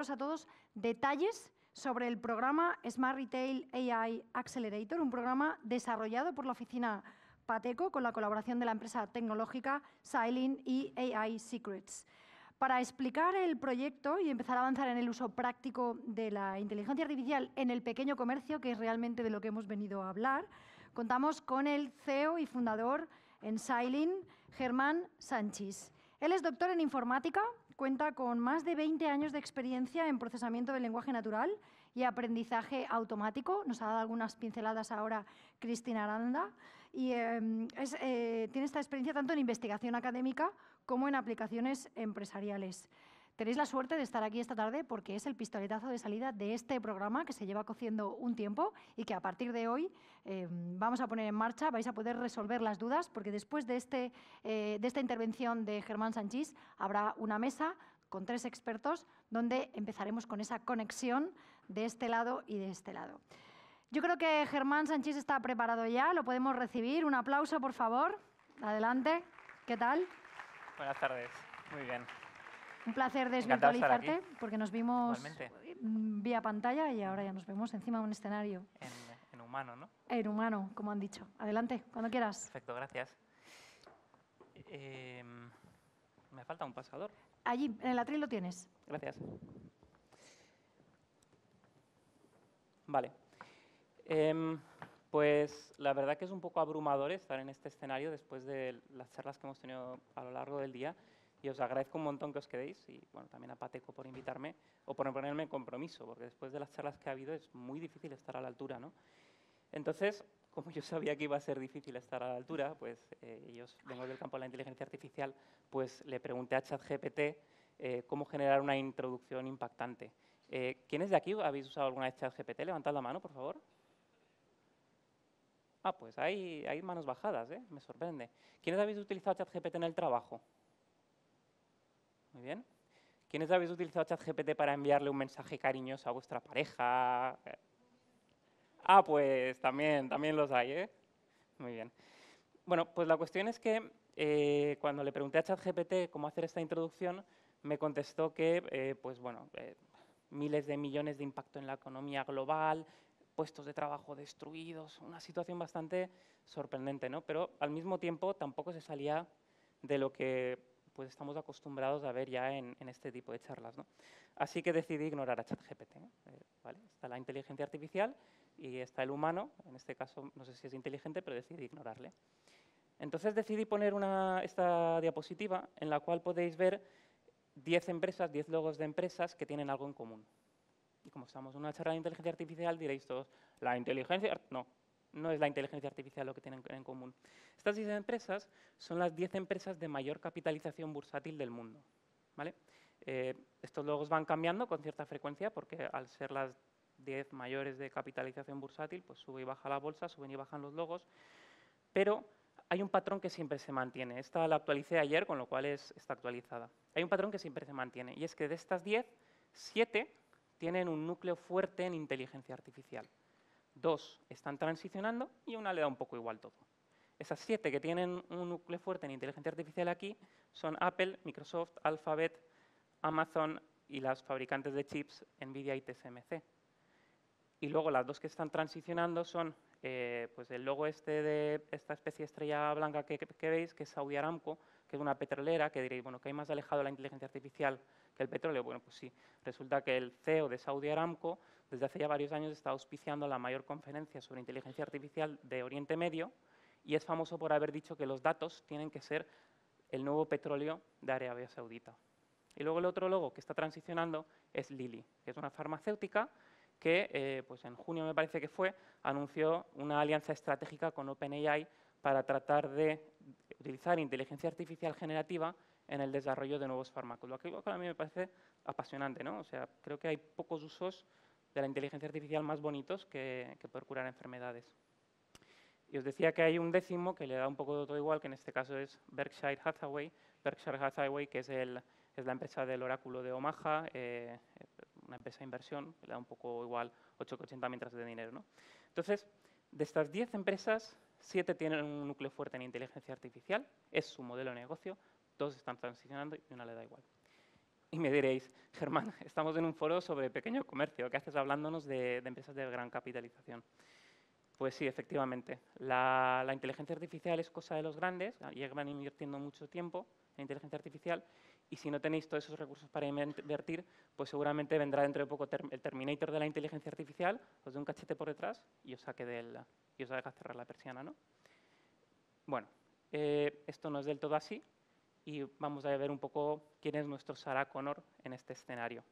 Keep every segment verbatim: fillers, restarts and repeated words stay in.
daros a todos detalles sobre el programa Smart Retail A I Accelerator, un programa desarrollado por la oficina Pateco con la colaboración de la empresa tecnológica Silin y A I Secrets. Para explicar el proyecto y empezar a avanzar en el uso práctico de la inteligencia artificial en el pequeño comercio, que es realmente de lo que hemos venido a hablar, contamos con el C E O y fundador en Silin, Germán Sanchis. Él es doctor en informática, cuenta con más de veinte años de experiencia en procesamiento del lenguaje natural y aprendizaje automático. Nos ha dado algunas pinceladas ahora Cristina Aranda. Y eh, es, eh, tiene esta experiencia tanto en investigación académica como en aplicaciones empresariales. Tenéis la suerte de estar aquí esta tarde porque es el pistoletazo de salida de este programa que se lleva cociendo un tiempo y que a partir de hoy eh, vamos a poner en marcha. Vais a poder resolver las dudas porque después de, este, eh, de esta intervención de Germán Sanchis habrá una mesa con tres expertos donde empezaremos con esa conexión de este lado y de este lado. Yo creo que Germán Sanchis está preparado ya, lo podemos recibir. Un aplauso, por favor. Adelante. ¿Qué tal? Buenas tardes. Muy bien. Un placer desvirtualizarte, porque nos vimos Igualmente. vía pantalla y ahora ya nos vemos encima de un escenario. En, en humano, ¿no? En humano, como han dicho. Adelante, cuando quieras. Perfecto, gracias. Eh, me falta un pasador. Allí, en el atril lo tienes. Gracias. Vale. Eh, pues la verdad que es un poco abrumador estar en este escenario después de las charlas que hemos tenido a lo largo del día. Y os agradezco un montón que os quedéis y bueno, también a Pateco por invitarme o por ponerme en compromiso, porque después de las charlas que ha habido es muy difícil estar a la altura, ¿no? Entonces, como yo sabía que iba a ser difícil estar a la altura, pues eh, yo vengo del campo de la inteligencia artificial, pues le pregunté a ChatGPT eh, cómo generar una introducción impactante. Eh, ¿Quiénes de aquí habéis usado alguna vez ChatGPT? Levantad la mano, por favor. Ah, pues hay, hay manos bajadas, ¿eh? Me sorprende. ¿Quiénes habéis utilizado ChatGPT en el trabajo? Muy bien. ¿Quiénes habéis utilizado ChatGPT para enviarle un mensaje cariñoso a vuestra pareja? Ah, pues también, también los hay, ¿eh? Muy bien. Bueno, pues la cuestión es que eh, cuando le pregunté a ChatGPT cómo hacer esta introducción, me contestó que, eh, pues bueno, eh, miles de millones de impacto en la economía global, puestos de trabajo destruidos, una situación bastante sorprendente, ¿no? Pero al mismo tiempo tampoco se salía de lo que pues estamos acostumbrados a ver ya en, en este tipo de charlas, ¿no? Así que decidí ignorar a ChatGPT, ¿no? eh, ¿vale? Está la inteligencia artificial y está el humano, en este caso no sé si es inteligente, pero decidí ignorarle. Entonces decidí poner una, esta diapositiva en la cual podéis ver diez empresas, diez logos de empresas que tienen algo en común. Y como estamos en una charla de inteligencia artificial, diréis todos, ¿la inteligencia? No. No es la inteligencia artificial lo que tienen en común. Estas diez empresas son las diez empresas de mayor capitalización bursátil del mundo, ¿vale? Eh, estos logos van cambiando con cierta frecuencia porque al ser las diez mayores de capitalización bursátil, pues sube y baja la bolsa, suben y bajan los logos, pero hay un patrón que siempre se mantiene. Esta la actualicé ayer, con lo cual es, está actualizada. Hay un patrón que siempre se mantiene y es que de estas diez, siete tienen un núcleo fuerte en inteligencia artificial. Dos están transicionando y una le da un poco igual todo. Esas siete que tienen un núcleo fuerte en inteligencia artificial aquí son Apple, Microsoft, Alphabet, Amazon y las fabricantes de chips Nvidia y T S M C. Y luego las dos que están transicionando son eh, pues el logo este de esta especie de estrella blanca que, que, que veis, que es Saudi Aramco, que es una petrolera, que diréis, bueno, ¿qué hay más alejado de la inteligencia artificial que el petróleo? Bueno, pues sí, resulta que el C E O de Saudi Aramco desde hace ya varios años está auspiciando la mayor conferencia sobre inteligencia artificial de Oriente Medio y es famoso por haber dicho que los datos tienen que ser el nuevo petróleo de Arabia Saudita. Y luego el otro logo que está transicionando es Lilly, que es una farmacéutica que eh, pues en junio, me parece que fue, anunció una alianza estratégica con OpenAI para tratar de utilizar inteligencia artificial generativa en el desarrollo de nuevos fármacos. Lo que a mí me parece apasionante, ¿no? O sea, creo que hay pocos usos de la inteligencia artificial más bonitos que, que poder curar enfermedades. Y os decía que hay un décimo que le da un poco de todo igual, que en este caso es Berkshire Hathaway. Berkshire Hathaway, que es, el, es la empresa del oráculo de Omaha, eh, una empresa de inversión, que le da un poco igual ocho coma ochenta mientras de dinero, ¿no? Entonces, de estas diez empresas, siete tienen un núcleo fuerte en inteligencia artificial, es su modelo de negocio, dos están transicionando y una le da igual. Y me diréis, Germán, estamos en un foro sobre pequeño comercio, ¿qué haces hablándonos de, de empresas de gran capitalización? Pues sí, efectivamente. La, la inteligencia artificial es cosa de los grandes, llevan invirtiendo mucho tiempo en inteligencia artificial, y si no tenéis todos esos recursos para invertir, pues seguramente vendrá dentro de poco ter el Terminator de la inteligencia artificial, os dé un cachete por detrás y os saque del, y os haga cerrar la persiana, ¿no? Bueno, eh, esto no es del todo así, y vamos a ver un poco quién es nuestro Sarah Connor en este escenario.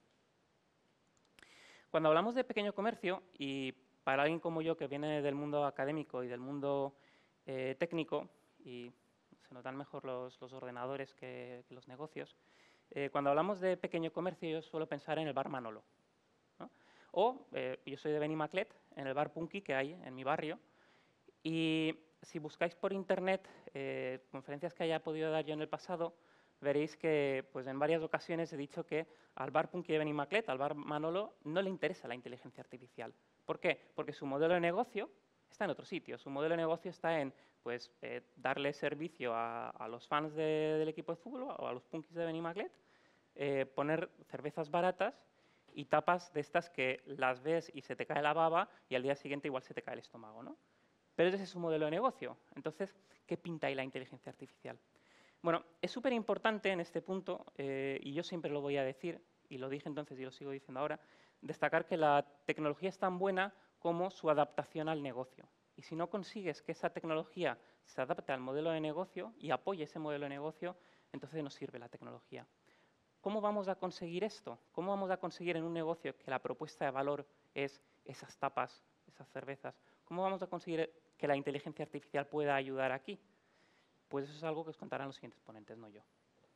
Cuando hablamos de pequeño comercio, y para alguien como yo que viene del mundo académico y del mundo eh, técnico, y se notan mejor los, los ordenadores que, que los negocios, eh, cuando hablamos de pequeño comercio yo suelo pensar en el bar Manolo, ¿no? O, eh, yo soy de Benimaclet, en el bar Punky que hay en mi barrio, y si buscáis por internet eh, conferencias que haya podido dar yo en el pasado, veréis que pues, en varias ocasiones he dicho que al bar Punky de Benimaclet, al bar Manolo, no le interesa la inteligencia artificial. ¿Por qué? Porque su modelo de negocio está en otro sitio. Su modelo de negocio está en pues, eh, darle servicio a, a los fans de, del equipo de fútbol o a los punkis de Benimaclet, eh, poner cervezas baratas y tapas de estas que las ves y se te cae la baba y al día siguiente igual se te cae el estómago, ¿no? Pero ese es su modelo de negocio. Entonces, ¿qué pinta ahí la inteligencia artificial? Bueno, es súper importante en este punto, eh, y yo siempre lo voy a decir, y lo dije entonces y lo sigo diciendo ahora, destacar que la tecnología es tan buena como su adaptación al negocio. Y si no consigues que esa tecnología se adapte al modelo de negocio y apoye ese modelo de negocio, entonces no sirve la tecnología. ¿Cómo vamos a conseguir esto? ¿Cómo vamos a conseguir en un negocio que la propuesta de valor es esas tapas, esas cervezas? ¿Cómo vamos a conseguir que la inteligencia artificial pueda ayudar aquí? Pues eso es algo que os contarán los siguientes ponentes, no yo.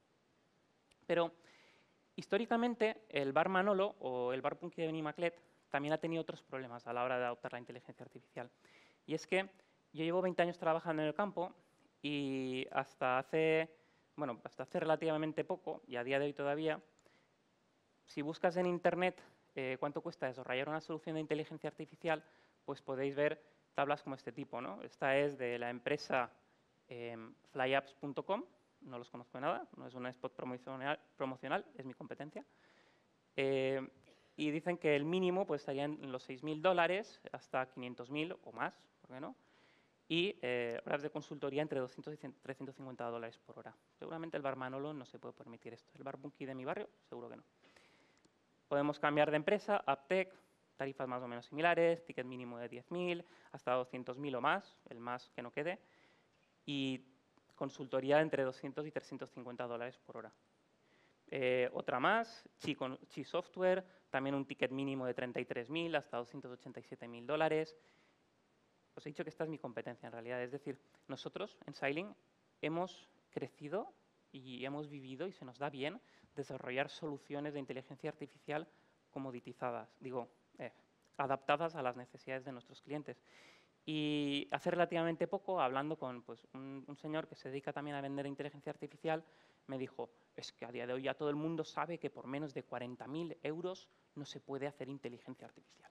Pero históricamente el bar Manolo o el bar Punky de Benimaclet también ha tenido otros problemas a la hora de adoptar la inteligencia artificial. Y es que yo llevo veinte años trabajando en el campo y hasta hace, bueno, hasta hace relativamente poco, y a día de hoy todavía, si buscas en internet eh, cuánto cuesta desarrollar una solución de inteligencia artificial, pues podéis ver tablas como este tipo, ¿no? Esta es de la empresa eh, flyapps punto com, no los conozco de nada, no es un spot promocional, promocional es mi competencia. Eh, y dicen que el mínimo pues, estaría en los seis mil dólares hasta quinientos mil o más, ¿por qué no? Y eh, horas de consultoría entre doscientos y trescientos cincuenta dólares por hora. Seguramente el bar Manolo no se puede permitir esto. El bar Bunky de mi barrio, seguro que no. Podemos cambiar de empresa, AppTech, tarifas más o menos similares, ticket mínimo de diez mil, hasta doscientos mil o más, el más que no quede, y consultoría entre doscientos y trescientos cincuenta dólares por hora. Eh, otra más, Chi, con, Chi Software, también un ticket mínimo de treinta y tres mil hasta doscientos ochenta y siete mil dólares. Os he dicho que esta es mi competencia en realidad, es decir, nosotros en Sailing hemos crecido y hemos vivido y se nos da bien desarrollar soluciones de inteligencia artificial comoditizadas, digo, eh, adaptadas a las necesidades de nuestros clientes. Y hace relativamente poco, hablando con pues, un, un señor que se dedica también a vender inteligencia artificial, me dijo, es que a día de hoy ya todo el mundo sabe que por menos de cuarenta mil euros no se puede hacer inteligencia artificial.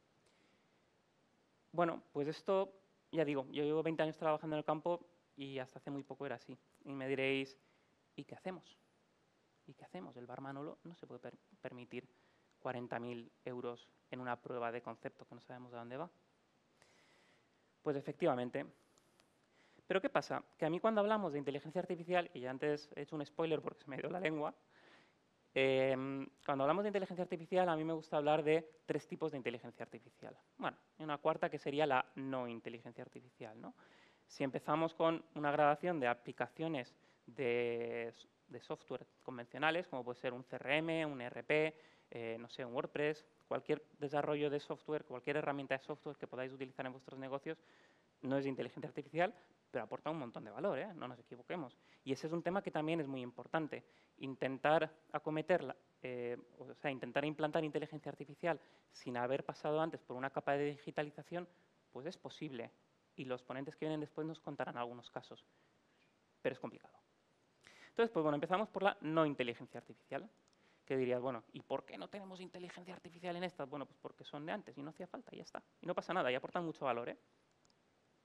Bueno, pues esto, ya digo, yo llevo veinte años trabajando en el campo y hasta hace muy poco era así. Y me diréis, ¿y qué hacemos? ¿Y qué hacemos? El bar Manolo no se puede per permitir cuarenta mil euros en una prueba de concepto que no sabemos a dónde va. Pues efectivamente. Pero ¿qué pasa? Que a mí cuando hablamos de inteligencia artificial, y ya antes he hecho un spoiler porque se me dio la lengua, eh, cuando hablamos de inteligencia artificial a mí me gusta hablar de tres tipos de inteligencia artificial. Bueno, y una cuarta que sería la no inteligencia artificial, ¿no? Si empezamos con una gradación de aplicaciones de, de software convencionales, como puede ser un C R M, un E R P, eh, no sé, un WordPress, cualquier desarrollo de software, cualquier herramienta de software que podáis utilizar en vuestros negocios, no es de inteligencia artificial, pero aporta un montón de valor, ¿eh? No nos equivoquemos. Y ese es un tema que también es muy importante. Intentar acometerla, eh, o sea, intentar implantar inteligencia artificial sin haber pasado antes por una capa de digitalización, pues es posible. Y los ponentes que vienen después nos contarán algunos casos. Pero es complicado. Entonces, pues bueno, empezamos por la no inteligencia artificial. Que dirías, bueno, ¿y por qué no tenemos inteligencia artificial en estas? Bueno, pues porque son de antes y no hacía falta, y ya está. Y no pasa nada, y aportan mucho valor, ¿eh?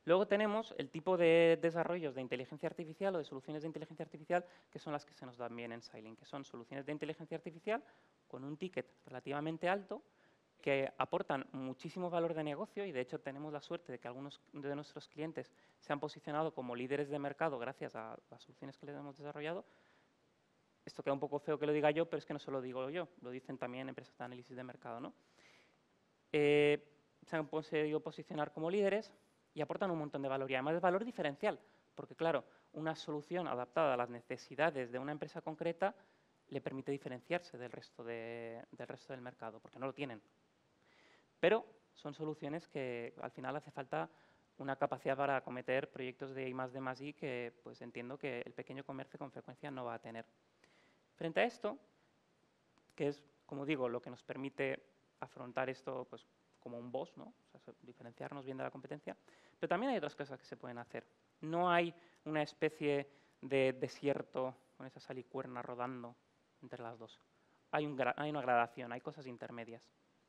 Luego tenemos el tipo de desarrollos de inteligencia artificial o de soluciones de inteligencia artificial que son las que se nos dan bien en Cylin, que son soluciones de inteligencia artificial con un ticket relativamente alto que aportan muchísimo valor de negocio y, de hecho, tenemos la suerte de que algunos de nuestros clientes se han posicionado como líderes de mercado gracias a las soluciones que les hemos desarrollado. Esto queda un poco feo que lo diga yo, pero es que no solo lo digo yo, lo dicen también empresas de análisis de mercado, ¿no? Eh, se han conseguido posicionar como líderes y aportan un montón de valor, y además de valor diferencial, porque, claro, una solución adaptada a las necesidades de una empresa concreta le permite diferenciarse del resto, de, del resto del mercado, porque no lo tienen. Pero son soluciones que al final hace falta una capacidad para acometer proyectos de I más D más I que pues, entiendo que el pequeño comercio con frecuencia no va a tener. Frente a esto, que es, como digo, lo que nos permite afrontar esto pues, como un boss, ¿no? O sea, diferenciarnos bien de la competencia, pero también hay otras cosas que se pueden hacer. No hay una especie de desierto con esa salicuerna rodando entre las dos. Hay, un hay una gradación, hay cosas intermedias.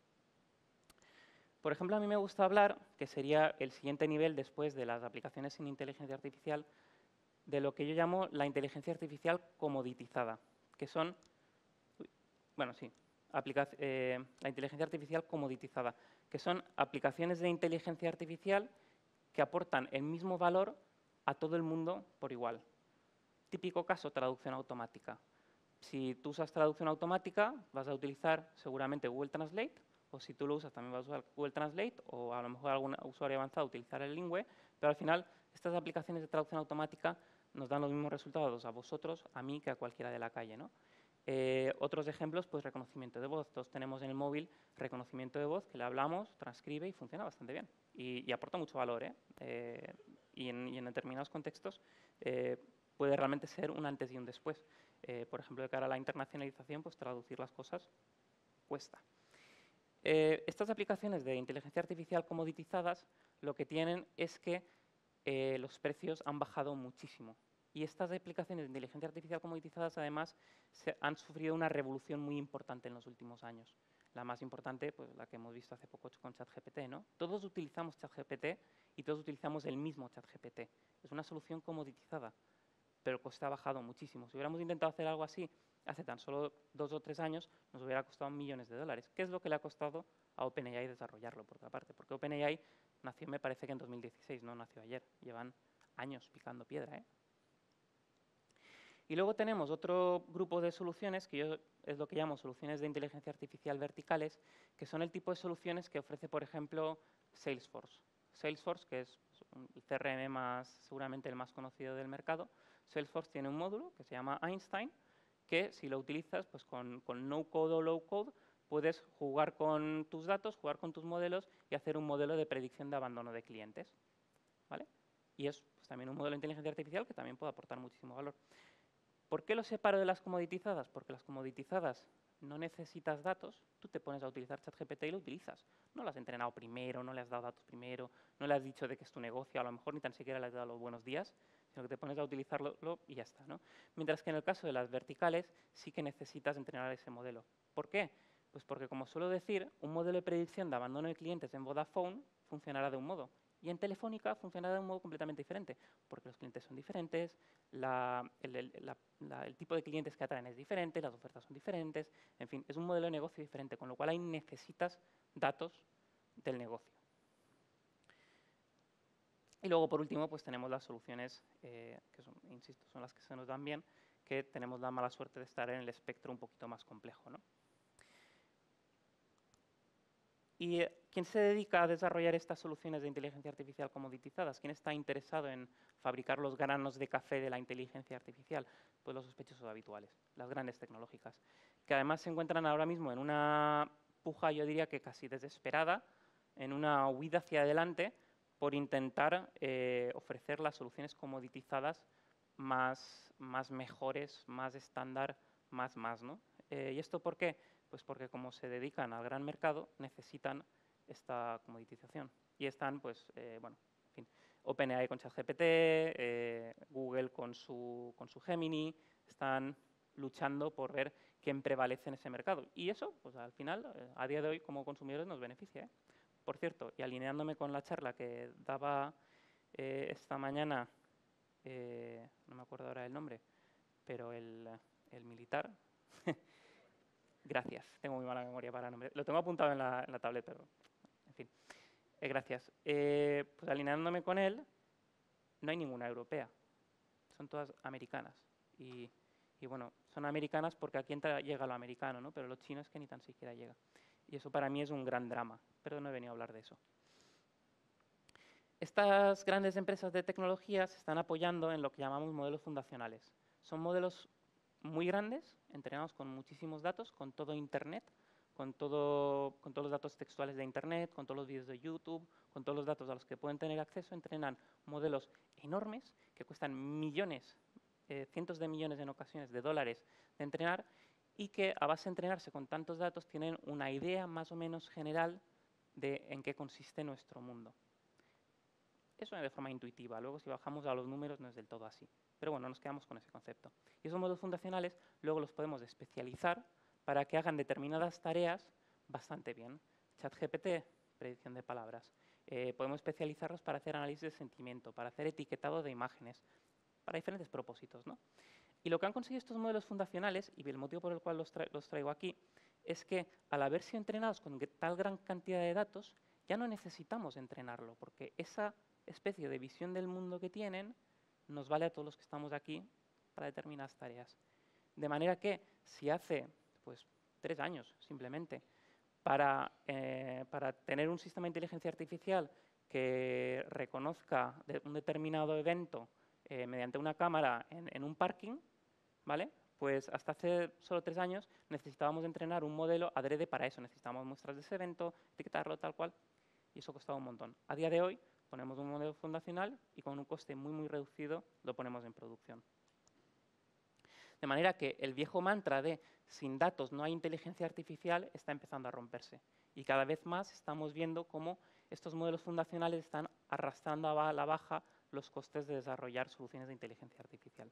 Por ejemplo, a mí me gusta hablar, que sería el siguiente nivel después de las aplicaciones en inteligencia artificial, de lo que yo llamo la inteligencia artificial comoditizada, que son, bueno, sí, aplica, eh, la inteligencia artificial comoditizada, que son aplicaciones de inteligencia artificial que aportan el mismo valor a todo el mundo por igual. Típico caso, traducción automática. Si tú usas traducción automática, vas a utilizar seguramente Google Translate, o si tú lo usas también vas a usar Google Translate, o a lo mejor algún usuario avanzado utilizar el Lingüe, pero al final estas aplicaciones de traducción automática nos dan los mismos resultados a vosotros, a mí, que a cualquiera de la calle, ¿no? Eh, otros ejemplos, pues reconocimiento de voz. Todos tenemos en el móvil reconocimiento de voz, que le hablamos, transcribe y funciona bastante bien. Y, y aporta mucho valor, ¿eh? Eh, y, en, y en determinados contextos eh, puede realmente ser un antes y un después. Eh, por ejemplo, de cara a la internacionalización, pues traducir las cosas cuesta. Eh, estas aplicaciones de inteligencia artificial comoditizadas lo que tienen es que eh, los precios han bajado muchísimo. Y estas aplicaciones de inteligencia artificial comoditizadas, además, se han sufrido una revolución muy importante en los últimos años. La más importante, pues la que hemos visto hace poco con ChatGPT, ¿no? Todos utilizamos ChatGPT y todos utilizamos el mismo ChatGPT. Es una solución comoditizada, pero el coste ha bajado muchísimo. Si hubiéramos intentado hacer algo así hace tan solo dos o tres años, nos hubiera costado millones de dólares. ¿Qué es lo que le ha costado a OpenAI desarrollarlo, por otra parte? Porque OpenAI nació, me parece que en dos mil dieciséis, no nació ayer. Llevan años picando piedra, ¿eh? Y luego tenemos otro grupo de soluciones, que yo es lo que llamo soluciones de inteligencia artificial verticales, que son el tipo de soluciones que ofrece, por ejemplo, Salesforce. Salesforce, que es el C R M más, seguramente el más conocido del mercado. Salesforce tiene un módulo que se llama Einstein, que si lo utilizas pues con, con no code o low code, puedes jugar con tus datos, jugar con tus modelos y hacer un modelo de predicción de abandono de clientes, ¿vale? Y es pues, también un modelo de inteligencia artificial que también puede aportar muchísimo valor. ¿Por qué lo separo de las comoditizadas? Porque las comoditizadas no necesitas datos, tú te pones a utilizar ChatGPT y lo utilizas. No lo has entrenado primero, no le has dado datos primero, no le has dicho de que es tu negocio, a lo mejor ni tan siquiera le has dado los buenos días, sino que te pones a utilizarlo y ya está, ¿no? Mientras que en el caso de las verticales sí que necesitas entrenar ese modelo. ¿Por qué? Pues porque, como suelo decir, un modelo de predicción de abandono de clientes en Vodafone funcionará de un modo. Y en Telefónica funcionará de un modo completamente diferente, porque los clientes son diferentes, la, el, el, la, la, el tipo de clientes que atraen es diferente, las ofertas son diferentes, en fin, es un modelo de negocio diferente, con lo cual ahí necesitas datos del negocio. Y luego, por último, pues tenemos las soluciones, eh, que son, insisto, son las que se nos dan bien, que tenemos la mala suerte de estar en el espectro un poquito más complejo, ¿no? ¿Y quién se dedica a desarrollar estas soluciones de inteligencia artificial comoditizadas? ¿Quién está interesado en fabricar los granos de café de la inteligencia artificial? Pues los sospechosos habituales, las grandes tecnológicas, que además se encuentran ahora mismo en una puja, yo diría que casi desesperada, en una huida hacia adelante por intentar eh, ofrecer las soluciones comoditizadas más, más mejores, más estándar, más más, ¿no? Eh, ¿Y esto por qué? Pues porque como se dedican al gran mercado, necesitan esta comoditización. Y están, pues, eh, bueno, en fin, OpenAI con ChatGPT, eh, Google con su, con su Gemini, están luchando por ver quién prevalece en ese mercado. Y eso, pues al final, eh, a día de hoy, como consumidores, nos beneficia, ¿eh? Por cierto, y alineándome con la charla que daba eh, esta mañana, eh, no me acuerdo ahora del nombre, pero el, el militar, gracias, tengo muy mala memoria para nombres, lo tengo apuntado en la, en la tablet, pero en fin, eh, gracias. Eh, pues alineándome con él, no hay ninguna europea, son todas americanas. Y, y bueno, son americanas porque aquí entra, llega lo americano, ¿no? Pero lo chino es que ni tan siquiera llega. Y eso para mí es un gran drama, pero no he venido a hablar de eso. Estas grandes empresas de tecnología se están apoyando en lo que llamamos modelos fundacionales. Son modelos muy grandes, entrenados con muchísimos datos, con todo Internet, con, todo, con todos los datos textuales de Internet, con todos los vídeos de YouTube, con todos los datos a los que pueden tener acceso, entrenan modelos enormes que cuestan millones, eh, cientos de millones en ocasiones de dólares de entrenar y que a base de entrenarse con tantos datos tienen una idea más o menos general de en qué consiste nuestro mundo. Eso de forma intuitiva, luego si bajamos a los números no es del todo así. Pero bueno, nos quedamos con ese concepto. Y esos modelos fundacionales luego los podemos especializar para que hagan determinadas tareas bastante bien. ChatGPT, predicción de palabras. Eh, podemos especializarlos para hacer análisis de sentimiento, para hacer etiquetado de imágenes, para diferentes propósitos, ¿no? Y lo que han conseguido estos modelos fundacionales, y el motivo por el cual los, tra los traigo aquí, es que al haber sido entrenados con tal gran cantidad de datos, ya no necesitamos entrenarlo, porque esa especie de visión del mundo que tienen nos vale a todos los que estamos aquí para determinadas tareas. De manera que si hace pues, tres años simplemente para, eh, para tener un sistema de inteligencia artificial que reconozca de un determinado evento eh, mediante una cámara en, en un parking, ¿vale? Pues hasta hace solo tres años necesitábamos entrenar un modelo adrede para eso. Necesitábamos muestras de ese evento, etiquetarlo tal cual, y eso costaba un montón. A día de hoy ponemos un modelo fundacional y con un coste muy, muy reducido lo ponemos en producción. De manera que el viejo mantra de sin datos no hay inteligencia artificial está empezando a romperse. Y cada vez más estamos viendo cómo estos modelos fundacionales están arrastrando a la baja los costes de desarrollar soluciones de inteligencia artificial.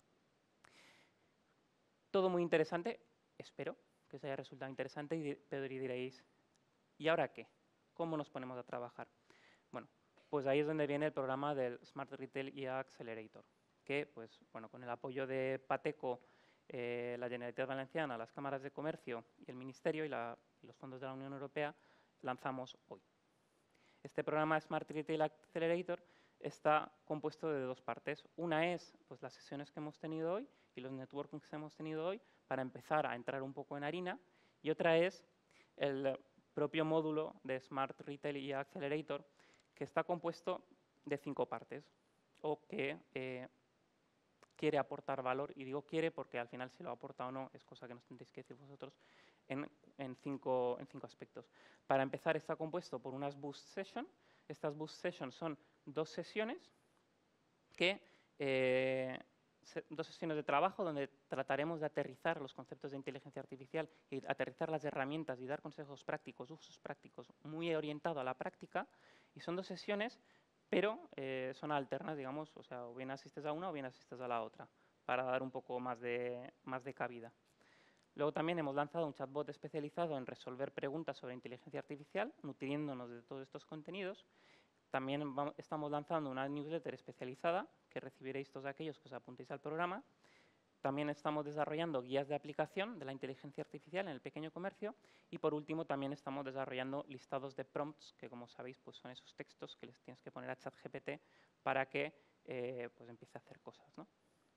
Todo muy interesante, espero que os haya resultado interesante, pero diréis, ¿y ahora qué? ¿Cómo nos ponemos a trabajar? Bueno, pues ahí es donde viene el programa del Smart Retail I A Accelerator, que, pues, bueno, con el apoyo de Pateco, eh, la Generalitat Valenciana, las cámaras de comercio y el Ministerio y, la, y los fondos de la Unión Europea lanzamos hoy. Este programa Smart Retail Accelerator está compuesto de dos partes. Una es pues, las sesiones que hemos tenido hoy y los networkings que hemos tenido hoy para empezar a entrar un poco en harina, y otra es el propio módulo de Smart Retail I A Accelerator, que está compuesto de cinco partes, o que eh, quiere aportar valor, y digo quiere porque al final si lo aporta o no es cosa que nos tendréis que decir vosotros, en, en, cinco, en cinco aspectos. Para empezar, está compuesto por unas Boost Sessions. Estas Boost Sessions son dos sesiones que... Eh, dos sesiones de trabajo donde trataremos de aterrizar los conceptos de inteligencia artificial y aterrizar las herramientas y dar consejos prácticos, usos prácticos, muy orientado a la práctica. Y son dos sesiones, pero eh, son alternas, digamos, o sea, o bien asistes a una o bien asistes a la otra, para dar un poco más de, más de cabida. Luego también hemos lanzado un chatbot especializado en resolver preguntas sobre inteligencia artificial, nutriéndonos de todos estos contenidos. También estamos lanzando una newsletter especializada que recibiréis todos aquellos que os apuntéis al programa. También estamos desarrollando guías de aplicación de la inteligencia artificial en el pequeño comercio. Y por último, también estamos desarrollando listados de prompts, que como sabéis pues son esos textos que les tienes que poner a ChatGPT para que eh, pues empiece a hacer cosas, ¿no?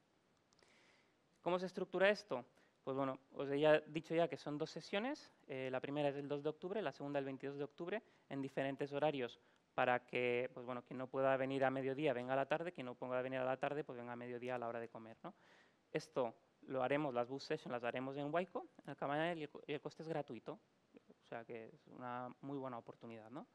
¿Cómo se estructura esto? Pues bueno, os he dicho ya que son dos sesiones. Eh, la primera es el dos de octubre, la segunda el veintidós de octubre, en diferentes horarios, para que, pues bueno, quien no pueda venir a mediodía venga a la tarde, quien no pueda venir a la tarde, pues venga a mediodía a la hora de comer, ¿no? Esto lo haremos, las Boost Sessions las haremos en Waico, en el Cabanel, y el, y el coste es gratuito, o sea que es una muy buena oportunidad, ¿no?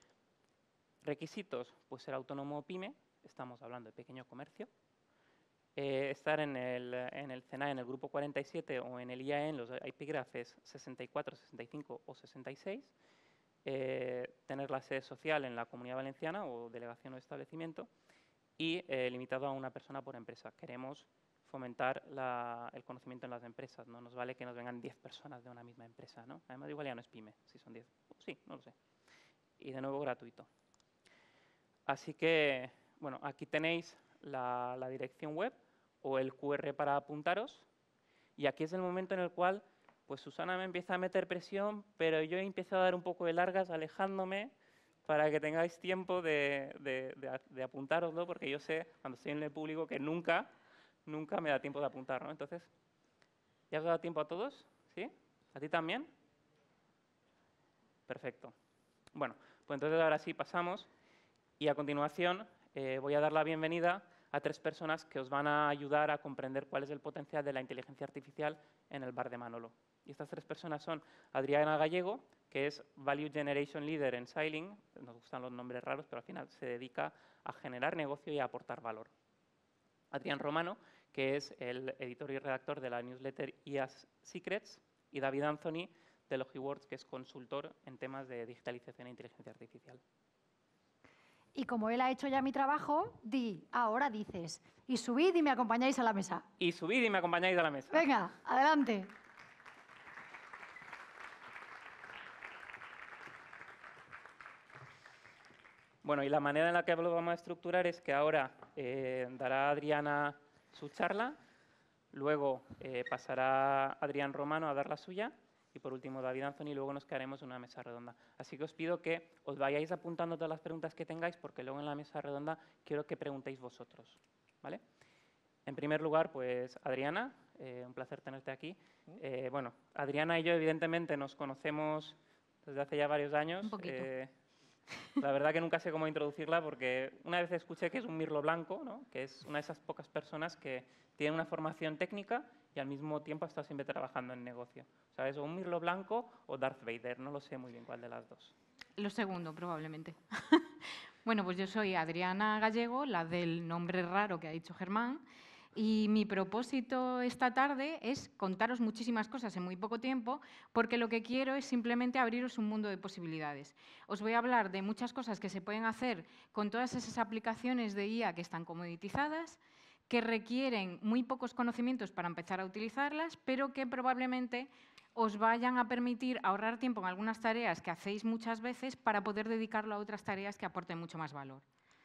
Requisitos, pues ser autónomo o pyme, estamos hablando de pequeño comercio, eh, estar en el, en el C N A E, en el grupo cuarenta y siete, o en el I A E, en los epígrafes sesenta y cuatro, sesenta y cinco o sesenta y seis, Eh, tener la sede social en la Comunidad Valenciana o delegación o establecimiento, y eh, limitado a una persona por empresa. Queremos fomentar la, el conocimiento en las empresas, no nos vale que nos vengan diez personas de una misma empresa, ¿no? Además igual ya no es pyme, si son diez. Sí, no lo sé. Y de nuevo gratuito. Así que, bueno, aquí tenéis la, la dirección web o el cu erre para apuntaros. Y aquí es el momento en el cual pues Susana me empieza a meter presión, pero yo empiezo a dar un poco de largas alejándome para que tengáis tiempo de, de, de, de apuntároslo, porque yo sé, cuando estoy en el público, que nunca, nunca me da tiempo de apuntar, ¿no? Entonces, ¿ya os da tiempo a todos? ¿Sí? ¿A ti también? Perfecto. Bueno, pues entonces ahora sí pasamos y a continuación eh, voy a dar la bienvenida a tres personas que os van a ayudar a comprender cuál es el potencial de la inteligencia artificial en el bar de Manolo. Y estas tres personas son Adriana Gallego, que es Value Generation Leader en Sailing, nos gustan los nombres raros, pero al final se dedica a generar negocio y a aportar valor. Adrián Romano, que es el editor y redactor de la newsletter I A S Secrets, y David Anthony, de Logiwords, que es consultor en temas de digitalización e inteligencia artificial. Y como él ha hecho ya mi trabajo, di, ahora dices, y subid y me acompañáis a la mesa. Y subid y me acompañáis a la mesa. Venga, adelante. Bueno, y la manera en la que lo vamos a estructurar es que ahora eh, dará Adriana su charla, luego eh, pasará Adrián Romano a dar la suya, y por último David Anthony, y luego nos quedaremos en una mesa redonda. Así que os pido que os vayáis apuntando todas las preguntas que tengáis, porque luego en la mesa redonda quiero que preguntéis vosotros, ¿vale? En primer lugar, pues Adriana, eh, un placer tenerte aquí. Eh, bueno, Adriana y yo evidentemente nos conocemos desde hace ya varios años. Un poquito. Eh, la verdad que nunca sé cómo introducirla, porque una vez escuché que es un mirlo blanco, ¿no? Que es una de esas pocas personas que tienen una formación técnica y al mismo tiempo ha estado siempre trabajando en negocio. ¿Sabes? O un mirlo blanco o Darth Vader, no lo sé muy bien cuál de las dos. Lo segundo, probablemente. Bueno, pues yo soy Adriana Gallego, la del nombre raro que ha dicho Germán, y mi propósito esta tarde es contaros muchísimas cosas en muy poco tiempo, porque lo que quiero es simplemente abriros un mundo de posibilidades. Os voy a hablar de muchas cosas que se pueden hacer con todas esas aplicaciones de I A que están comoditizadas, que requieren muy pocos conocimientos para empezar a utilizarlas, pero que probablemente os vayan a permitir ahorrar tiempo en algunas tareas que hacéis muchas veces para poder dedicarlo a otras tareas que aporten mucho más valor.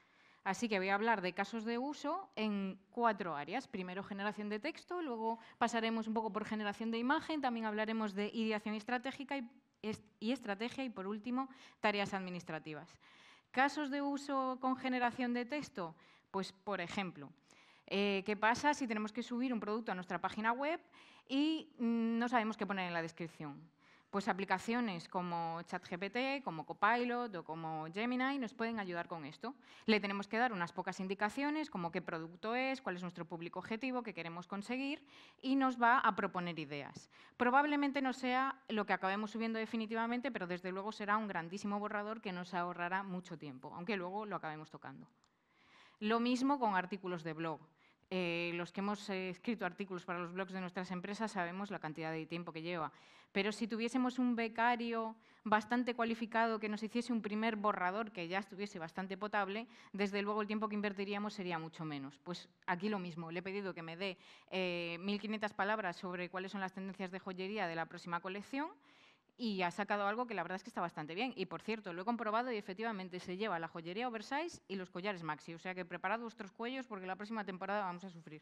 Así que voy a hablar de casos de uso en cuatro áreas. Primero, generación de texto, luego pasaremos un poco por generación de imagen, también hablaremos de ideación estratégica y, y estrategia y, por último, tareas administrativas. ¿Casos de uso con generación de texto? Pues, por ejemplo, eh, ¿qué pasa si tenemos que subir un producto a nuestra página web y mmm, no sabemos qué poner en la descripción? Pues aplicaciones como ChatGPT, como Copilot o como Gemini nos pueden ayudar con esto. Le tenemos que dar unas pocas indicaciones, como qué producto es, cuál es nuestro público objetivo, qué queremos conseguir, y nos va a proponer ideas. Probablemente no sea lo que acabemos subiendo definitivamente, pero desde luego será un grandísimo borrador que nos ahorrará mucho tiempo, aunque luego lo acabemos tocando. Lo mismo con artículos de blog. Eh, los que hemos eh, escrito artículos para los blogs de nuestras empresas sabemos la cantidad de tiempo que lleva. Pero si tuviésemos un becario bastante cualificado que nos hiciese un primer borrador que ya estuviese bastante potable, desde luego el tiempo que invertiríamos sería mucho menos. Pues aquí lo mismo. Le he pedido que me dé eh, mil quinientas palabras sobre cuáles son las tendencias de joyería de la próxima colección y ha sacado algo que la verdad es que está bastante bien. Y, por cierto, lo he comprobado y efectivamente se lleva la joyería oversize y los collares maxi. O sea que preparad vuestros cuellos porque la próxima temporada vamos a sufrir.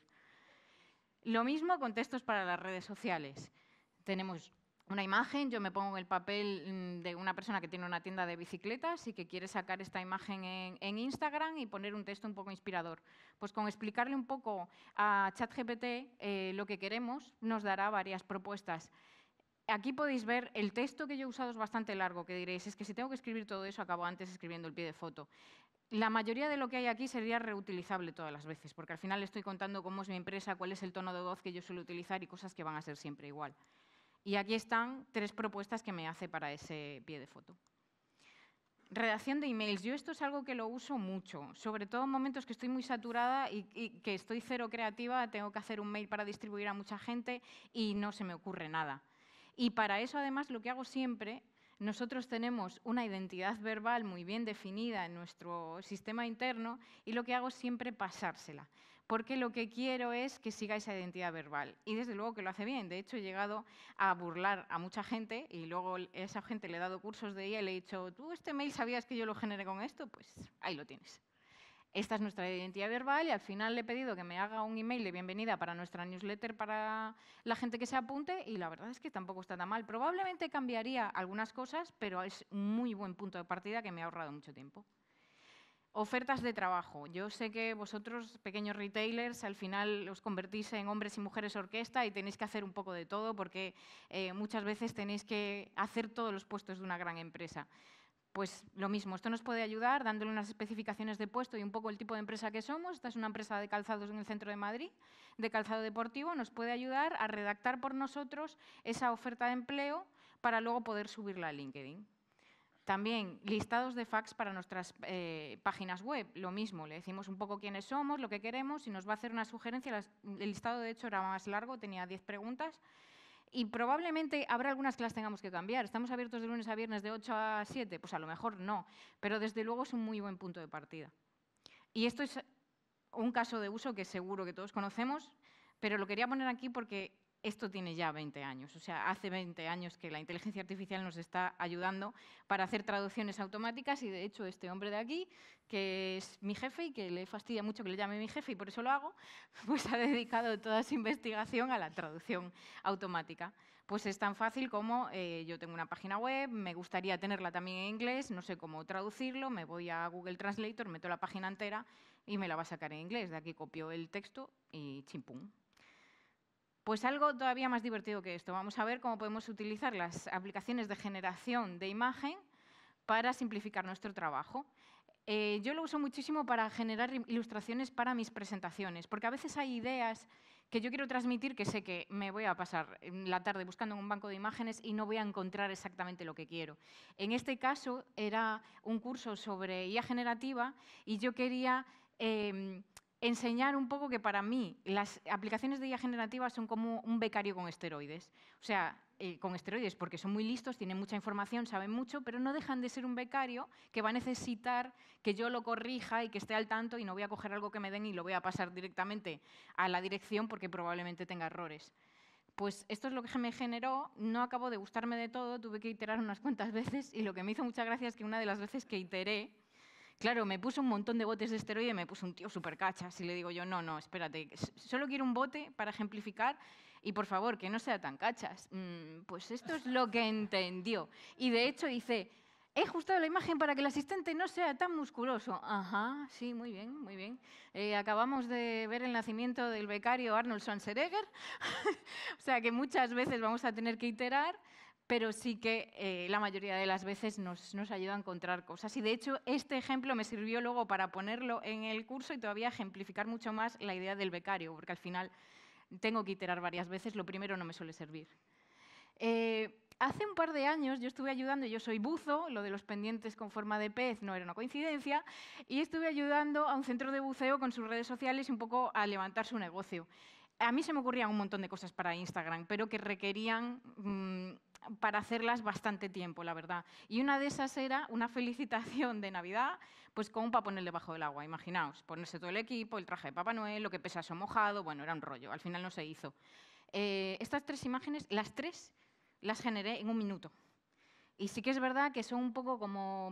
Lo mismo con textos para las redes sociales. Tenemos una imagen, yo me pongo en el papel de una persona que tiene una tienda de bicicletas y que quiere sacar esta imagen en, en Instagram y poner un texto un poco inspirador. Pues con explicarle un poco a ChatGPT eh, lo que queremos, nos dará varias propuestas. Aquí podéis ver el texto que yo he usado es bastante largo, que diréis, es que si tengo que escribir todo eso, acabo antes escribiendo el pie de foto. La mayoría de lo que hay aquí sería reutilizable todas las veces, porque al final estoy contando cómo es mi empresa, cuál es el tono de voz que yo suelo utilizar y cosas que van a ser siempre igual. Y aquí están tres propuestas que me hace para ese pie de foto. Redacción de emails. Yo esto es algo que lo uso mucho, sobre todo en momentos que estoy muy saturada y, y que estoy cero creativa, tengo que hacer un mail para distribuir a mucha gente y no se me ocurre nada. Y para eso, además, lo que hago siempre, nosotros tenemos una identidad verbal muy bien definida en nuestro sistema interno y lo que hago es siempre pasársela, porque lo que quiero es que siga esa identidad verbal. Y desde luego que lo hace bien. De hecho, he llegado a burlar a mucha gente y luego a esa gente le he dado cursos de I A y le he dicho, ¿tú este mail sabías que yo lo generé con esto? Pues ahí lo tienes. Esta es nuestra identidad verbal y al final le he pedido que me haga un email de bienvenida para nuestra newsletter para la gente que se apunte y la verdad es que tampoco está tan mal. Probablemente cambiaría algunas cosas, pero es un muy buen punto de partida que me ha ahorrado mucho tiempo. Ofertas de trabajo. Yo sé que vosotros, pequeños retailers, al final os convertís en hombres y mujeres orquesta y tenéis que hacer un poco de todo porque eh, muchas veces tenéis que hacer todos los puestos de una gran empresa. Pues lo mismo, esto nos puede ayudar dándole unas especificaciones de puesto y un poco el tipo de empresa que somos. Esta es una empresa de calzados en el centro de Madrid, de calzado deportivo. Nos puede ayudar a redactar por nosotros esa oferta de empleo para luego poder subirla a LinkedIn. También listados de fax para nuestras eh, páginas web, lo mismo, le decimos un poco quiénes somos, lo que queremos y nos va a hacer una sugerencia. Las, el listado de hecho era más largo, tenía diez preguntas y probablemente habrá algunas que las tengamos que cambiar. ¿Estamos abiertos de lunes a viernes de ocho a siete? Pues a lo mejor no, pero desde luego es un muy buen punto de partida. Y esto es un caso de uso que seguro que todos conocemos, pero lo quería poner aquí porque esto tiene ya veinte años, o sea, hace veinte años que la inteligencia artificial nos está ayudando para hacer traducciones automáticas y, de hecho, este hombre de aquí, que es mi jefe y que le fastidia mucho que le llame mi jefe y por eso lo hago, pues ha dedicado toda su investigación a la traducción automática. Pues es tan fácil como eh, yo tengo una página web, me gustaría tenerla también en inglés, no sé cómo traducirlo, me voy a Google Translator, meto la página entera y me la va a sacar en inglés. De aquí copio el texto y chimpum. Pues algo todavía más divertido que esto. Vamos a ver cómo podemos utilizar las aplicaciones de generación de imagen para simplificar nuestro trabajo. Eh, yo lo uso muchísimo para generar ilustraciones para mis presentaciones, porque a veces hay ideas que yo quiero transmitir que sé que me voy a pasar la tarde buscando en un banco de imágenes y no voy a encontrar exactamente lo que quiero. En este caso era un curso sobre I A generativa y yo quería Eh, enseñar un poco que para mí las aplicaciones de I A generativa son como un becario con esteroides. O sea, eh, con esteroides porque son muy listos, tienen mucha información, saben mucho, pero no dejan de ser un becario que va a necesitar que yo lo corrija y que esté al tanto y no voy a coger algo que me den y lo voy a pasar directamente a la dirección porque probablemente tenga errores. Pues esto es lo que me generó, no acabó de gustarme de todo, tuve que iterar unas cuantas veces y lo que me hizo mucha gracia es que una de las veces que iteré, claro, me puso un montón de botes de esteroide y me puso un tío súper cachas. Y le digo yo, no, no, espérate, solo quiero un bote para ejemplificar y, por favor, que no sea tan cachas. Mm, pues esto es lo que entendió. Y, de hecho, dice, he ajustado la imagen para que el asistente no sea tan musculoso. Ajá, sí, muy bien, muy bien. Eh, acabamos de ver el nacimiento del becario Arnold Schwarzenegger. O sea que muchas veces vamos a tener que iterar, pero sí que eh, la mayoría de las veces nos, nos ayuda a encontrar cosas. Y, de hecho, este ejemplo me sirvió luego para ponerlo en el curso y todavía ejemplificar mucho más la idea del becario, porque al final tengo que iterar varias veces, lo primero no me suele servir. Eh, hace un par de años yo estuve ayudando, yo soy buzo, lo de los pendientes con forma de pez no era una coincidencia, y estuve ayudando a un centro de buceo con sus redes sociales un poco a levantar su negocio. A mí se me ocurrían un montón de cosas para Instagram, pero que requerían mmm, para hacerlas bastante tiempo, la verdad. Y una de esas era una felicitación de Navidad, pues con un Papá Noel debajo del agua. Imaginaos, ponerse todo el equipo, el traje de Papá Noel, lo que pesaso mojado, bueno, era un rollo. Al final no se hizo. Eh, estas tres imágenes, las tres, las generé en un minuto. Y sí que es verdad que son un poco como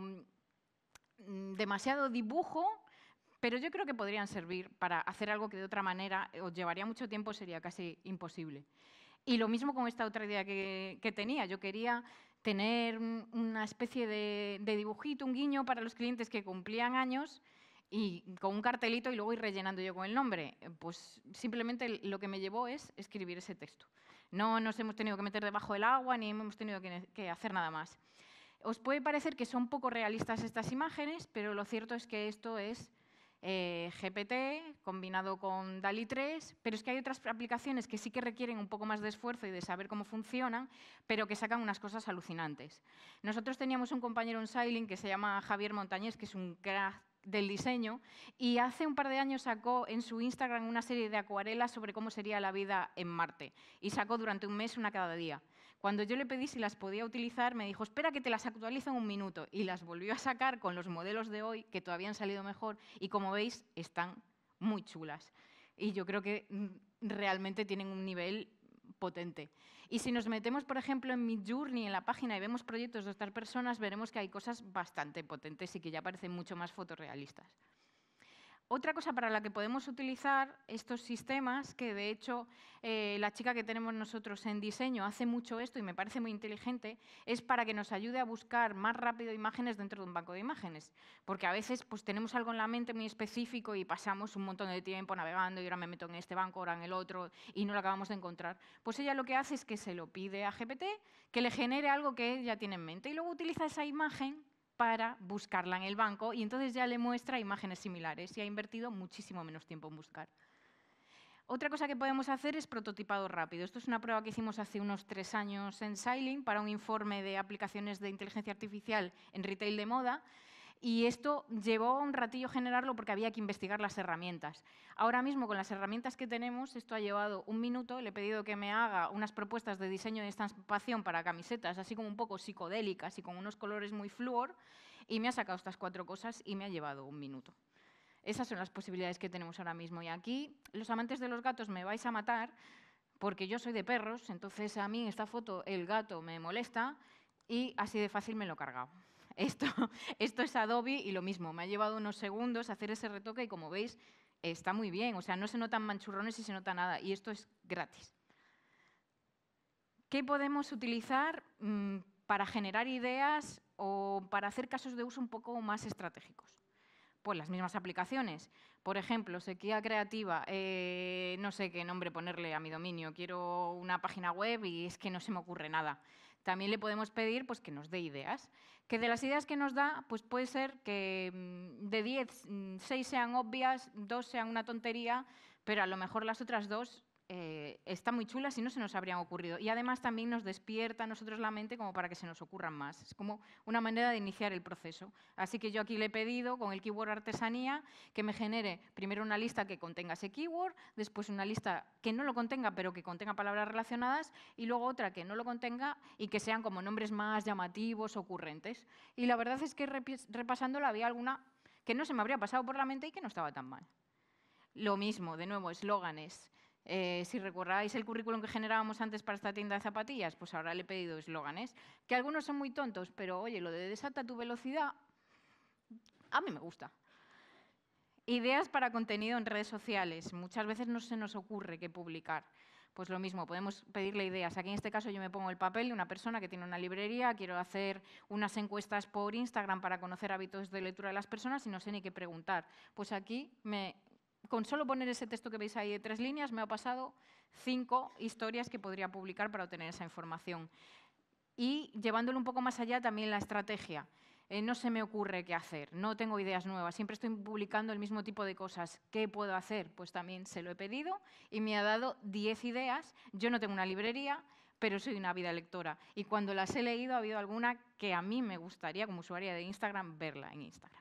mmm, demasiado dibujo, pero yo creo que podrían servir para hacer algo que de otra manera os llevaría mucho tiempo, sería casi imposible. Y lo mismo con esta otra idea que, que tenía. Yo quería tener una especie de, de dibujito, un guiño para los clientes que cumplían años y con un cartelito y luego ir rellenando yo con el nombre. Pues simplemente lo que me llevó es escribir ese texto. No nos hemos tenido que meter debajo del agua ni hemos tenido que, que hacer nada más. Os puede parecer que son poco realistas estas imágenes, pero lo cierto es que esto es Eh, G P T combinado con DALL-E tres, pero es que hay otras aplicaciones que sí que requieren un poco más de esfuerzo y de saber cómo funcionan, pero que sacan unas cosas alucinantes. Nosotros teníamos un compañero en Sailing que se llama Javier Montañés, que es un crack del diseño, y hace un par de años sacó en su Instagram una serie de acuarelas sobre cómo sería la vida en Marte, y sacó durante un mes una cada día. Cuando yo le pedí si las podía utilizar, me dijo, espera que te las actualizo en un minuto. Y las volvió a sacar con los modelos de hoy, que todavía han salido mejor. Y como veis, están muy chulas. Y yo creo que realmente tienen un nivel potente. Y si nos metemos, por ejemplo, en Midjourney, en la página, y vemos proyectos de estas personas, veremos que hay cosas bastante potentes y que ya parecen mucho más fotorrealistas. Otra cosa para la que podemos utilizar estos sistemas, que de hecho eh, la chica que tenemos nosotros en diseño hace mucho esto y me parece muy inteligente, es para que nos ayude a buscar más rápido imágenes dentro de un banco de imágenes. Porque a veces pues, tenemos algo en la mente muy específico y pasamos un montón de tiempo navegando y ahora me meto en este banco, ahora en el otro y no lo acabamos de encontrar. Pues ella lo que hace es que se lo pide a G P T, que le genere algo que ella tiene en mente y luego utiliza esa imagen para buscarla en el banco y entonces ya le muestra imágenes similares y ha invertido muchísimo menos tiempo en buscar. Otra cosa que podemos hacer es prototipado rápido. Esto es una prueba que hicimos hace unos tres años en Sailing para un informe de aplicaciones de inteligencia artificial en retail de moda. Y esto llevó un ratillo generarlo porque había que investigar las herramientas. Ahora mismo, con las herramientas que tenemos, esto ha llevado un minuto. Le he pedido que me haga unas propuestas de diseño de estampación para camisetas, así como un poco psicodélicas y con unos colores muy flúor, y me ha sacado estas cuatro cosas y me ha llevado un minuto. Esas son las posibilidades que tenemos ahora mismo. Y aquí, los amantes de los gatos me vais a matar, porque yo soy de perros, entonces a mí en esta foto el gato me molesta y así de fácil me lo he cargado. Esto, esto es Adobe y lo mismo, me ha llevado unos segundos hacer ese retoque y como veis está muy bien, o sea, no se notan manchurrones y se nota nada y esto es gratis. ¿Qué podemos utilizar mmm, para generar ideas o para hacer casos de uso un poco más estratégicos? Pues las mismas aplicaciones. Por ejemplo, sequía creativa, eh, no sé qué nombre ponerle a mi dominio, quiero una página web y es que no se me ocurre nada. También le podemos pedir pues, que nos dé ideas. Que de las ideas que nos da, pues puede ser que de diez, seis sean obvias, dos sean una tontería, pero a lo mejor las otras dos eh, están muy chulas y no se nos habrían ocurrido. Y además también nos despierta a nosotros la mente como para que se nos ocurran más. Es como una manera de iniciar el proceso. Así que yo aquí le he pedido con el keyword artesanía que me genere primero una lista que contenga ese keyword, después una lista que no lo contenga pero que contenga palabras relacionadas y luego otra que no lo contenga y que sean como nombres más llamativos, ocurrentes. Y la verdad es que repasándolo había alguna que no se me habría pasado por la mente y que no estaba tan mal. Lo mismo, de nuevo, eslóganes. Eh, si recordáis el currículum que generábamos antes para esta tienda de zapatillas, pues ahora le he pedido eslóganes, que algunos son muy tontos, pero oye, lo de desata tu velocidad, a mí me gusta. Ideas para contenido en redes sociales. Muchas veces no se nos ocurre qué publicar. Pues lo mismo, podemos pedirle ideas. Aquí en este caso yo me pongo el papel de una persona que tiene una librería, quiero hacer unas encuestas por Instagram para conocer hábitos de lectura de las personas y no sé ni qué preguntar. Pues aquí me... Con solo poner ese texto que veis ahí de tres líneas, me ha pasado cinco historias que podría publicar para obtener esa información. Y llevándolo un poco más allá, también la estrategia. Eh, no se me ocurre qué hacer, no tengo ideas nuevas, siempre estoy publicando el mismo tipo de cosas. ¿Qué puedo hacer? Pues también se lo he pedido y me ha dado diez ideas. Yo no tengo una librería, pero soy una ávida lectora. Y cuando las he leído, ha habido alguna que a mí me gustaría, como usuaria de Instagram, verla en Instagram.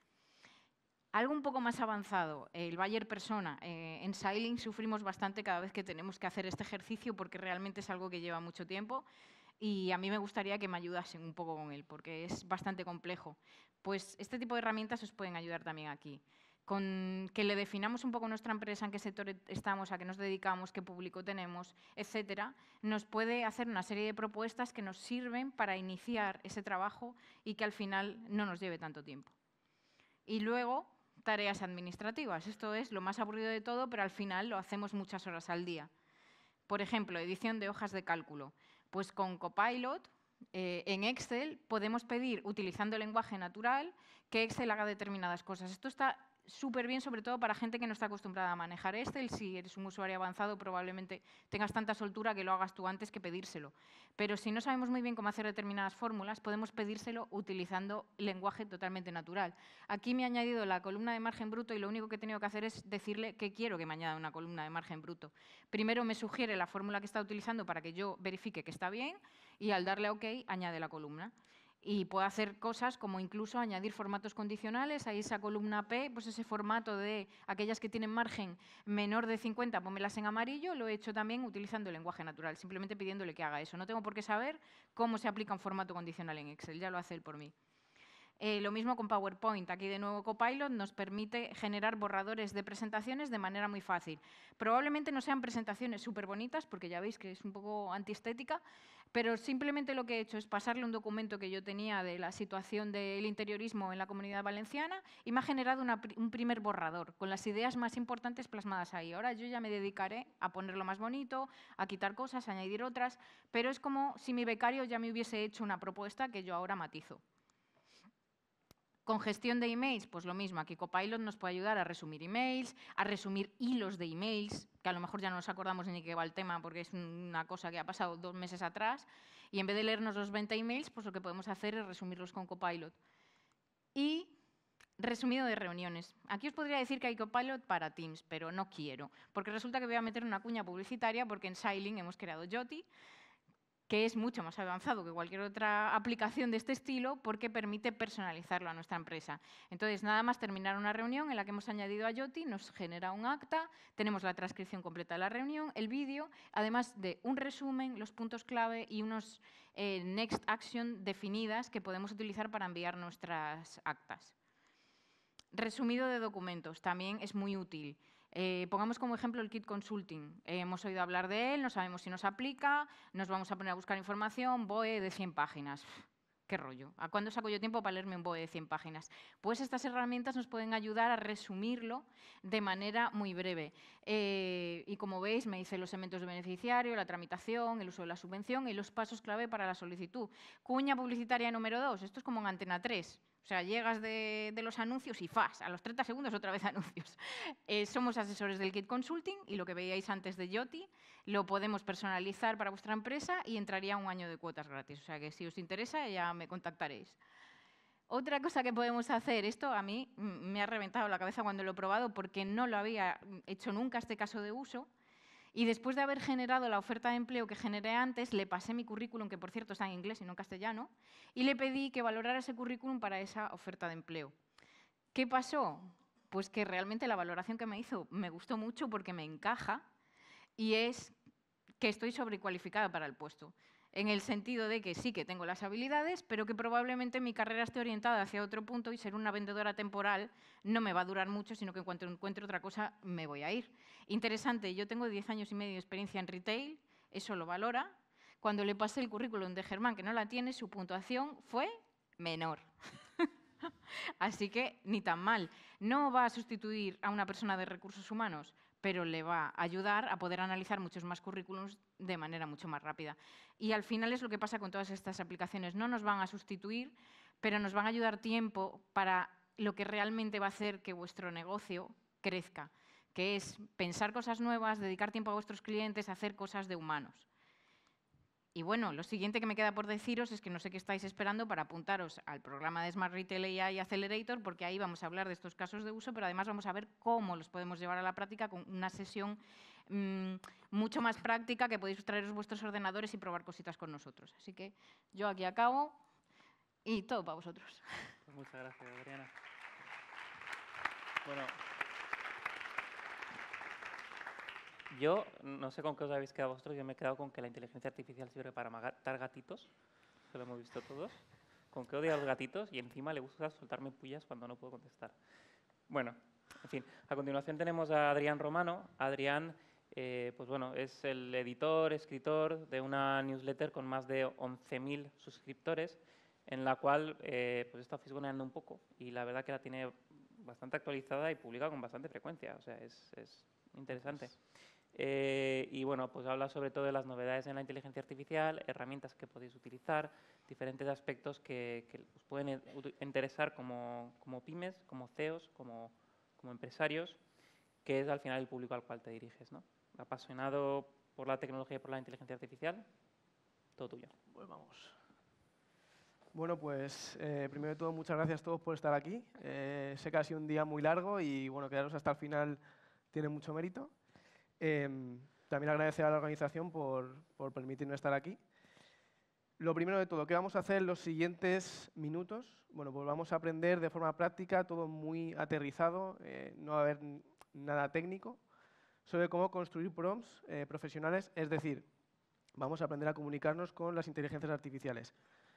Algo un poco más avanzado, el buyer persona. Eh, en Sailing sufrimos bastante cada vez que tenemos que hacer este ejercicio porque realmente es algo que lleva mucho tiempo y a mí me gustaría que me ayudasen un poco con él porque es bastante complejo. Pues este tipo de herramientas os pueden ayudar también aquí. Con que le definamos un poco nuestra empresa, en qué sector estamos, a qué nos dedicamos, qué público tenemos, etcétera, nos puede hacer una serie de propuestas que nos sirven para iniciar ese trabajo y que al final no nos lleve tanto tiempo. Y luego, tareas administrativas. Esto es lo más aburrido de todo, pero al final lo hacemos muchas horas al día. Por ejemplo, edición de hojas de cálculo. Pues con Copilot, eh, en Excel, podemos pedir, utilizando el lenguaje natural, que Excel haga determinadas cosas. Esto está súper bien, sobre todo para gente que no está acostumbrada a manejar Excel. Si eres un usuario avanzado, probablemente tengas tanta soltura que lo hagas tú antes que pedírselo. Pero si no sabemos muy bien cómo hacer determinadas fórmulas, podemos pedírselo utilizando lenguaje totalmente natural. Aquí me ha añadido la columna de margen bruto y lo único que he tenido que hacer es decirle que quiero que me añada una columna de margen bruto. Primero me sugiere la fórmula que está utilizando para que yo verifique que está bien y al darle a OK añade la columna. Y puedo hacer cosas como incluso añadir formatos condicionales a esa columna P, pues ese formato de aquellas que tienen margen menor de cincuenta, pónmelas en amarillo, lo he hecho también utilizando el lenguaje natural, simplemente pidiéndole que haga eso. No tengo por qué saber cómo se aplica un formato condicional en Excel, ya lo hace él por mí. Eh, lo mismo con PowerPoint. Aquí de nuevo Copilot nos permite generar borradores de presentaciones de manera muy fácil. Probablemente no sean presentaciones súper bonitas, porque ya veis que es un poco antiestética, pero simplemente lo que he hecho es pasarle un documento que yo tenía de la situación del interiorismo en la Comunidad Valenciana y me ha generado una, un primer borrador con las ideas más importantes plasmadas ahí. Ahora yo ya me dedicaré a ponerlo más bonito, a quitar cosas, a añadir otras, pero es como si mi becario ya me hubiese hecho una propuesta que yo ahora matizo. Con gestión de emails, pues lo mismo. Aquí Copilot nos puede ayudar a resumir emails, a resumir hilos de emails, que a lo mejor ya no nos acordamos ni qué va el tema porque es una cosa que ha pasado dos meses atrás. Y en vez de leernos los veinte emails, pues lo que podemos hacer es resumirlos con Copilot. Y resumido de reuniones. Aquí os podría decir que hay Copilot para Teams, pero no quiero, porque resulta que voy a meter una cuña publicitaria porque en Sailing hemos creado Yoti, que es mucho más avanzado que cualquier otra aplicación de este estilo porque permite personalizarlo a nuestra empresa. Entonces, nada más terminar una reunión en la que hemos añadido a Yoti, nos genera un acta, tenemos la transcripción completa de la reunión, el vídeo, además de un resumen, los puntos clave y unos eh, next action definidas que podemos utilizar para enviar nuestras actas. Resumido de documentos, también es muy útil. Eh, pongamos como ejemplo el Kit Consulting. Eh, hemos oído hablar de él, no sabemos si nos aplica, nos vamos a poner a buscar información, B O E de cien páginas. ¿Qué rollo? ¿A cuándo saco yo tiempo para leerme un B O E de cien páginas? Pues estas herramientas nos pueden ayudar a resumirlo de manera muy breve. Eh, y como veis, me dice los elementos de beneficiario, la tramitación, el uso de la subvención y los pasos clave para la solicitud. Cuña publicitaria número dos. Esto es como en Antena tres. O sea, llegas de, de los anuncios y ¡fas! A los treinta segundos otra vez anuncios. Eh, somos asesores del Kit Consulting y lo que veíais antes de Yoti lo podemos personalizar para vuestra empresa y entraría un año de cuotas gratis. O sea que si os interesa ya me contactaréis. Otra cosa que podemos hacer, esto a mí me ha reventado la cabeza cuando lo he probado porque no lo había hecho nunca este caso de uso. Y después de haber generado la oferta de empleo que generé antes, le pasé mi currículum, que por cierto está en inglés y no en castellano, y le pedí que valorara ese currículum para esa oferta de empleo. ¿Qué pasó? Pues que realmente la valoración que me hizo me gustó mucho porque me encaja y es que estoy sobrecualificada para el puesto. En el sentido de que sí que tengo las habilidades, pero que probablemente mi carrera esté orientada hacia otro punto y ser una vendedora temporal no me va a durar mucho, sino que en cuanto encuentre otra cosa me voy a ir. Interesante, yo tengo diez años y medio de experiencia en retail, eso lo valora. Cuando le pasé el currículum de Germán, que no la tiene, su puntuación fue menor. Así que ni tan mal. No va a sustituir a una persona de recursos humanos, pero le va a ayudar a poder analizar muchos más currículums de manera mucho más rápida. Y al final es lo que pasa con todas estas aplicaciones. No nos van a sustituir, pero nos van a ayudar tiempo para lo que realmente va a hacer que vuestro negocio crezca, que es pensar cosas nuevas, dedicar tiempo a vuestros clientes, hacer cosas de humanos. Y bueno, lo siguiente que me queda por deciros es que no sé qué estáis esperando para apuntaros al programa de Smart Retail A I Accelerator, porque ahí vamos a hablar de estos casos de uso, pero además vamos a ver cómo los podemos llevar a la práctica con una sesión mmm, mucho más práctica que podéis traeros vuestros ordenadores y probar cositas con nosotros. Así que yo aquí acabo y todo para vosotros. Pues muchas gracias, Adriana. Bueno, yo no sé con qué os habéis quedado vosotros, yo me he quedado con que la inteligencia artificial sirve para matar gatitos, que lo hemos visto todos, con que odia a los gatitos y encima le gusta soltarme pullas cuando no puedo contestar. Bueno, en fin, a continuación tenemos a Adrián Romano. Adrián, eh, pues bueno, es el editor, escritor de una newsletter con más de once mil suscriptores, en la cual eh, pues está fisgoneando un poco y la verdad que la tiene bastante actualizada y publica con bastante frecuencia, o sea, es, es interesante. Eh, y bueno, pues habla sobre todo de las novedades en la inteligencia artificial, herramientas que podéis utilizar, diferentes aspectos que, que os pueden interesar como, como pymes, como C E Os, como, como empresarios, que es al final el público al cual te diriges, ¿no? Apasionado por la tecnología y por la inteligencia artificial, todo tuyo. Pues vamos. Bueno, pues eh, primero de todo, muchas gracias a todos por estar aquí. Eh, sé que ha sido un día muy largo y bueno, quedaros hasta el final tiene mucho mérito. Eh, también agradecer a la organización por, por permitirnos estar aquí. Lo primero de todo, ¿qué vamos a hacer en los siguientes minutos? Bueno, pues vamos a aprender de forma práctica, todo muy aterrizado, eh, no va a haber nada técnico, sobre cómo construir prompts eh, profesionales, es decir, vamos a aprender a comunicarnos con las inteligencias artificiales.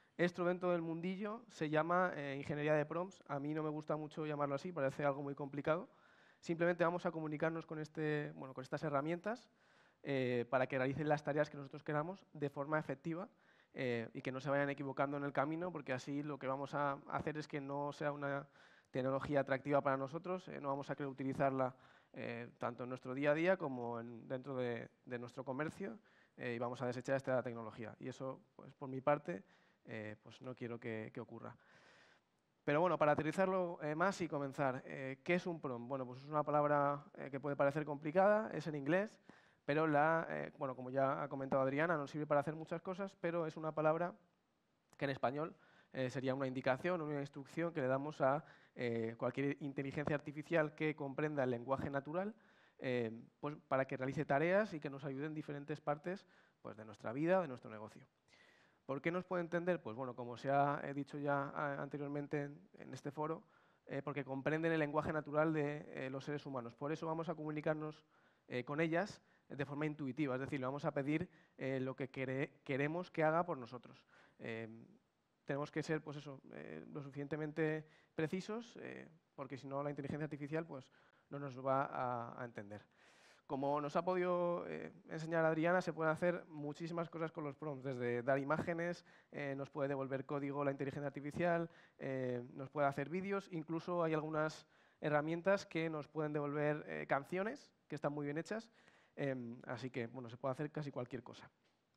Esto dentro del mundillo se llama eh, ingeniería de prompts. A mí no me gusta mucho llamarlo así, parece algo muy complicado. Simplemente vamos a comunicarnos con, este, bueno, con estas herramientas eh, para que realicen las tareas que nosotros queramos de forma efectiva eh, y que no se vayan equivocando en el camino, porque así lo que vamos a hacer es que no sea una tecnología atractiva para nosotros, eh, no vamos a querer utilizarla eh, tanto en nuestro día a día como en, dentro de, de nuestro comercio eh, y vamos a desechar esta tecnología. Y eso, pues, por mi parte, eh, pues no quiero que, que ocurra. Pero bueno, para aterrizarlo eh, más y comenzar, eh, ¿qué es un prompt? Bueno, pues es una palabra eh, que puede parecer complicada, es en inglés, pero la, eh, bueno, como ya ha comentado Adriana, nos sirve para hacer muchas cosas, pero es una palabra que en español eh, sería una indicación, una instrucción que le damos a eh, cualquier inteligencia artificial que comprenda el lenguaje natural eh, pues para que realice tareas y que nos ayude en diferentes partes pues, de nuestra vida, de nuestro negocio. ¿Por qué nos puede entender? Pues bueno, como se ha dicho ya anteriormente en, en este foro, eh, porque comprenden el lenguaje natural de eh, los seres humanos. Por eso vamos a comunicarnos eh, con ellas de forma intuitiva, es decir, le vamos a pedir eh, lo que quere, queremos que haga por nosotros. Eh, tenemos que ser pues eso, eh, lo suficientemente precisos, eh, porque si no la inteligencia artificial pues, no nos va a, a entender. Como nos ha podido eh, enseñar Adriana, se pueden hacer muchísimas cosas con los prompts, desde dar imágenes, eh, nos puede devolver código la inteligencia artificial, eh, nos puede hacer vídeos, incluso hay algunas herramientas que nos pueden devolver eh, canciones, que están muy bien hechas, eh, así que bueno, se puede hacer casi cualquier cosa.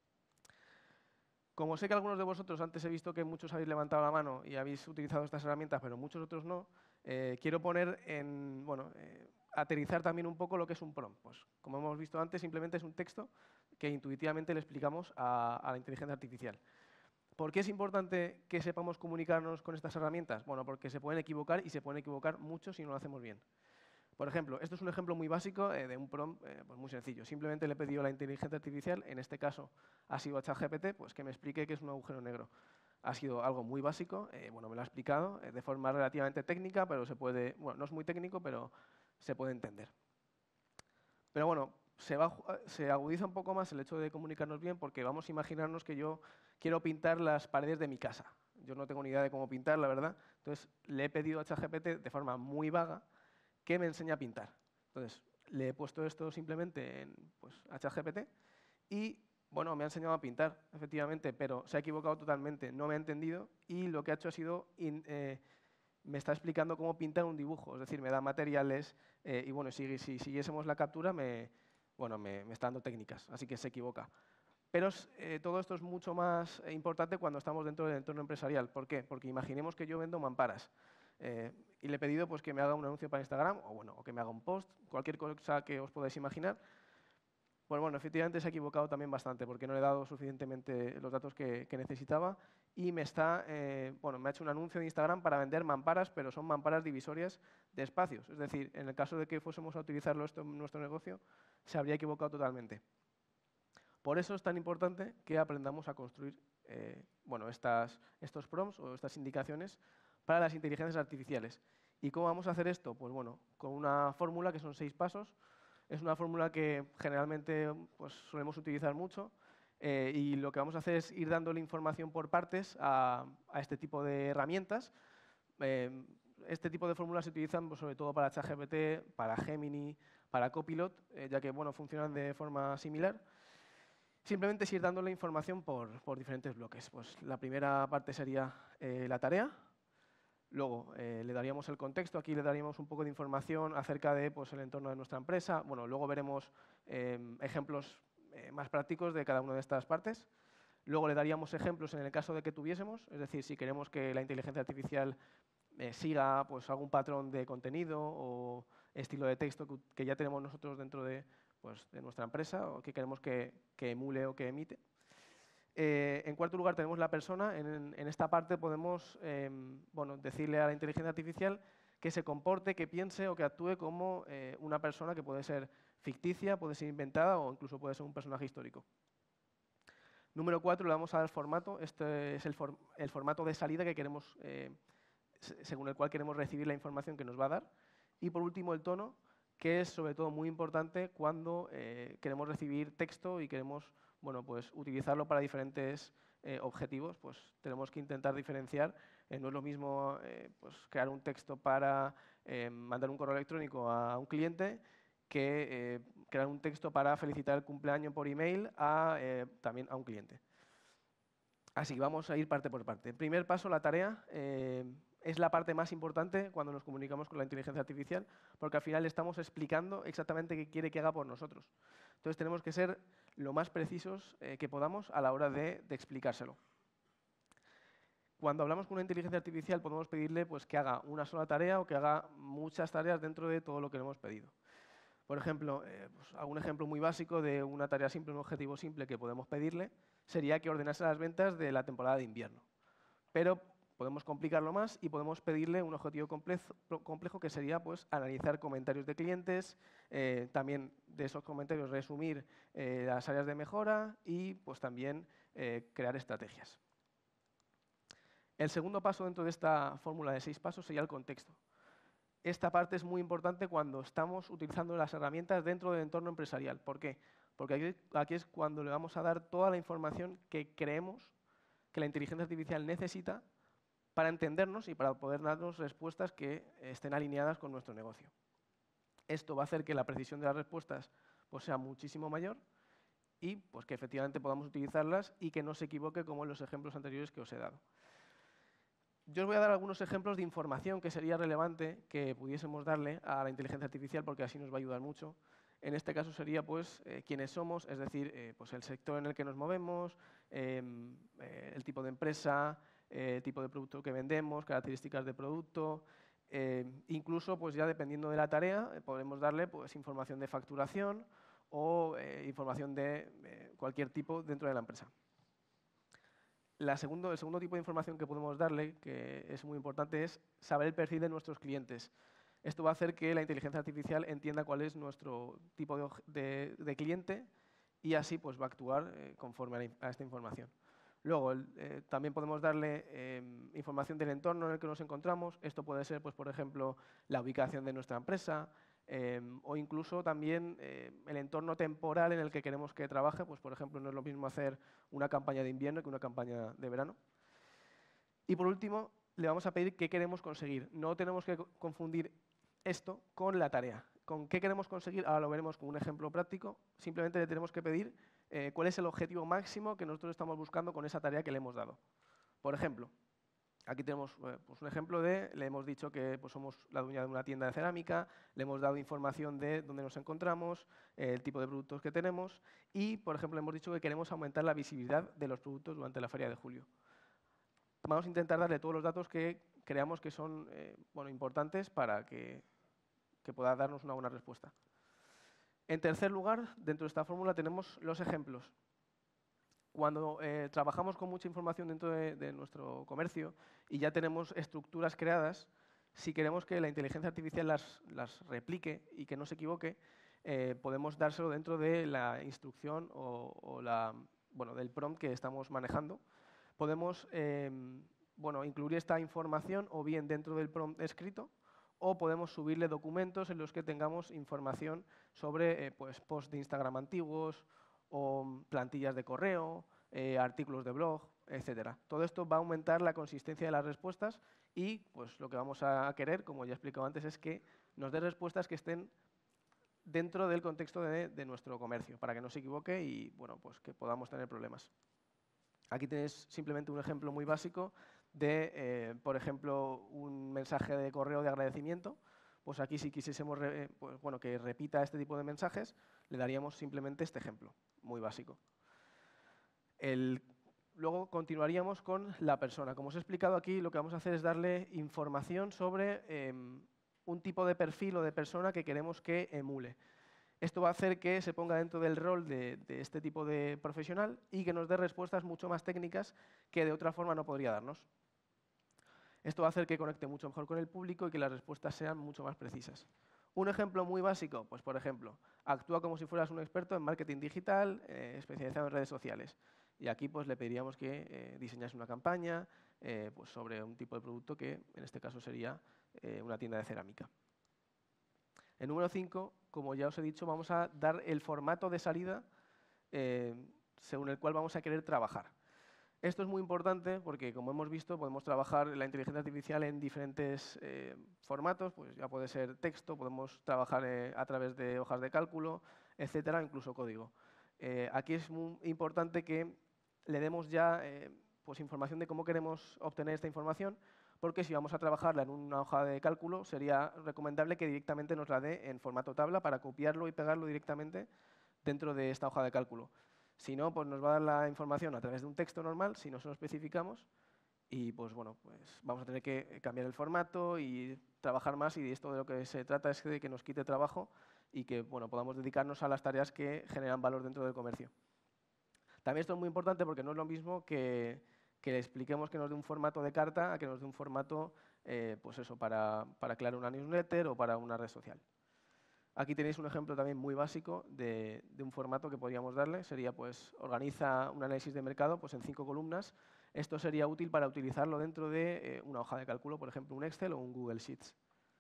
Como sé que algunos de vosotros, antes he visto que muchos habéis levantado la mano y habéis utilizado estas herramientas, pero muchos otros no, eh, quiero poner en, bueno, eh, aterrizar también un poco lo que es un prompt. Pues, como hemos visto antes, simplemente es un texto que intuitivamente le explicamos a, a la inteligencia artificial. ¿Por qué es importante que sepamos comunicarnos con estas herramientas? Bueno, porque se pueden equivocar y se pueden equivocar mucho si no lo hacemos bien. Por ejemplo, esto es un ejemplo muy básico eh, de un prompt eh, pues muy sencillo. Simplemente le he pedido a la inteligencia artificial, en este caso ha sido a ChatGPT, pues que me explique qué es un agujero negro. Ha sido algo muy básico, eh, bueno, me lo ha explicado eh, de forma relativamente técnica, pero se puede, bueno, no es muy técnico, pero se puede entender. Pero bueno, se, va, se agudiza un poco más el hecho de comunicarnos bien porque vamos a imaginarnos que yo quiero pintar las paredes de mi casa. Yo no tengo ni idea de cómo pintar, la verdad. Entonces, le he pedido a ChatGPT de forma muy vaga que me enseña a pintar. Entonces, le he puesto esto simplemente en, pues, a ChatGPT y, bueno, me ha enseñado a pintar, efectivamente, pero se ha equivocado totalmente, no me ha entendido y lo que ha hecho ha sido, in, eh, me está explicando cómo pintar un dibujo, es decir, me da materiales eh, y, bueno, si, si siguiésemos la captura, me, bueno, me, me está dando técnicas, así que se equivoca. Pero eh, todo esto es mucho más importante cuando estamos dentro del entorno empresarial. ¿Por qué? Porque imaginemos que yo vendo mamparas. Eh, y le he pedido pues, que me haga un anuncio para Instagram o, bueno, o que me haga un post, cualquier cosa que os podáis imaginar. Pues bueno, efectivamente se ha equivocado también bastante porque no le he dado suficientemente los datos que, que necesitaba y me, está, eh, bueno, me ha hecho un anuncio de Instagram para vender mamparas, pero son mamparas divisorias de espacios. Es decir, en el caso de que fuésemos a utilizarlo esto en nuestro negocio, se habría equivocado totalmente. Por eso es tan importante que aprendamos a construir eh, bueno, estas, estos prompts o estas indicaciones para las inteligencias artificiales. ¿Y cómo vamos a hacer esto? Pues bueno, con una fórmula que son seis pasos. Es una fórmula que generalmente pues, solemos utilizar mucho eh, y lo que vamos a hacer es ir dándole información por partes a, a este tipo de herramientas. Eh, este tipo de fórmulas se utilizan pues, sobre todo para ChatGPT, para Gemini, para Copilot, eh, ya que bueno, funcionan de forma similar. Simplemente es ir dándole información por, por diferentes bloques. Pues, la primera parte sería eh, la tarea. Luego eh, le daríamos el contexto, aquí le daríamos un poco de información acerca de pues, el entorno de nuestra empresa. Bueno, luego veremos eh, ejemplos eh, más prácticos de cada una de estas partes. Luego le daríamos ejemplos en el caso de que tuviésemos, es decir, si queremos que la inteligencia artificial eh, siga pues, algún patrón de contenido o estilo de texto que, que ya tenemos nosotros dentro de, pues, de nuestra empresa o que queremos que, que emule o que emite. Eh, en cuarto lugar tenemos la persona. En, en esta parte podemos eh, bueno, decirle a la inteligencia artificial que se comporte, que piense o que actúe como eh, una persona que puede ser ficticia, puede ser inventada o incluso puede ser un personaje histórico. Número cuatro, le vamos a dar formato. Este es el, for, el formato de salida que queremos, eh, según el cual queremos recibir la información que nos va a dar. Y por último, el tono, que es sobre todo muy importante cuando eh, queremos recibir texto y queremos bueno, pues, utilizarlo para diferentes eh, objetivos. Pues tenemos que intentar diferenciar. Eh, no es lo mismo eh, pues, crear un texto para eh, mandar un correo electrónico a un cliente que eh, crear un texto para felicitar el cumpleaños por email a, eh, también a un cliente. Así que vamos a ir parte por parte. El primer paso, la tarea, eh, es la parte más importante cuando nos comunicamos con la inteligencia artificial, porque al final le estamos explicando exactamente qué quiere que haga por nosotros. Entonces tenemos que ser lo más precisos eh, que podamos a la hora de, de explicárselo. Cuando hablamos con una inteligencia artificial podemos pedirle pues, que haga una sola tarea o que haga muchas tareas dentro de todo lo que le hemos pedido. Por ejemplo, eh, pues, algún ejemplo muy básico de una tarea simple, un objetivo simple que podemos pedirle sería que ordenase las ventas de la temporada de invierno. Pero podemos complicarlo más y podemos pedirle un objetivo complejo, complejo que sería pues, analizar comentarios de clientes, eh, también de esos comentarios resumir eh, las áreas de mejora y pues, también eh, crear estrategias. El segundo paso dentro de esta fórmula de seis pasos sería el contexto. Esta parte es muy importante cuando estamos utilizando las herramientas dentro del entorno empresarial. ¿Por qué? Porque aquí, aquí es cuando le vamos a dar toda la información que creemos que la inteligencia artificial necesita para entendernos y para poder darnos respuestas que estén alineadas con nuestro negocio. Esto va a hacer que la precisión de las respuestas pues, sea muchísimo mayor y pues, que efectivamente podamos utilizarlas y que no se equivoque como en los ejemplos anteriores que os he dado. Yo os voy a dar algunos ejemplos de información que sería relevante que pudiésemos darle a la inteligencia artificial porque así nos va a ayudar mucho. En este caso sería pues, eh, quiénes somos, es decir, eh, pues el sector en el que nos movemos, eh, eh, el tipo de empresa, eh, el tipo de producto que vendemos, características de producto. Eh, incluso, pues ya dependiendo de la tarea, eh, podemos darle pues, información de facturación o eh, información de eh, cualquier tipo dentro de la empresa. La segundo, el segundo tipo de información que podemos darle, que es muy importante, es saber el perfil de nuestros clientes. Esto va a hacer que la inteligencia artificial entienda cuál es nuestro tipo de, de, de cliente y así pues, va a actuar eh, conforme a, la, a esta información. Luego, el, eh, también podemos darle eh, información del entorno en el que nos encontramos. Esto puede ser, pues, por ejemplo, la ubicación de nuestra empresa eh, o incluso también eh, el entorno temporal en el que queremos que trabaje. Pues, por ejemplo, no es lo mismo hacer una campaña de invierno que una campaña de verano. Y por último, le vamos a pedir qué queremos conseguir. No tenemos que confundir esto con la tarea. ¿Con qué queremos conseguir? Ahora lo veremos con un ejemplo práctico. Simplemente le tenemos que pedir eh, cuál es el objetivo máximo que nosotros estamos buscando con esa tarea que le hemos dado. Por ejemplo, aquí tenemos eh, pues un ejemplo de, le hemos dicho que pues, somos la dueña de una tienda de cerámica, le hemos dado información de dónde nos encontramos, eh, el tipo de productos que tenemos y, por ejemplo, le hemos dicho que queremos aumentar la visibilidad de los productos durante la feria de julio. Vamos a intentar darle todos los datos que creamos que son eh, bueno, importantes para que, que pueda darnos una buena respuesta. En tercer lugar, dentro de esta fórmula tenemos los ejemplos. Cuando eh, trabajamos con mucha información dentro de, de nuestro comercio y ya tenemos estructuras creadas, si queremos que la inteligencia artificial las, las replique y que no se equivoque, eh, podemos dárselo dentro de la instrucción o, o la, bueno, del prompt que estamos manejando. Podemos eh, bueno, incluir esta información o bien dentro del prompt escrito o podemos subirle documentos en los que tengamos información sobre eh, pues, posts de Instagram antiguos o plantillas de correo, eh, artículos de blog, etcétera. Todo esto va a aumentar la consistencia de las respuestas y pues, lo que vamos a querer, como ya he explicado antes, es que nos dé respuestas que estén dentro del contexto de, de nuestro comercio, para que no se equivoque y bueno, pues, que podamos tener problemas. Aquí tenéis simplemente un ejemplo muy básico de, eh, por ejemplo, un mensaje de correo de agradecimiento. Pues aquí si quisiésemos re, pues, bueno, que repita este tipo de mensajes, le daríamos simplemente este ejemplo, muy básico. El, luego continuaríamos con la persona. Como os he explicado aquí, lo que vamos a hacer es darle información sobre eh, un tipo de perfil o de persona que queremos que emule. Esto va a hacer que se ponga dentro del rol de, de este tipo de profesional y que nos dé respuestas mucho más técnicas que de otra forma no podría darnos. Esto va a hacer que conecte mucho mejor con el público y que las respuestas sean mucho más precisas. Un ejemplo muy básico, pues por ejemplo, actúa como si fueras un experto en marketing digital eh, especializado en redes sociales. Y aquí pues, le pediríamos que eh, diseñase una campaña eh, pues, sobre un tipo de producto que en este caso sería eh, una tienda de cerámica. El número cinco, como ya os he dicho, vamos a dar el formato de salida eh, según el cual vamos a querer trabajar. Esto es muy importante porque, como hemos visto, podemos trabajar la inteligencia artificial en diferentes eh, formatos, pues ya puede ser texto, podemos trabajar eh, a través de hojas de cálculo, etcétera, incluso código. Eh, aquí es muy importante que le demos ya eh, pues información de cómo queremos obtener esta información, porque si vamos a trabajarla en una hoja de cálculo, sería recomendable que directamente nos la dé en formato tabla para copiarlo y pegarlo directamente dentro de esta hoja de cálculo. Si no, pues nos va a dar la información a través de un texto normal, si no se lo especificamos, y pues bueno, pues vamos a tener que cambiar el formato y trabajar más, y de esto de lo que se trata es de que nos quite trabajo y que bueno, podamos dedicarnos a las tareas que generan valor dentro del comercio. También esto es muy importante porque no es lo mismo que, que le expliquemos que nos dé un formato de carta a que nos dé un formato eh, pues eso, para, para crear una newsletter o para una red social. Aquí tenéis un ejemplo también muy básico de, de un formato que podríamos darle. Sería, pues, organiza un análisis de mercado pues, en cinco columnas. Esto sería útil para utilizarlo dentro de eh, una hoja de cálculo, por ejemplo, un Excel o un Google Sheets.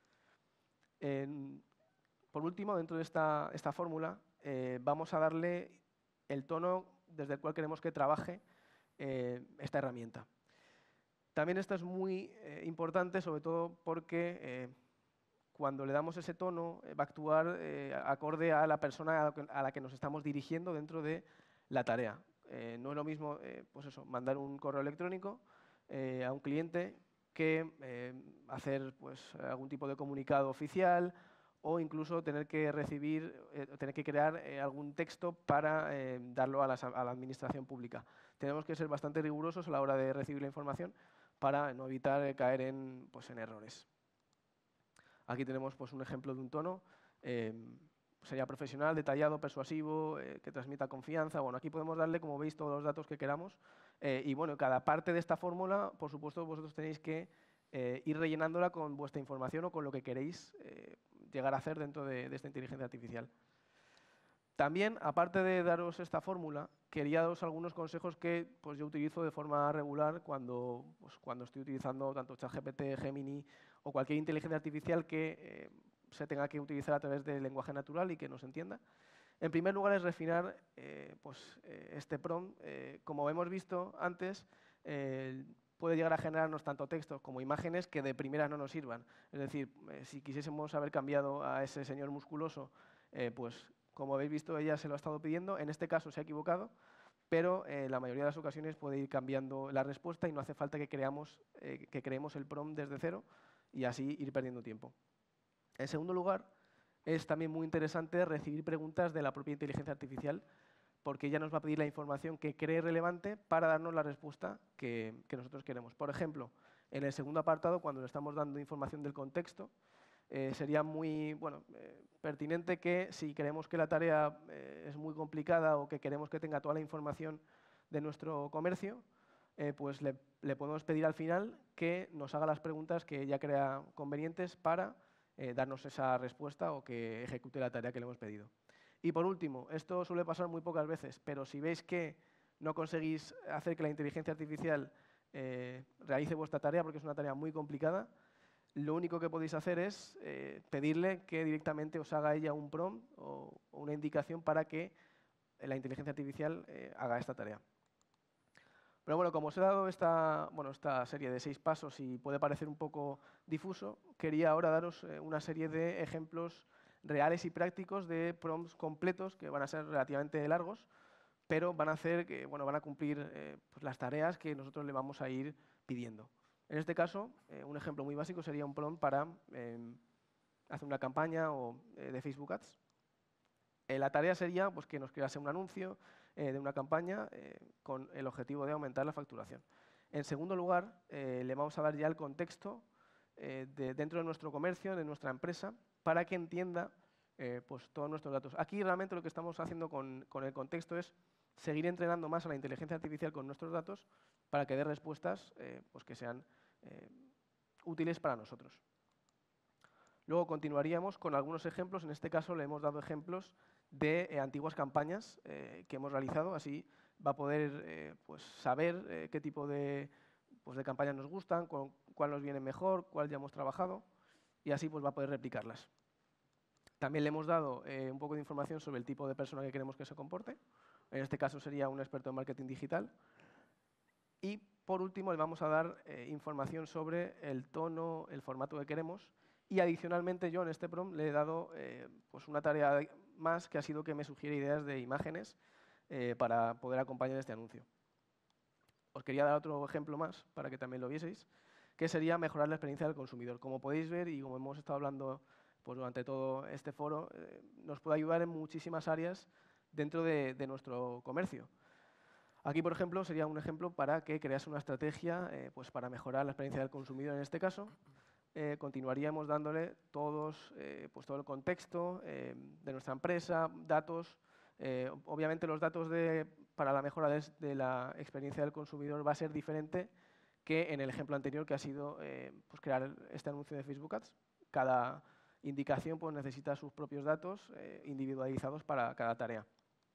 En, por último, dentro de esta, esta fórmula, eh, vamos a darle el tono desde el cual queremos que trabaje eh, esta herramienta. También esto es muy eh, importante, sobre todo porque eh, cuando le damos ese tono, eh, va a actuar eh, acorde a la persona a la, que, a la que nos estamos dirigiendo dentro de la tarea. Eh, no es lo mismo eh, pues eso, mandar un correo electrónico eh, a un cliente que eh, hacer pues, algún tipo de comunicado oficial o incluso tener que recibir, eh, tener que crear eh, algún texto para eh, darlo a, las, a la administración pública. Tenemos que ser bastante rigurosos a la hora de recibir la información para no evitar eh, caer en, pues, en errores. Aquí tenemos pues, un ejemplo de un tono, eh, sería profesional, detallado, persuasivo, eh, que transmita confianza. Bueno, aquí podemos darle, como veis, todos los datos que queramos. Eh, y bueno, cada parte de esta fórmula, por supuesto, vosotros tenéis que eh, ir rellenándola con vuestra información o con lo que queréis eh, llegar a hacer dentro de, de esta inteligencia artificial. También, aparte de daros esta fórmula, quería daros algunos consejos que pues, yo utilizo de forma regular cuando, pues, cuando estoy utilizando tanto ChatGPT, Gemini o cualquier inteligencia artificial que eh, se tenga que utilizar a través del lenguaje natural y que nos entienda. En primer lugar es refinar eh, pues, eh, este prompt. Eh, como hemos visto antes, eh, puede llegar a generarnos tanto textos como imágenes que de primera no nos sirvan. Es decir, eh, si quisiésemos haber cambiado a ese señor musculoso, eh, pues como habéis visto, ella se lo ha estado pidiendo. En este caso se ha equivocado, pero en eh, la mayoría de las ocasiones puede ir cambiando la respuesta y no hace falta que, creamos, eh, que creemos el prompt desde cero y así ir perdiendo tiempo. En segundo lugar, es también muy interesante recibir preguntas de la propia inteligencia artificial porque ella nos va a pedir la información que cree relevante para darnos la respuesta que, que nosotros queremos. Por ejemplo, en el segundo apartado, cuando le estamos dando información del contexto, Eh, sería muy bueno, eh, pertinente que si creemos que la tarea eh, es muy complicada o que queremos que tenga toda la información de nuestro comercio, eh, pues le, le podemos pedir al final que nos haga las preguntas que ella crea convenientes para eh, darnos esa respuesta o que ejecute la tarea que le hemos pedido. Y por último, esto suele pasar muy pocas veces, pero si veis que no conseguís hacer que la inteligencia artificial eh, realice vuestra tarea porque es una tarea muy complicada, lo único que podéis hacer es eh, pedirle que directamente os haga ella un prompt o, o una indicación para que la inteligencia artificial eh, haga esta tarea. Pero bueno, como os he dado esta, bueno, esta serie de seis pasos y puede parecer un poco difuso, quería ahora daros eh, una serie de ejemplos reales y prácticos de prompts completos que van a ser relativamente largos, pero van a hacer que, bueno, van a cumplir eh, pues las tareas que nosotros le vamos a ir pidiendo. En este caso, eh, un ejemplo muy básico sería un prompt para eh, hacer una campaña o, eh, de Facebook Ads. Eh, la tarea sería pues, que nos crease un anuncio eh, de una campaña eh, con el objetivo de aumentar la facturación. En segundo lugar, eh, le vamos a dar ya el contexto eh, de, dentro de nuestro comercio, de nuestra empresa, para que entienda eh, pues, todos nuestros datos. Aquí realmente lo que estamos haciendo con, con el contexto es seguir entrenando más a la inteligencia artificial con nuestros datos para que dé respuestas eh, pues, que sean Eh, útiles para nosotros. Luego continuaríamos con algunos ejemplos. En este caso le hemos dado ejemplos de eh, antiguas campañas eh, que hemos realizado. Así va a poder eh, pues saber eh, qué tipo de, pues de campañas nos gustan, cuál, cuál nos viene mejor, cuál ya hemos trabajado y así pues va a poder replicarlas. También le hemos dado eh, un poco de información sobre el tipo de persona que queremos que se comporte. En este caso sería un experto en marketing digital. Y por último le vamos a dar eh, información sobre el tono, el formato que queremos. Y adicionalmente yo en este prompt le he dado eh, pues una tarea más, que ha sido que me sugiere ideas de imágenes eh, para poder acompañar este anuncio. Os quería dar otro ejemplo más para que también lo vieseis, que sería mejorar la experiencia del consumidor. Como podéis ver y como hemos estado hablando pues, durante todo este foro, eh, nos puede ayudar en muchísimas áreas dentro de, de nuestro comercio. Aquí, por ejemplo, sería un ejemplo para que crease una estrategia eh, pues para mejorar la experiencia del consumidor en este caso. Eh, continuaríamos dándole todos, eh, pues todo el contexto eh, de nuestra empresa, datos. Eh, obviamente los datos de, para la mejora de, de la experiencia del consumidor va a ser diferente que en el ejemplo anterior, que ha sido eh, pues crear este anuncio de Facebook Ads. Cada indicación pues, necesita sus propios datos eh, individualizados para cada tarea.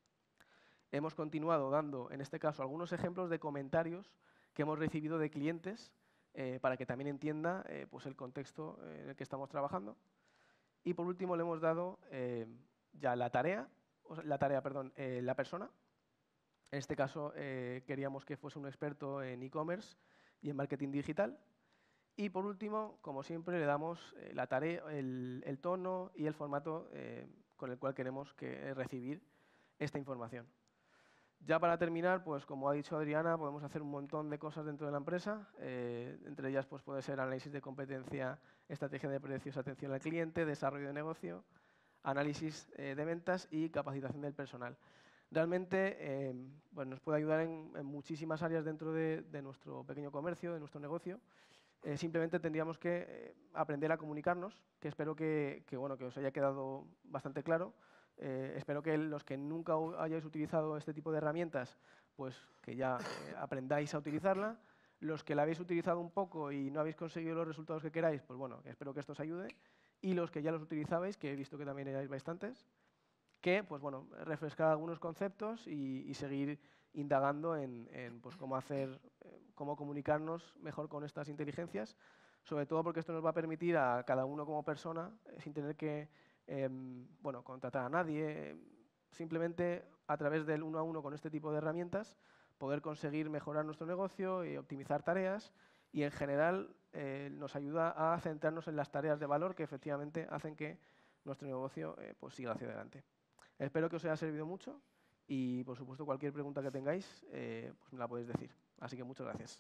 Hemos continuado dando, en este caso, algunos ejemplos de comentarios que hemos recibido de clientes eh, para que también entienda eh, pues el contexto en el que estamos trabajando. Y por último le hemos dado eh, ya la tarea, o sea, la tarea, perdón, eh, la persona. En este caso eh, queríamos que fuese un experto en e-commerce y en marketing digital. Y por último, como siempre, le damos eh, la tarea, el, el tono y el formato eh, con el cual queremos que, recibir esta información. Ya para terminar, pues como ha dicho Adriana, podemos hacer un montón de cosas dentro de la empresa. Eh, entre ellas pues, puede ser análisis de competencia, estrategia de precios, atención al cliente, desarrollo de negocio, análisis eh, de ventas y capacitación del personal. Realmente eh, bueno, nos puede ayudar en, en muchísimas áreas dentro de, de nuestro pequeño comercio, de nuestro negocio. Eh, simplemente tendríamos que eh, aprender a comunicarnos, que espero que, que, bueno, que os haya quedado bastante claro. Eh, espero que los que nunca hayáis utilizado este tipo de herramientas, pues que ya eh, aprendáis a utilizarla. Los que la habéis utilizado un poco y no habéis conseguido los resultados que queráis, pues bueno, espero que esto os ayude. Y los que ya los utilizabais, que he visto que también erais bastantes, que, pues bueno, refrescar algunos conceptos y, y seguir indagando en, en pues, cómo hacer, eh, cómo comunicarnos mejor con estas inteligencias, sobre todo porque esto nos va a permitir a cada uno como persona, eh, sin tener que eh, bueno, contratar a nadie, eh, simplemente a través del uno a uno con este tipo de herramientas, poder conseguir mejorar nuestro negocio y optimizar tareas y, en general, eh, nos ayuda a centrarnos en las tareas de valor que efectivamente hacen que nuestro negocio eh, pues, siga hacia adelante. Espero que os haya servido mucho y, por supuesto, cualquier pregunta que tengáis, eh, pues me la podéis decir. Así que muchas gracias.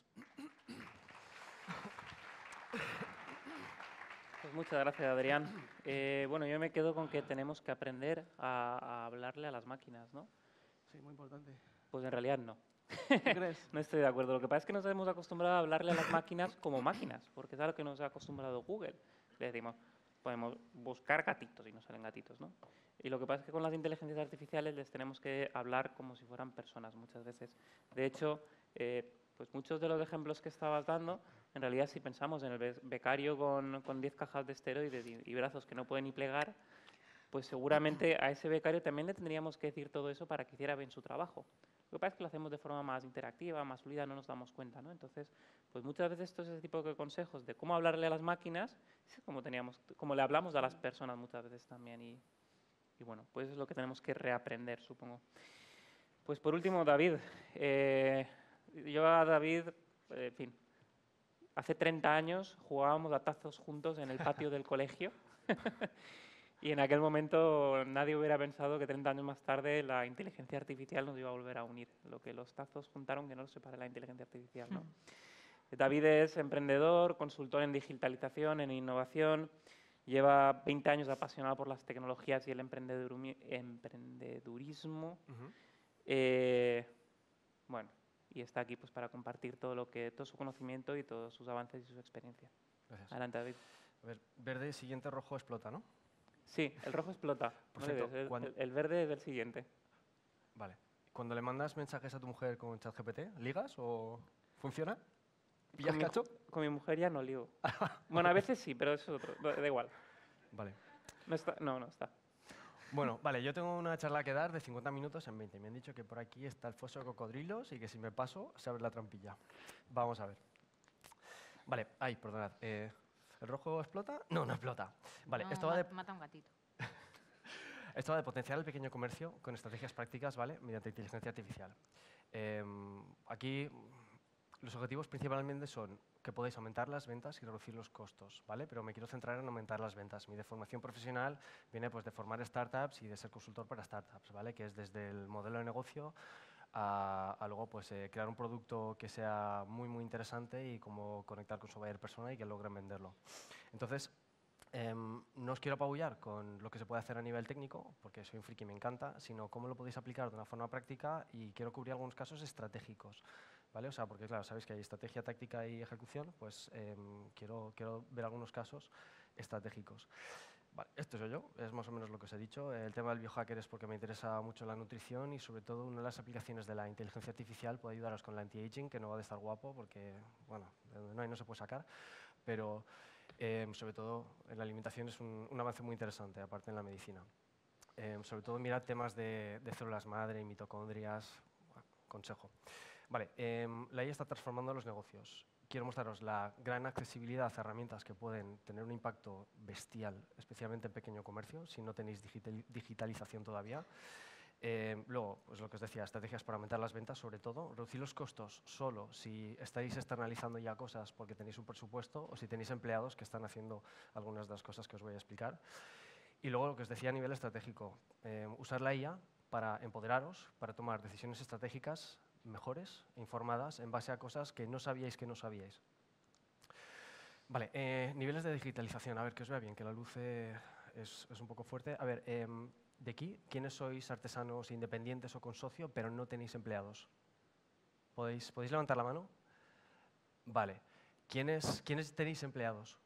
Pues muchas gracias, Adrián. Eh, bueno, yo me quedo con que tenemos que aprender a, a hablarle a las máquinas, ¿no? Sí, muy importante. Pues en realidad no. ¿Tú crees? No estoy de acuerdo. Lo que pasa es que nos hemos acostumbrado a hablarle a las máquinas como máquinas, porque es a lo que nos ha acostumbrado Google. Le decimos, podemos buscar gatitos y nos salen gatitos, ¿no? Y lo que pasa es que con las inteligencias artificiales les tenemos que hablar como si fueran personas muchas veces. De hecho, eh, pues muchos de los ejemplos que estabas dando, en realidad si pensamos en el becario con, con diez cajas de esteroides y, y brazos que no pueden ni plegar, pues seguramente a ese becario también le tendríamos que decir todo eso para que hiciera bien su trabajo. Lo que pasa es que lo hacemos de forma más interactiva, más fluida, no nos damos cuenta, ¿no? Entonces, pues muchas veces estos ese tipo de consejos de cómo hablarle a las máquinas, es como, teníamos, como le hablamos a las personas muchas veces también. Y, y bueno, pues es lo que tenemos que reaprender, supongo. Pues por último, David. Eh, yo a David, en fin, hace treinta años jugábamos a tazos juntos en el patio del colegio. Y en aquel momento nadie hubiera pensado que treinta años más tarde la inteligencia artificial nos iba a volver a unir. Lo que los tazos juntaron que no lo separe la inteligencia artificial, ¿no? David es emprendedor, consultor en digitalización, en innovación. Lleva veinte años apasionado por las tecnologías y el emprendedurismo. Uh-huh. eh, bueno, y está aquí pues, para compartir todo, lo que, todo su conocimiento y todos sus avances y sus experiencias. Gracias. Adelante, David. A ver, verde, siguiente, rojo, explota, ¿no? Sí, el rojo explota. Perfecto. ¿No el, Cuando... el, el verde es el siguiente. Vale. Cuando le mandas mensajes a tu mujer con ChatGPT, ¿ligas o funciona? ¿Pillas con cacho? Mi, con mi mujer ya no ligo. Bueno, a veces sí, pero eso es otro. Da igual. Vale. No está. No, no está. Bueno, vale, yo tengo una charla que dar de cincuenta minutos en veinte. Me han dicho que por aquí está el foso de cocodrilos y que si me paso se abre la trampilla. Vamos a ver. Vale, ay, perdonad. Eh, ¿El rojo explota? No, no explota. Vale, no, esto va de... Mata un gatito. Esto va de potenciar el pequeño comercio con estrategias prácticas, ¿vale? Mediante inteligencia artificial. Eh, aquí los objetivos principalmente son que podéis aumentar las ventas y reducir los costos, ¿vale? Pero me quiero centrar en aumentar las ventas. Mi de formación profesional viene pues, de formar startups y de ser consultor para startups, ¿vale? Que es desde el modelo de negocio a, a luego pues, eh, crear un producto que sea muy, muy interesante y cómo conectar con su buyer persona y que logren venderlo. Entonces, eh, no os quiero apabullar con lo que se puede hacer a nivel técnico, porque soy un friki y me encanta, sino cómo lo podéis aplicar de una forma práctica y quiero cubrir algunos casos estratégicos. ¿Vale? O sea, porque claro, sabéis que hay estrategia, táctica y ejecución, pues eh, quiero, quiero ver algunos casos estratégicos. Vale, esto soy yo, es más o menos lo que os he dicho. El tema del biohacker es porque me interesa mucho la nutrición y sobre todo una de las aplicaciones de la inteligencia artificial puede ayudaros con la anti-aging, que no va a estar guapo porque, bueno, de donde no hay no se puede sacar, pero eh, sobre todo en la alimentación es un, un avance muy interesante, aparte en la medicina. Eh, sobre todo mirad temas de, de células madre y mitocondrias, bueno, consejo. Vale, eh, la I A está transformando los negocios. Quiero mostraros la gran accesibilidad a herramientas que pueden tener un impacto bestial, especialmente en pequeño comercio, si no tenéis digital, digitalización todavía. Eh, luego, pues lo que os decía, estrategias para aumentar las ventas, sobre todo. Reducir los costos solo si estáis externalizando ya cosas porque tenéis un presupuesto o si tenéis empleados que están haciendo algunas de las cosas que os voy a explicar. Y luego, lo que os decía a nivel estratégico, eh, usar la I A para empoderaros, para tomar decisiones estratégicas mejores, informadas, en base a cosas que no sabíais que no sabíais. Vale, eh, niveles de digitalización. A ver, que os vea bien, que la luz eh, es, es un poco fuerte. A ver, eh, de aquí, ¿quiénes sois artesanos independientes o con socio, pero no tenéis empleados? ¿Podéis, ¿podéis levantar la mano? Vale. ¿Quiénes, ¿quiénes tenéis empleados?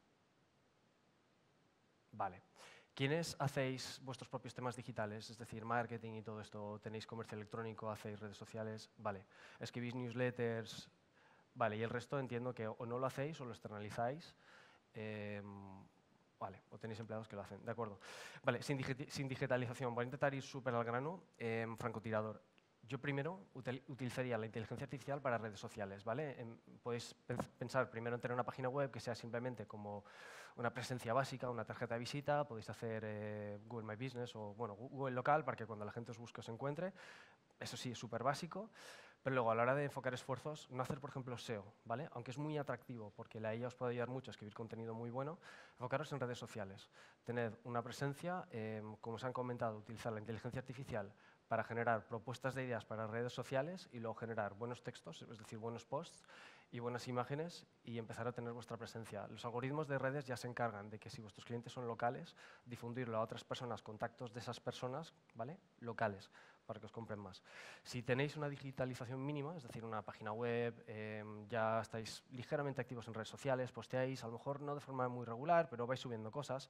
Vale. ¿Quiénes hacéis vuestros propios temas digitales? Es decir, marketing y todo esto. ¿Tenéis comercio electrónico? ¿Hacéis redes sociales? Vale. ¿Escribís newsletters? Vale. Y el resto entiendo que o no lo hacéis o lo externalizáis. Eh, vale. O tenéis empleados que lo hacen. De acuerdo. Vale. Sin, digi sin digitalización. Voy a intentar ir súper al grano. Eh, francotirador. Yo primero util utilizaría la inteligencia artificial para redes sociales, ¿vale? En, podéis pensar primero en tener una página web que sea simplemente como una presencia básica, una tarjeta de visita, podéis hacer eh, Google My Business o bueno, Google local para que cuando la gente os busque os encuentre. Eso sí, es súper básico. Pero luego, a la hora de enfocar esfuerzos, no hacer, por ejemplo, S E O, ¿vale? Aunque es muy atractivo, porque la I A os puede ayudar mucho a escribir contenido muy bueno, enfocaros en redes sociales. Tened una presencia, eh, como os han comentado, utilizar la inteligencia artificial para generar propuestas de ideas para redes sociales y luego generar buenos textos, es decir, buenos posts y buenas imágenes y empezar a tener vuestra presencia. Los algoritmos de redes ya se encargan de que si vuestros clientes son locales, difundirlo a otras personas, contactos de esas personas, ¿vale? Locales, para que os compren más. Si tenéis una digitalización mínima, es decir, una página web, eh, ya estáis ligeramente activos en redes sociales, posteáis, a lo mejor no de forma muy regular, pero vais subiendo cosas.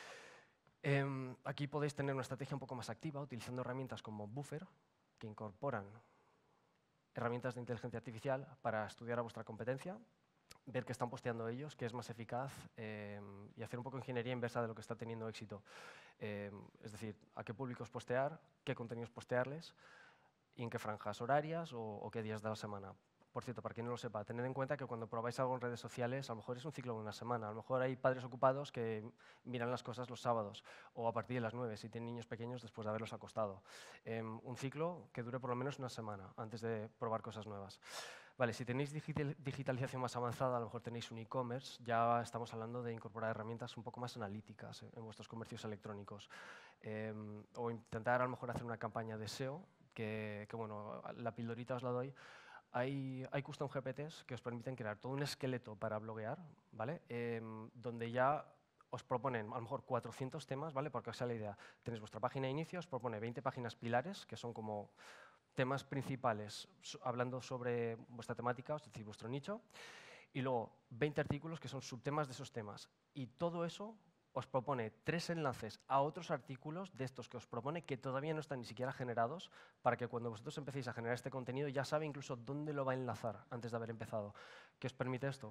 Eh, aquí podéis tener una estrategia un poco más activa, utilizando herramientas como Buffer, que incorporan herramientas de inteligencia artificial para estudiar a vuestra competencia, ver qué están posteando ellos, qué es más eficaz eh, y hacer un poco de ingeniería inversa de lo que está teniendo éxito. Eh, es decir, a qué públicos postear, qué contenidos postearles y en qué franjas horarias o, o qué días de la semana. Por cierto, para quien no lo sepa, tened en cuenta que cuando probáis algo en redes sociales, a lo mejor es un ciclo de una semana. A lo mejor hay padres ocupados que miran las cosas los sábados o a partir de las nueve, si tienen niños pequeños después de haberlos acostado. Eh, un ciclo que dure por lo menos una semana antes de probar cosas nuevas. Vale, si tenéis digital, digitalización más avanzada, a lo mejor tenéis un e-commerce, ya estamos hablando de incorporar herramientas un poco más analíticas en vuestros comercios electrónicos. Eh, o intentar a lo mejor hacer una campaña de S E O, que, que bueno, la pildorita os la doy. Hay, hay custom G P Ts que os permiten crear todo un esqueleto para bloguear, ¿vale? Eh, donde ya os proponen a lo mejor cuatrocientos temas, ¿vale? Porque os sea la idea. Tenéis vuestra página de inicio, os propone veinte páginas pilares, que son como temas principales so, hablando sobre vuestra temática, es decir, vuestro nicho, y luego veinte artículos que son subtemas de esos temas. Y todo eso os propone tres enlaces a otros artículos de estos que os propone que todavía no están ni siquiera generados para que cuando vosotros empecéis a generar este contenido ya sabe incluso dónde lo va a enlazar antes de haber empezado. ¿Qué os permite esto?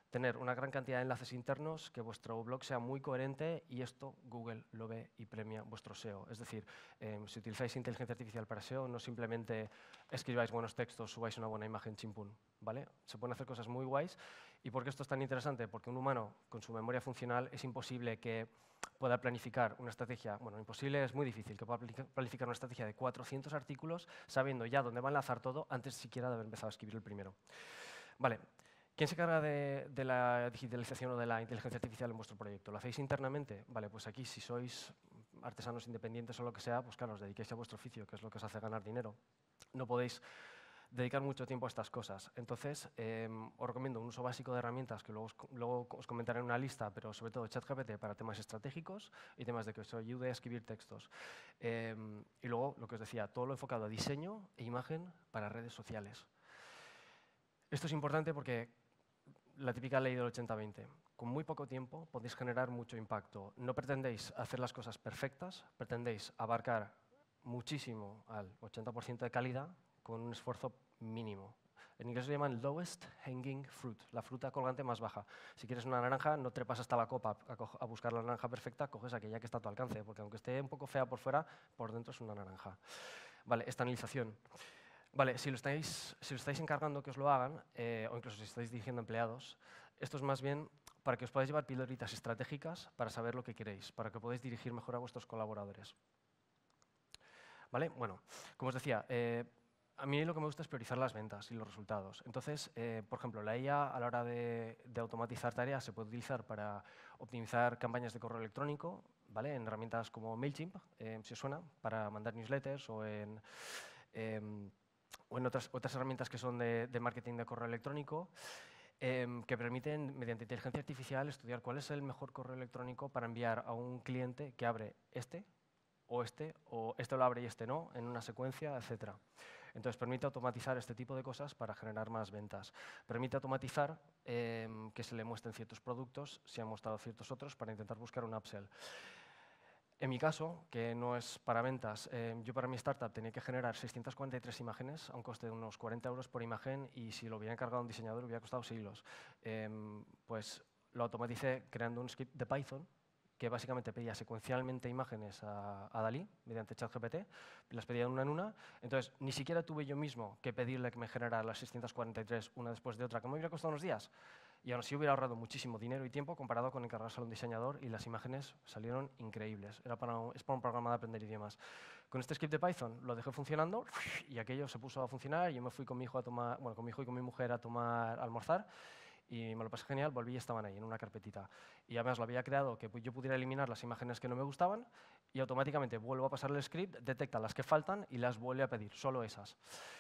tener una gran cantidad de enlaces internos, que vuestro blog sea muy coherente y esto Google lo ve y premia vuestro S E O. Es decir, eh, si utilizáis inteligencia artificial para S E O, no simplemente escribáis buenos textos, subáis una buena imagen chimpún, ¿vale? Se pueden hacer cosas muy guays. ¿Y por qué esto es tan interesante? Porque un humano con su memoria funcional es imposible que pueda planificar una estrategia, bueno, imposible, es muy difícil que pueda planificar una estrategia de cuatrocientos artículos sabiendo ya dónde va a enlazar todo antes siquiera de haber empezado a escribir el primero. Vale. ¿Quién se encarga de, de la digitalización o de la inteligencia artificial en vuestro proyecto? ¿Lo hacéis internamente? Vale, pues aquí si sois artesanos independientes o lo que sea, pues claro, os dediquéis a vuestro oficio, que es lo que os hace ganar dinero. No podéis dedicar mucho tiempo a estas cosas. Entonces, eh, os recomiendo un uso básico de herramientas que luego os, luego os comentaré en una lista, pero sobre todo ChatGPT para temas estratégicos y temas de que os ayude a escribir textos. Eh, y luego, lo que os decía, todo lo enfocado a diseño e imagen para redes sociales. Esto es importante porque la típica ley del ochenta veinte. Con muy poco tiempo podéis generar mucho impacto. No pretendéis hacer las cosas perfectas, pretendéis abarcar muchísimo al ochenta por ciento de calidad con un esfuerzo mínimo. En inglés lo llaman lowest hanging fruit, la fruta colgante más baja. Si quieres una naranja, no trepas hasta la copa a, a buscar la naranja perfecta, coges aquella que está a tu alcance, porque aunque esté un poco fea por fuera, por dentro es una naranja. Vale, estanilización. Vale, si lo estáis, si lo estáis encargando que os lo hagan, eh, o incluso si estáis dirigiendo empleados, esto es más bien para que os podáis llevar pildoritas estratégicas para saber lo que queréis, para que podáis dirigir mejor a vuestros colaboradores. Vale, bueno, como os decía, eh, a mí lo que me gusta es priorizar las ventas y los resultados. Entonces, eh, por ejemplo, la I A a la hora de, de automatizar tareas se puede utilizar para optimizar campañas de correo electrónico, ¿vale? En herramientas como MailChimp, eh, si os suena, para mandar newsletters o en... Eh, o en otras, otras herramientas que son de, de marketing de correo electrónico, eh, que permiten, mediante inteligencia artificial, estudiar cuál es el mejor correo electrónico para enviar a un cliente que abre este, o este, o este lo abre y este no, en una secuencia, etcétera. Entonces, permite automatizar este tipo de cosas para generar más ventas. Permite automatizar eh, que se le muestren ciertos productos, si han mostrado ciertos otros, para intentar buscar un upsell. En mi caso, que no es para ventas, eh, yo para mi startup tenía que generar seiscientas cuarenta y tres imágenes a un coste de unos cuarenta euros por imagen y si lo hubiera encargado un diseñador hubiera costado siglos. Eh, pues lo automaticé creando un script de Python que básicamente pedía secuencialmente imágenes a, a Dalí mediante ChatGPT, las pedía de una en una, entonces ni siquiera tuve yo mismo que pedirle que me generara las seiscientas cuarenta y tres una después de otra, que me hubiera costado unos días. Y aún así hubiera ahorrado muchísimo dinero y tiempo comparado con encargarse a un diseñador y las imágenes salieron increíbles. Era para un, es para un programa de aprender idiomas. Con este script de Python lo dejé funcionando y aquello se puso a funcionar. Yo me fui con mi hijo a tomar, bueno, con mi hijo y con mi mujer a tomar a almorzar y me lo pasé genial. Volví y estaban ahí en una carpetita. Y además lo había creado que yo pudiera eliminar las imágenes que no me gustaban y automáticamente vuelvo a pasarle el script, detecta las que faltan y las vuelve a pedir, solo esas.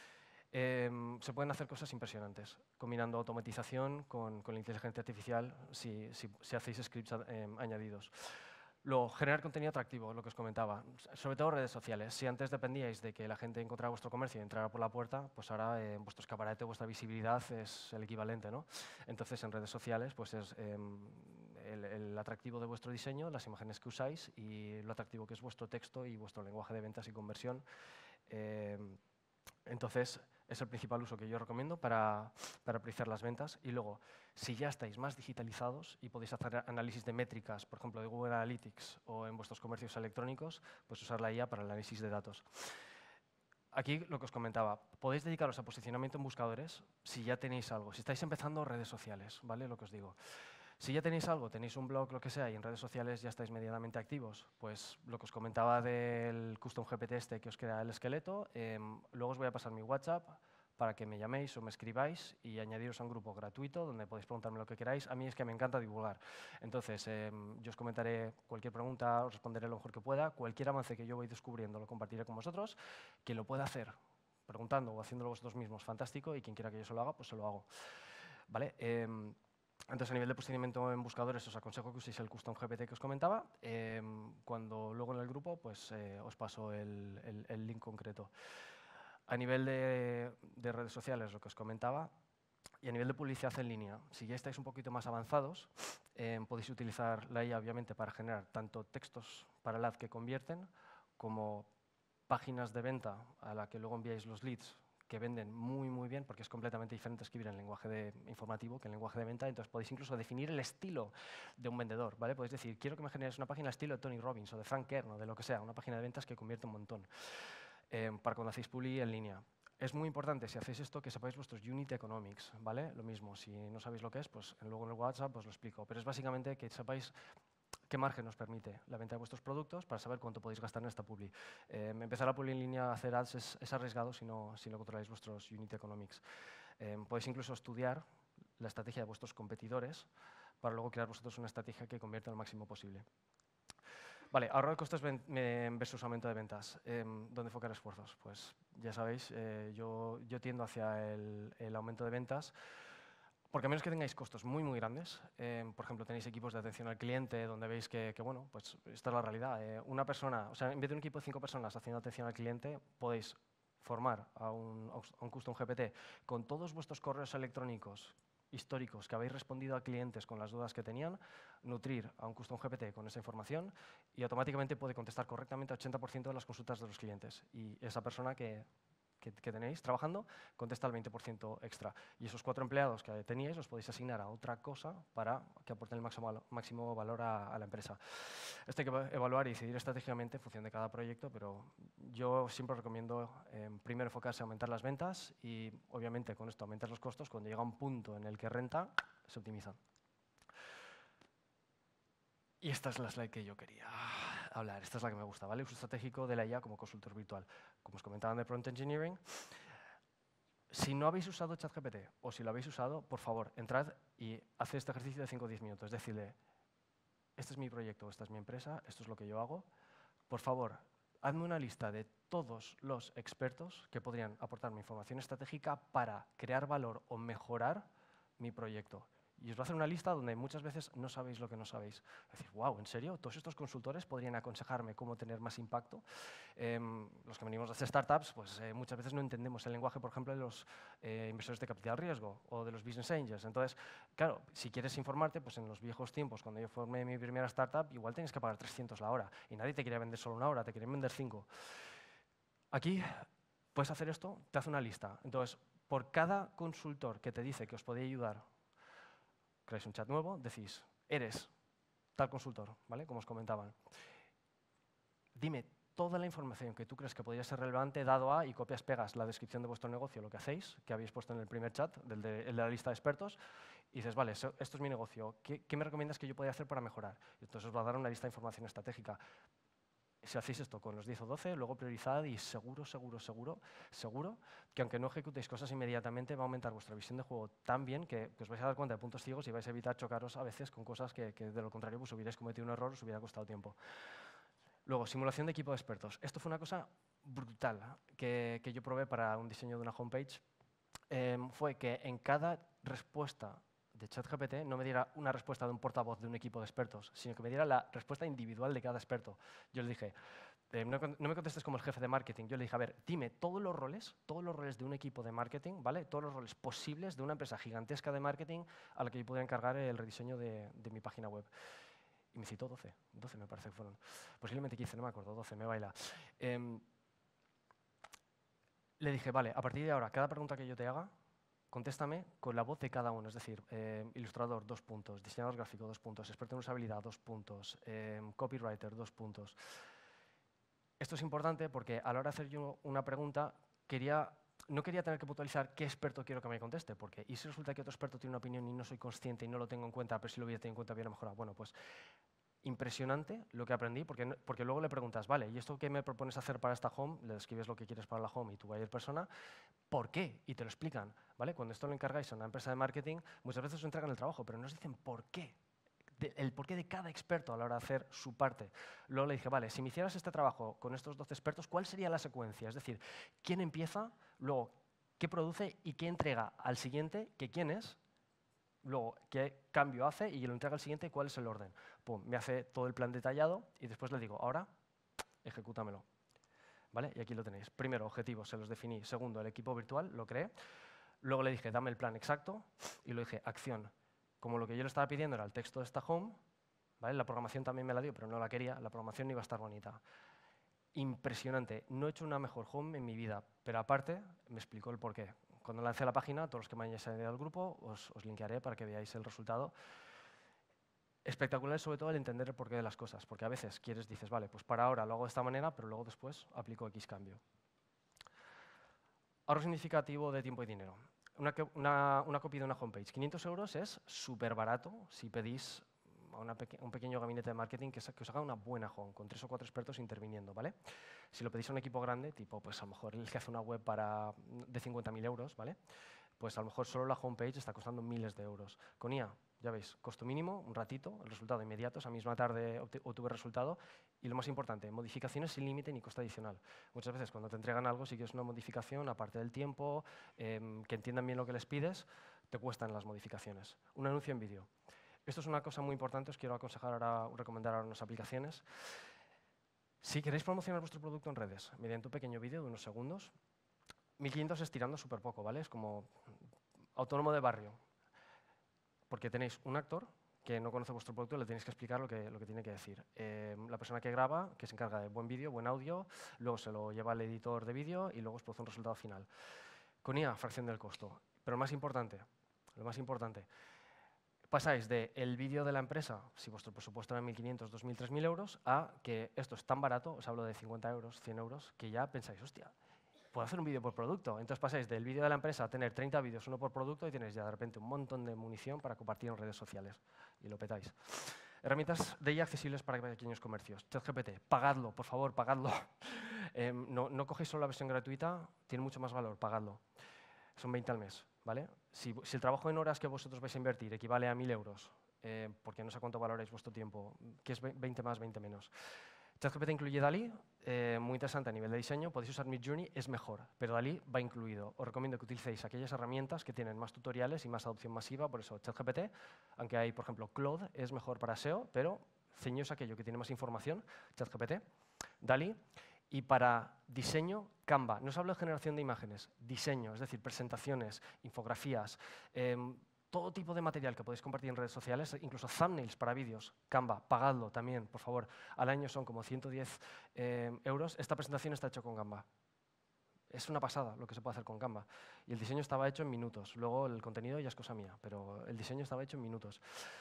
Eh, se pueden hacer cosas impresionantes, combinando automatización con, con la inteligencia artificial si, si, si hacéis scripts eh, añadidos. Luego, generar contenido atractivo, lo que os comentaba, sobre todo redes sociales. Si antes dependíais de que la gente encontrara vuestro comercio y entrara por la puerta, pues ahora eh, vuestro escaparate, vuestra visibilidad es el equivalente, ¿no? Entonces, en redes sociales, pues es eh, el, el atractivo de vuestro diseño, las imágenes que usáis y lo atractivo que es vuestro texto y vuestro lenguaje de ventas y conversión. Eh, entonces, es el principal uso que yo recomiendo para, para priorizar las ventas. Y luego, si ya estáis más digitalizados y podéis hacer análisis de métricas, por ejemplo, de Google Analytics o en vuestros comercios electrónicos, pues usar la I A para el análisis de datos. Aquí lo que os comentaba, podéis dedicaros a posicionamiento en buscadores si ya tenéis algo. Si estáis empezando redes sociales, ¿vale? Lo que os digo. Si ya tenéis algo, tenéis un blog, lo que sea, y en redes sociales ya estáis medianamente activos, pues lo que os comentaba del custom G P T este que os crea el esqueleto, eh, luego os voy a pasar mi WhatsApp para que me llaméis o me escribáis y añadiros a un grupo gratuito donde podéis preguntarme lo que queráis. A mí es que me encanta divulgar. Entonces, eh, yo os comentaré cualquier pregunta, os responderé lo mejor que pueda. Cualquier avance que yo voy descubriendo lo compartiré con vosotros. Quien lo pueda hacer preguntando o haciéndolo vosotros mismos, fantástico. Y quien quiera que yo se lo haga, pues se lo hago. ¿Vale? Eh, Entonces, a nivel de posicionamiento en buscadores, os aconsejo que uséis el custom G P T que os comentaba. Eh, cuando luego en el grupo, pues eh, os paso el, el, el link concreto. A nivel de, de redes sociales, lo que os comentaba, y a nivel de publicidad en línea, si ya estáis un poquito más avanzados, eh, podéis utilizar la I A, obviamente, para generar tanto textos para el ad que convierten, como páginas de venta a la que luego enviáis los leads que venden muy, muy bien, porque es completamente diferente escribir en lenguaje de informativo que en lenguaje de venta. Entonces podéis incluso definir el estilo de un vendedor, ¿vale? Podéis decir, quiero que me generes una página estilo de Tony Robbins o de Frank Kern o de lo que sea, una página de ventas que convierte un montón eh, para cuando hacéis publi en línea. Es muy importante, si hacéis esto, que sepáis vuestros unit economics, ¿vale? Lo mismo, si no sabéis lo que es, pues luego en el WhatsApp os lo explico. Pero es básicamente que sepáis qué margen os permite la venta de vuestros productos para saber cuánto podéis gastar en esta publi. Eh, empezar a publi en línea, a hacer ads, es, es arriesgado si no, si no controláis vuestros unit economics. Eh, podéis incluso estudiar la estrategia de vuestros competidores para luego crear vosotros una estrategia que convierta al máximo posible. Vale, ahorro de costes versus aumento de ventas. Eh, ¿Dónde enfocar esfuerzos? Pues ya sabéis, eh, yo, yo tiendo hacia el, el aumento de ventas, porque a menos que tengáis costos muy, muy grandes, eh, por ejemplo, tenéis equipos de atención al cliente donde veis que, que bueno, pues esta es la realidad. Eh, una persona, o sea, en vez de un equipo de cinco personas haciendo atención al cliente, podéis formar a un, a un custom G P T con todos vuestros correos electrónicos históricos que habéis respondido a clientes con las dudas que tenían, nutrir a un custom G P T con esa información y automáticamente puede contestar correctamente al ochenta por ciento de las consultas de los clientes. Y esa persona que, que, que tenéis trabajando contesta el veinte por ciento extra. Y esos cuatro empleados que teníais los podéis asignar a otra cosa para que aporten el máximo, máximo valor a, a la empresa. Esto hay que evaluar y decidir estratégicamente en función de cada proyecto, pero yo siempre recomiendo eh, primero enfocarse a aumentar las ventas y, obviamente, con esto aumentar los costos. Cuando llega un punto en el que renta, se optimizan. Y esta es la slide que yo quería hablar. Esta es la que me gusta, ¿vale? Uso estratégico de la I A como consultor virtual. Como os comentaba en el Prompt Engineering, si no habéis usado ChatGPT o si lo habéis usado, por favor, entrad y haced este ejercicio de cinco o diez minutos. Decirle, este es mi proyecto, esta es mi empresa, esto es lo que yo hago. Por favor, hazme una lista de todos los expertos que podrían aportarme información estratégica para crear valor o mejorar mi proyecto. Y os va a hacer una lista donde muchas veces no sabéis lo que no sabéis. Es decir, wow, ¿en serio? ¿Todos estos consultores podrían aconsejarme cómo tener más impacto? Eh, los que venimos de hacer startups, pues eh, muchas veces no entendemos el lenguaje, por ejemplo, de los eh, inversores de capital riesgo o de los business angels. Entonces, claro, si quieres informarte, pues en los viejos tiempos, cuando yo formé mi primera startup, igual tenías que pagar trescientos la hora y nadie te quería vender solo una hora, te querían vender cinco. Aquí puedes hacer esto, te hace una lista. Entonces, por cada consultor que te dice que os podía ayudar, creáis un chat nuevo, decís, eres tal consultor, ¿vale? Como os comentaban. Dime toda la información que tú crees que podría ser relevante dado a, y copias, pegas la descripción de vuestro negocio, lo que hacéis, que habéis puesto en el primer chat, del de, el de la lista de expertos, y dices, vale, esto es mi negocio, ¿qué, qué me recomiendas que yo podría hacer para mejorar? Y entonces os va a dar una lista de información estratégica. Si hacéis esto con los diez o doce, luego priorizad y seguro, seguro, seguro, seguro que aunque no ejecutéis cosas inmediatamente, va a aumentar vuestra visión de juego tan bien que, que os vais a dar cuenta de puntos ciegos y vais a evitar chocaros a veces con cosas que, que de lo contrario pues hubierais cometido un error, os hubiera costado tiempo. Luego, simulación de equipo de expertos. Esto fue una cosa brutal que, que yo probé para un diseño de una homepage. Eh, fue que en cada respuesta de ChatGPT no me diera una respuesta de un portavoz de un equipo de expertos, sino que me diera la respuesta individual de cada experto. Yo le dije, eh, no, no me contestes como el jefe de marketing. Yo le dije, a ver, dime todos los roles, todos los roles de un equipo de marketing, ¿vale? Todos los roles posibles de una empresa gigantesca de marketing a la que yo pudiera encargar el rediseño de, de mi página web. Y me citó doce, doce me parece que fueron. Posiblemente quince, no me acuerdo, doce, me baila. Eh, le dije, vale, a partir de ahora, cada pregunta que yo te haga, contéstame con la voz de cada uno, es decir, eh, ilustrador, dos puntos, diseñador gráfico, dos puntos, experto en usabilidad, dos puntos, eh, copywriter, dos puntos. Esto es importante porque a la hora de hacer yo una pregunta, quería, no quería tener que puntualizar qué experto quiero que me conteste, porque y si resulta que otro experto tiene una opinión y no soy consciente y no lo tengo en cuenta, pero si lo hubiera tenido en cuenta hubiera mejorado. Bueno, pues impresionante lo que aprendí, porque, porque luego le preguntas, vale, ¿y esto qué me propones hacer para esta home? Le describes lo que quieres para la home y tu buyer persona, ¿por qué? Y te lo explican, ¿vale? Cuando esto lo encargáis a una empresa de marketing, muchas veces os entregan el trabajo, pero no os dicen por qué, de, el porqué de cada experto a la hora de hacer su parte. Luego le dije, vale, si me hicieras este trabajo con estos doce expertos, ¿cuál sería la secuencia? Es decir, ¿quién empieza? Luego, ¿qué produce y qué entrega al siguiente? ¿Qué quién es? Luego, ¿qué cambio hace? Y lo entrega al siguiente, ¿cuál es el orden? Pum, me hace todo el plan detallado y después le digo, ahora, ejecútamelo. ¿Vale? Y aquí lo tenéis. Primero, objetivos, se los definí. Segundo, el equipo virtual, lo creé. Luego le dije, dame el plan exacto. Y lo dije, acción. Como lo que yo le estaba pidiendo era el texto de esta home, ¿vale? La programación también me la dio, pero no la quería. La programación no iba a estar bonita. impresionante. No he hecho una mejor home en mi vida, pero aparte me explicó el porqué. Cuando lancé la página, todos los que me hayáis añadido al grupo, os, os linkearé para que veáis el resultado. Espectacular es sobre todo el entender el porqué de las cosas, porque a veces quieres, dices, vale, pues para ahora lo hago de esta manera, pero luego después aplico X cambio. Ahorro significativo de tiempo y dinero. Una, una, una copia de una homepage. quinientos euros es súper barato si pedís a una peque un pequeño gabinete de marketing que, que os haga una buena home, con tres o cuatro expertos interviniendo, ¿vale? Si lo pedís a un equipo grande, tipo, pues a lo mejor el que hace una web para, de cincuenta mil euros, ¿vale? Pues a lo mejor solo la homepage está costando miles de euros. Con I A, ya veis, costo mínimo, un ratito, el resultado inmediato, esa misma tarde obtuve resultado. Y lo más importante, modificaciones sin límite ni coste adicional. Muchas veces cuando te entregan algo, si quieres una modificación, aparte del tiempo, eh, que entiendan bien lo que les pides, te cuestan las modificaciones. Un anuncio en vídeo. Esto es una cosa muy importante, os quiero aconsejar ahora, recomendar ahora unas aplicaciones. Si queréis promocionar vuestro producto en redes mediante un pequeño vídeo de unos segundos, mil quinientos es tirando súper poco, ¿vale? Es como autónomo de barrio. Porque tenéis un actor que no conoce vuestro producto y le tenéis que explicar lo que, lo que tiene que decir. Eh, la persona que graba, que se encarga de buen vídeo, buen audio, luego se lo lleva al editor de vídeo y luego os produce un resultado final. Con I A, fracción del costo. Pero lo más importante, lo más importante, pasáis del vídeo de la empresa, si vuestro presupuesto era mil quinientos, dos mil, tres mil euros, a que esto es tan barato, os hablo de cincuenta euros, cien euros, que ya pensáis, hostia, puedo hacer un vídeo por producto. Entonces pasáis del vídeo de la empresa a tener treinta vídeos, uno por producto, y tenéis ya de repente un montón de munición para compartir en redes sociales. Y lo petáis. Herramientas de I A accesibles para pequeños comercios. ChatGPT, pagadlo, por favor, pagadlo. eh, no, no cogéis solo la versión gratuita, tiene mucho más valor, pagadlo. Son veinte al mes, ¿vale? Si, si el trabajo en horas que vosotros vais a invertir equivale a mil euros, eh, porque no sé cuánto valoráis vuestro tiempo, que es veinte más, veinte menos. ChatGPT incluye DALL-E, eh, muy interesante a nivel de diseño. Podéis usar Midjourney, es mejor, pero DALL-E va incluido. Os recomiendo que utilicéis aquellas herramientas que tienen más tutoriales y más adopción masiva. Por eso ChatGPT, aunque hay, por ejemplo, Claude, es mejor para S E O, pero ceños aquello que tiene más información, ChatGPT, DALL-E. Y para diseño, Canva. No os hablo de generación de imágenes, diseño, es decir, presentaciones, infografías, eh, todo tipo de material que podéis compartir en redes sociales, incluso thumbnails para vídeos. Canva, pagadlo también, por favor. Al año son como ciento diez eh, euros. Esta presentación está hecha con Canva. Es una pasada lo que se puede hacer con Canva. Y el diseño estaba hecho en minutos. Luego el contenido ya es cosa mía, pero el diseño estaba hecho en minutos.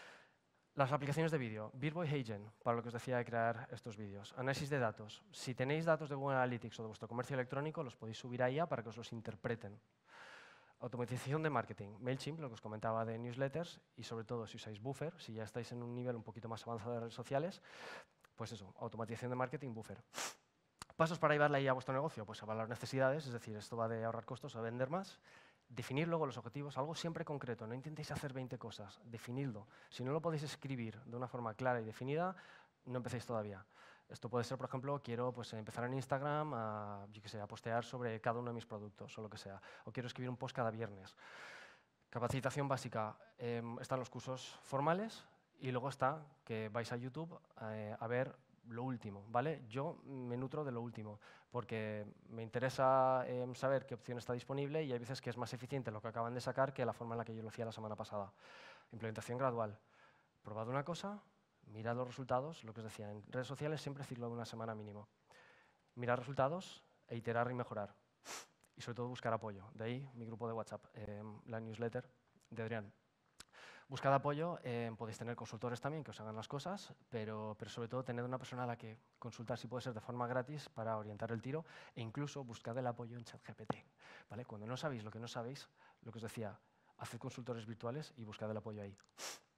Las aplicaciones de vídeo. Beerboy Agent, para lo que os decía de crear estos vídeos. Análisis de datos. Si tenéis datos de Google Analytics o de vuestro comercio electrónico, los podéis subir a I A para que os los interpreten. Automatización de marketing. MailChimp, lo que os comentaba de newsletters, y sobre todo si usáis Buffer, si ya estáis en un nivel un poquito más avanzado de redes sociales, pues eso, automatización de marketing, Buffer. Pasos para llevar la I A a vuestro negocio, pues evaluar necesidades, es decir, esto va de ahorrar costos a vender más. Definir luego los objetivos, algo siempre concreto, no intentéis hacer veinte cosas, definidlo. Si no lo podéis escribir de una forma clara y definida, no empecéis todavía. Esto puede ser, por ejemplo, quiero pues, empezar en Instagram a, yo qué sé, a postear sobre cada uno de mis productos o lo que sea. O quiero escribir un post cada viernes. Capacitación básica. Eh, están los cursos formales y luego está que vais a YouTube eh, a ver lo último, ¿vale? Yo me nutro de lo último porque me interesa eh, saber qué opción está disponible y hay veces que es más eficiente lo que acaban de sacar que la forma en la que yo lo hacía la semana pasada. Implementación gradual. Probad una cosa, mirad los resultados, lo que os decía, en redes sociales siempre ciclo de una semana mínimo. Mirad resultados e iterar y mejorar. Y sobre todo buscar apoyo. De ahí mi grupo de WhatsApp, eh, la newsletter de Adrián. Buscad apoyo, eh, podéis tener consultores también que os hagan las cosas, pero, pero sobre todo tener una persona a la que consultar si puede ser de forma gratis para orientar el tiro e incluso buscad el apoyo en ChatGPT, ¿vale? Cuando no sabéis lo que no sabéis, lo que os decía, haced consultores virtuales y buscad el apoyo ahí.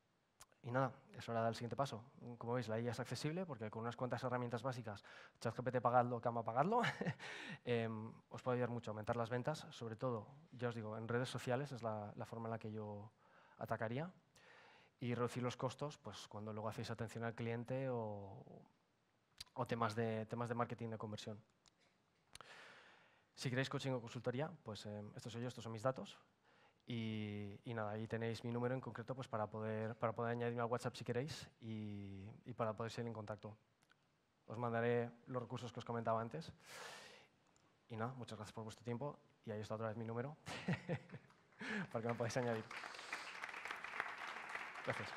Y nada, es hora del siguiente paso. Como veis, la I A es accesible porque con unas cuantas herramientas básicas, ChatGPT pagadlo, Canva pagadlo, eh, os puede ayudar mucho a aumentar las ventas, sobre todo, ya os digo, en redes sociales es la, la forma en la que yo atacaría, y reducir los costos pues, cuando luego hacéis atención al cliente o, o temas, de, temas de marketing de conversión. Si queréis coaching o consultoría, pues eh, esto soy yo, estos son mis datos. Y, y nada, ahí tenéis mi número en concreto pues, para, poder, para poder añadirme al WhatsApp si queréis y, y para poder seguir en contacto. Os mandaré los recursos que os comentaba antes. Y nada, muchas gracias por vuestro tiempo y ahí está otra vez mi número para que me podáis añadir. Gracias.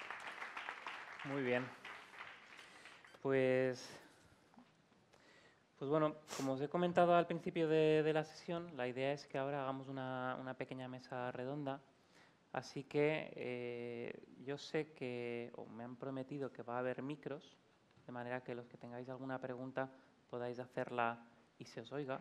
Muy bien. Pues Pues bueno, como os he comentado al principio de, de la sesión, la idea es que ahora hagamos una, una pequeña mesa redonda. Así que eh, yo sé que, o me han prometido que va a haber micros, de manera que los que tengáis alguna pregunta podáis hacerla y se os oiga.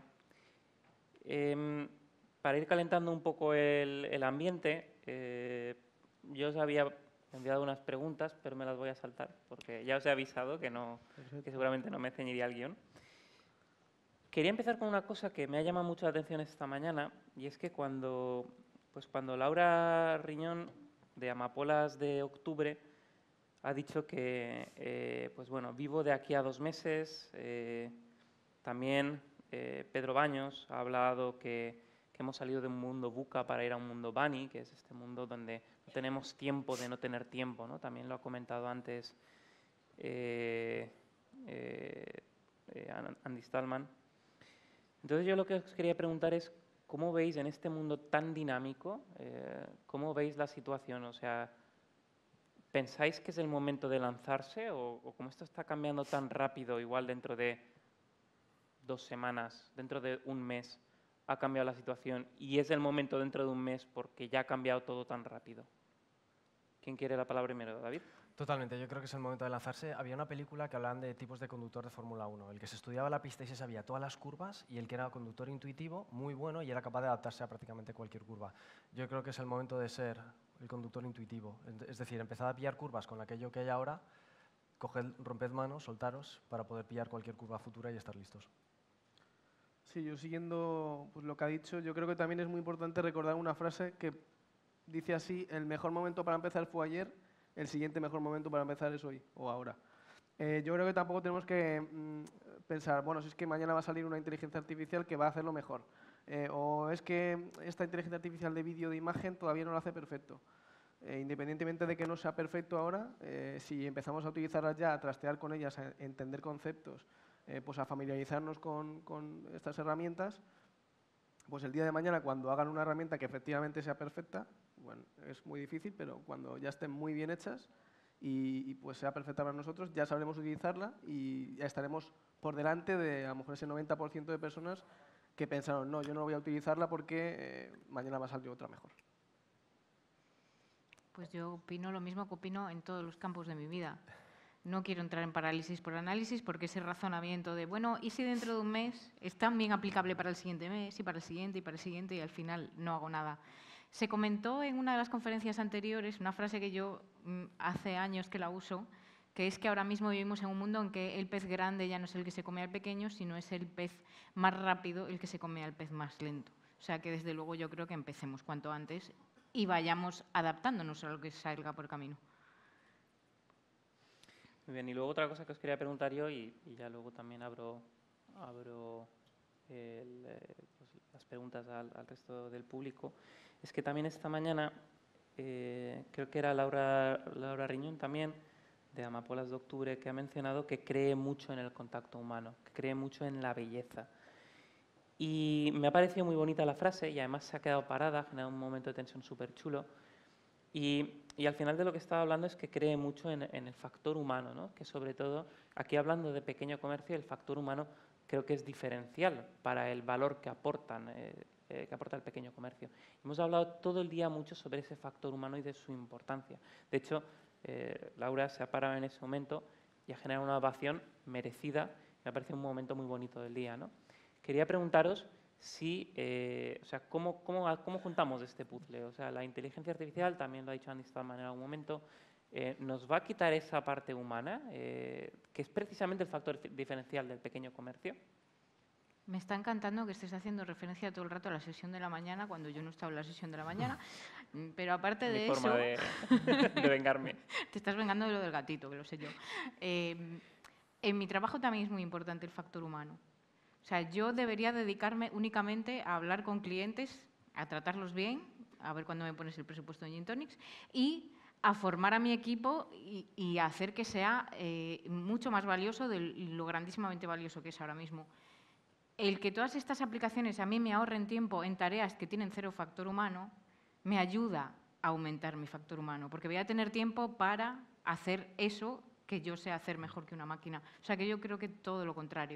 Eh, para ir calentando un poco el, el ambiente, eh, yo os había enviado unas preguntas, pero me las voy a saltar, porque ya os he avisado que, no, que seguramente no me ceñiría al guión. Quería empezar con una cosa que me ha llamado mucho la atención esta mañana, y es que cuando, pues cuando Laura Riñón, de Amapolas de Octubre, ha dicho que, eh, pues bueno, vivo de aquí a dos meses. Eh, también eh, Pedro Baños ha hablado que, que hemos salido de un mundo buca para ir a un mundo bunny, que es este mundo donde no tenemos tiempo de no tener tiempo, ¿no? También lo ha comentado antes eh, eh, eh, Andy Stallman. Entonces yo lo que os quería preguntar es, ¿cómo veis en este mundo tan dinámico, eh, cómo veis la situación? O sea, ¿pensáis que es el momento de lanzarse o, o como esto está cambiando tan rápido, igual dentro de dos semanas, dentro de un mes, ha cambiado la situación y es el momento dentro de un mes porque ya ha cambiado todo tan rápido? ¿Quién quiere la palabra primero, David? Totalmente, yo creo que es el momento de lanzarse. Había una película que hablaban de tipos de conductor de Fórmula uno, el que se estudiaba la pista y se sabía todas las curvas y el que era conductor intuitivo, muy bueno y era capaz de adaptarse a prácticamente cualquier curva. Yo creo que es el momento de ser el conductor intuitivo, es decir, empezad a pillar curvas con aquello que hay ahora, coged, romped manos, soltaros para poder pillar cualquier curva futura y estar listos. Sí, yo siguiendo pues, lo que ha dicho, yo creo que también es muy importante recordar una frase que dice así: el mejor momento para empezar fue ayer, el siguiente mejor momento para empezar es hoy o ahora. Eh, yo creo que tampoco tenemos que mm, pensar, bueno, si es que mañana va a salir una inteligencia artificial que va a hacerlo mejor. Eh, o es que esta inteligencia artificial de vídeo, de imagen, todavía no lo hace perfecto. Eh, independientemente de que no sea perfecto ahora, eh, si empezamos a utilizarlas ya, a trastear con ellas, a entender conceptos, eh, pues a familiarizarnos con, con estas herramientas, pues el día de mañana, cuando hagan una herramienta que efectivamente sea perfecta, bueno, es muy difícil, pero cuando ya estén muy bien hechas y, y pues sea perfecta para nosotros, ya sabremos utilizarla y ya estaremos por delante de a lo mejor ese noventa por ciento de personas que pensaron, no, yo no voy a utilizarla porque eh, mañana va a salir otra mejor. Pues yo opino lo mismo que opino en todos los campos de mi vida. No quiero entrar en parálisis por análisis porque ese razonamiento de, bueno, ¿y si dentro de un mes es también aplicable para el siguiente mes y para el siguiente y para el siguiente y al final no hago nada? Se comentó en una de las conferencias anteriores una frase que yo mm, hace años que la uso, que es que ahora mismo vivimos en un mundo en que el pez grande ya no es el que se come al pequeño, sino es el pez más rápido el que se come al pez más lento. O sea que desde luego yo creo que empecemos cuanto antes y vayamos adaptándonos a lo que salga por camino. Muy bien, y luego otra cosa que os quería preguntar yo, y, y ya luego también abro, abro el, eh, pues las preguntas al, al resto del público, es que también esta mañana, eh, creo que era Laura, Laura Riñón también, de Amapolas de Octubre, que ha mencionado que cree mucho en el contacto humano, que cree mucho en la belleza. Y me ha parecido muy bonita la frase y además se ha quedado parada, ha generado un momento de tensión súper chulo. Y, y al final de lo que estaba hablando es que cree mucho en, en el factor humano, ¿no? Que sobre todo, aquí hablando de pequeño comercio, el factor humano creo que es diferencial para el valor que aportan, eh, eh, que aporta el pequeño comercio. Hemos hablado todo el día mucho sobre ese factor humano y de su importancia. De hecho, eh, Laura se ha parado en ese momento y ha generado una ovación merecida. Me ha parecido un momento muy bonito del día, ¿no? Quería preguntaros si, eh, o sea, ¿cómo, cómo, ¿cómo juntamos este puzzle? O sea, la inteligencia artificial, también lo ha dicho Andy Stallman en algún momento, eh, ¿nos va a quitar esa parte humana, eh, que es precisamente el factor diferencial del pequeño comercio? Me está encantando que estés haciendo referencia todo el rato a la sesión de la mañana cuando yo no estaba en la sesión de la mañana, pero aparte de Mi forma eso… de, de vengarme. Te estás vengando de lo del gatito, que lo sé yo. Eh, en mi trabajo también es muy importante el factor humano. O sea, yo debería dedicarme únicamente a hablar con clientes, a tratarlos bien, a ver cuándo me pones el presupuesto en Gin Tonics, y a formar a mi equipo y, y a hacer que sea eh, mucho más valioso de lo grandísimamente valioso que es ahora mismo. El que todas estas aplicaciones a mí me ahorren tiempo en tareas que tienen cero factor humano, me ayuda a aumentar mi factor humano, porque voy a tener tiempo para hacer eso que yo sé hacer mejor que una máquina. O sea, que yo creo que todo lo contrario.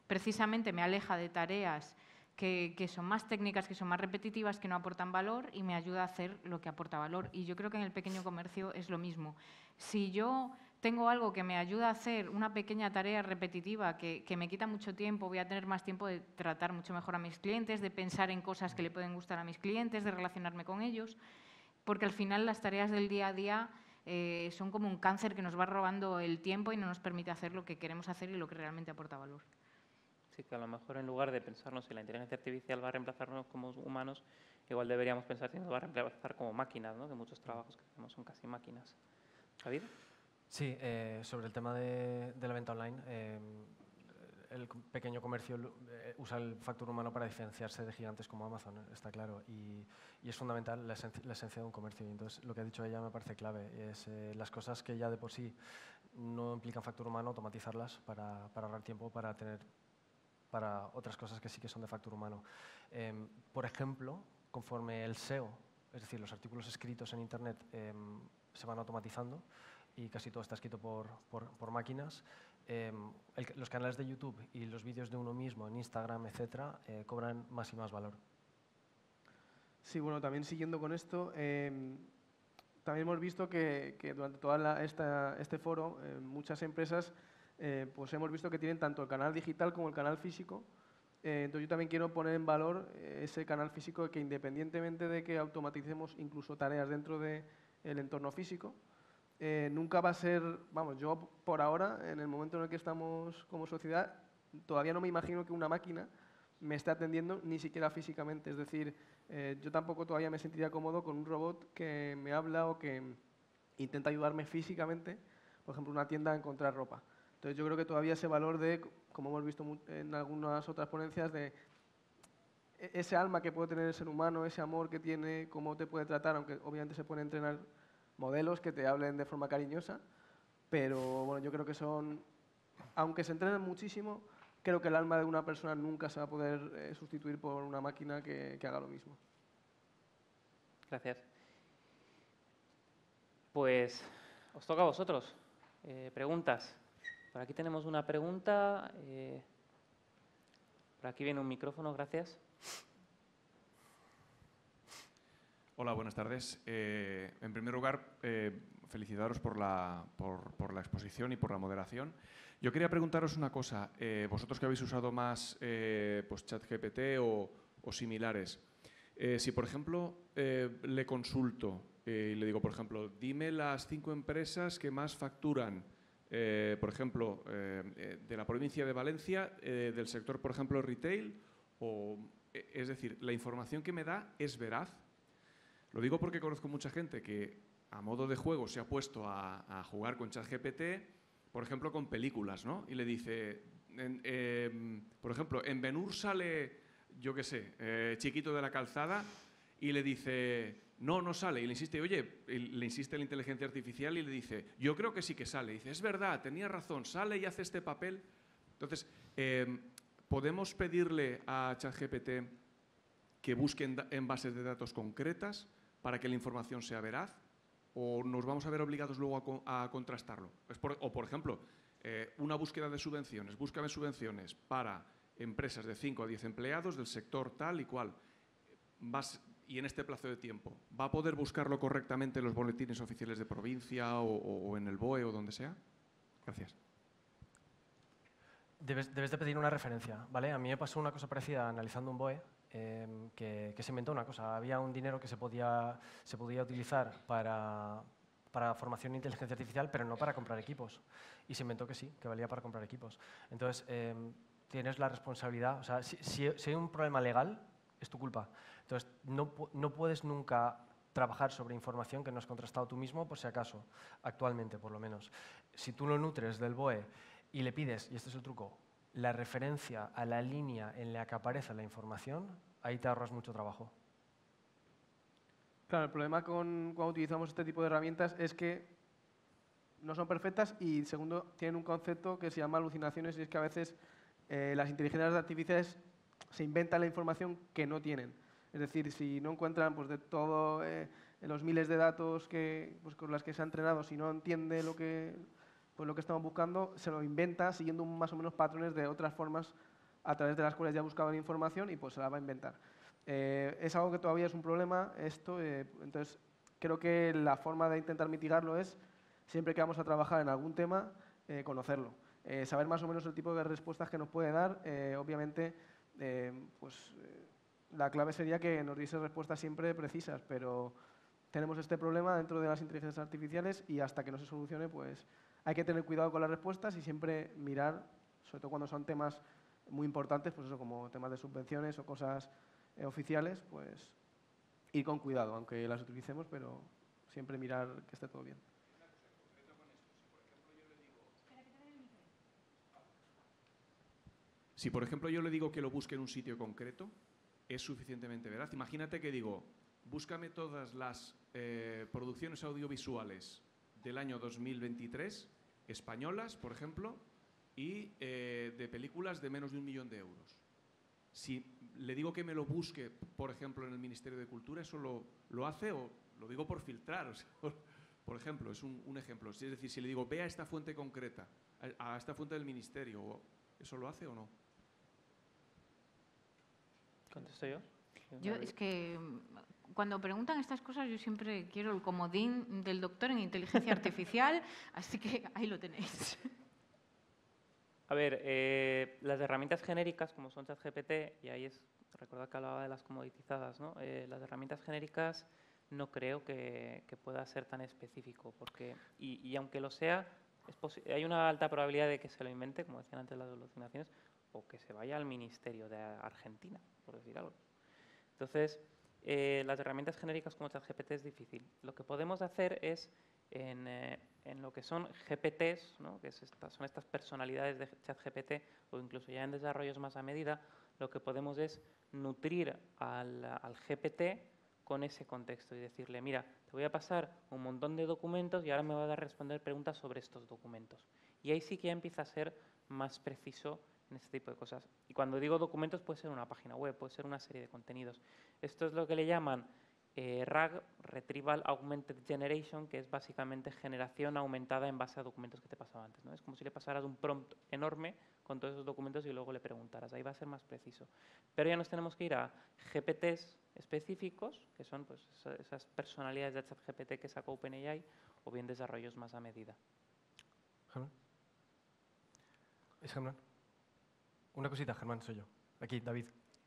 precisamente me aleja de tareas que, que son más técnicas, que son más repetitivas, que no aportan valor y me ayuda a hacer lo que aporta valor. Y yo creo que en el pequeño comercio es lo mismo. Si yo tengo algo que me ayuda a hacer una pequeña tarea repetitiva que, que me quita mucho tiempo, voy a tener más tiempo de tratar mucho mejor a mis clientes, de pensar en cosas que le pueden gustar a mis clientes, de relacionarme con ellos, porque al final las tareas del día a día eh, son como un cáncer que nos va robando el tiempo y no nos permite hacer lo que queremos hacer y lo que realmente aporta valor. Sí, que a lo mejor en lugar de pensarnos si la inteligencia artificial va a reemplazarnos como humanos, igual deberíamos pensar si nos va a reemplazar como máquinas, ¿no? Que muchos trabajos que hacemos son casi máquinas. ¿Javier? Sí, eh, sobre el tema de, de la venta online, eh, el pequeño comercio eh, usa el factor humano para diferenciarse de gigantes como Amazon, está claro, y, y es fundamental la esencia, la esencia de un comercio. Y entonces, lo que ha dicho ella me parece clave, es eh, las cosas que ya de por sí no implican factor humano, automatizarlas para, para ahorrar tiempo, para tener para otras cosas que sí que son de factor humano. Eh, por ejemplo, conforme el S E O, es decir, los artículos escritos en Internet eh, se van automatizando y casi todo está escrito por, por, por máquinas, eh, el, los canales de YouTube y los vídeos de uno mismo en Instagram, etcétera, eh, cobran más y más valor. Sí, bueno, también siguiendo con esto, eh, también hemos visto que, que durante todo este foro, eh, muchas empresas eh, pues hemos visto que tienen tanto el canal digital como el canal físico. Eh, entonces yo también quiero poner en valor ese canal físico, que independientemente de que automaticemos incluso tareas dentro del entorno físico, eh, nunca va a ser, vamos, yo por ahora, en el momento en el que estamos como sociedad, todavía no me imagino que una máquina me esté atendiendo ni siquiera físicamente. Es decir, eh, yo tampoco todavía me sentiría cómodo con un robot que me habla o que intenta ayudarme físicamente, por ejemplo, una tienda a encontrar ropa. Entonces yo creo que todavía ese valor de, como hemos visto en algunas otras ponencias, de ese alma que puede tener el ser humano, ese amor que tiene, cómo te puede tratar, aunque obviamente se pueden entrenar modelos que te hablen de forma cariñosa, pero bueno, yo creo que son, aunque se entrenen muchísimo, creo que el alma de una persona nunca se va a poder eh, sustituir por una máquina que, que haga lo mismo. Gracias. Pues os toca a vosotros. Eh, preguntas. Por aquí tenemos una pregunta. Eh, por aquí viene un micrófono, gracias. Hola, buenas tardes. Eh, en primer lugar, eh, felicitaros por la, por, por la exposición y por la moderación. Yo quería preguntaros una cosa. Eh, vosotros que habéis usado más eh, pues ChatGPT o, o similares, eh, si por ejemplo eh, le consulto eh, y le digo, por ejemplo, dime las cinco empresas que más facturan, eh, por ejemplo, eh, de la provincia de Valencia, eh, del sector, por ejemplo, retail, o, es decir, la información que me da es veraz. Lo digo porque conozco mucha gente que a modo de juego se ha puesto a, a jugar con ChatGPT, por ejemplo, con películas, ¿no? Y le dice, en, eh, por ejemplo, en Ben-Hur sale, yo qué sé, eh, Chiquito de la Calzada, y le dice, no, no sale. Y le insiste, oye, le insiste la inteligencia artificial y le dice, yo creo que sí que sale. Y dice, es verdad, tenía razón, sale y hace este papel. Entonces, eh, ¿podemos pedirle a ChatGPT que busque en, en bases de datos concretas para que la información sea veraz? ¿O nos vamos a ver obligados luego a, a contrastarlo? Es por, o, por ejemplo, eh, una búsqueda de subvenciones. Búscame subvenciones para empresas de cinco a diez empleados del sector tal y cual. Vas, y en este plazo de tiempo, ¿va a poder buscarlo correctamente en los boletines oficiales de provincia o, o, o en el B O E o donde sea? Gracias. Debes, debes de pedir una referencia, ¿vale? A mí me pasó una cosa parecida analizando un B O E, eh, que, que se inventó una cosa. Había un dinero que se podía, se podía utilizar para, para formación de inteligencia artificial, pero no para comprar equipos. Y se inventó que sí, que valía para comprar equipos. Entonces, eh, tienes la responsabilidad. O sea, si, si, si hay un problema legal, es tu culpa. Entonces, no, no puedes nunca trabajar sobre información que no has contrastado tú mismo, por si acaso, actualmente por lo menos. Si tú lo nutres del B O E y le pides, y este es el truco, la referencia a la línea en la que aparece la información, ahí te ahorras mucho trabajo. Claro, el problema con cuando utilizamos este tipo de herramientas es que no son perfectas y, segundo, tienen un concepto que se llama alucinaciones, y es que a veces eh, las inteligencias artificiales se inventan la información que no tienen. Es decir, si no encuentran pues, de todos eh, los miles de datos que, pues, con las que se ha entrenado, si no entiende lo que, pues, lo que estamos buscando, se lo inventa siguiendo más o menos patrones de otras formas a través de las cuales ya buscaban información y pues se la va a inventar. Eh, es algo que todavía es un problema esto, eh, entonces creo que la forma de intentar mitigarlo es, siempre que vamos a trabajar en algún tema, eh, conocerlo. Eh, saber más o menos el tipo de respuestas que nos puede dar. Eh, obviamente, eh, pues, eh, la clave sería que nos diese respuestas siempre precisas, pero tenemos este problema dentro de las inteligencias artificiales y hasta que no se solucione, pues hay que tener cuidado con las respuestas y siempre mirar, sobre todo cuando son temas muy importantes, pues eso, como temas de subvenciones o cosas eh, oficiales, pues ir con cuidado, aunque las utilicemos, pero siempre mirar que esté todo bien. Si, por ejemplo, yo le digo que lo busque en un sitio concreto, es suficientemente veraz. Imagínate que digo, búscame todas las eh, producciones audiovisuales del año dos mil veintitrés, españolas, por ejemplo, y eh, de películas de menos de un millón de euros. Si le digo que me lo busque, por ejemplo, en el Ministerio de Cultura, ¿eso lo, lo hace o lo digo por filtrar? O sea, por, por ejemplo, es un, un ejemplo. Es decir, si le digo, ve a esta fuente concreta, a, a esta fuente del Ministerio, ¿eso lo hace o no? ¿Contesto yo? Yo es que mm, cuando preguntan estas cosas yo siempre quiero el comodín del doctor en inteligencia artificial, así que ahí lo tenéis. A ver, eh, las herramientas genéricas como son ChatGPT, y ahí es, recordad que hablaba de las comoditizadas, ¿no? Eh, las herramientas genéricas no creo que, que pueda ser tan específico, porque, y, y aunque lo sea, es hay una alta probabilidad de que se lo invente, como decían antes las alucinaciones, o que se vaya al Ministerio de Argentina, por decir algo. Entonces, eh, las herramientas genéricas como ChatGPT es difícil. Lo que podemos hacer es, en, eh, en lo que son G P Ts, ¿no? Que es esta, son estas personalidades de ChatGPT, o incluso ya en desarrollos más a medida, lo que podemos es nutrir al, al G P T con ese contexto y decirle, mira, te voy a pasar un montón de documentos y ahora me vas a responder preguntas sobre estos documentos. Y ahí sí que ya empieza a ser más preciso en este tipo de cosas. Y cuando digo documentos puede ser una página web, puede ser una serie de contenidos. Esto es lo que le llaman eh, R A G, Retrieval Augmented Generation, que es básicamente generación aumentada en base a documentos que te pasaba antes, ¿no? Es como si le pasaras un prompt enorme con todos esos documentos y luego le preguntaras. Ahí va a ser más preciso. Pero ya nos tenemos que ir a G P Ts específicos, que son pues, esas personalidades de ChatGPT que sacó OpenAI, o bien desarrollos más a medida. ¿Germán? ¿Es Germán? Una cosita, Germán, soy yo. Aquí, David.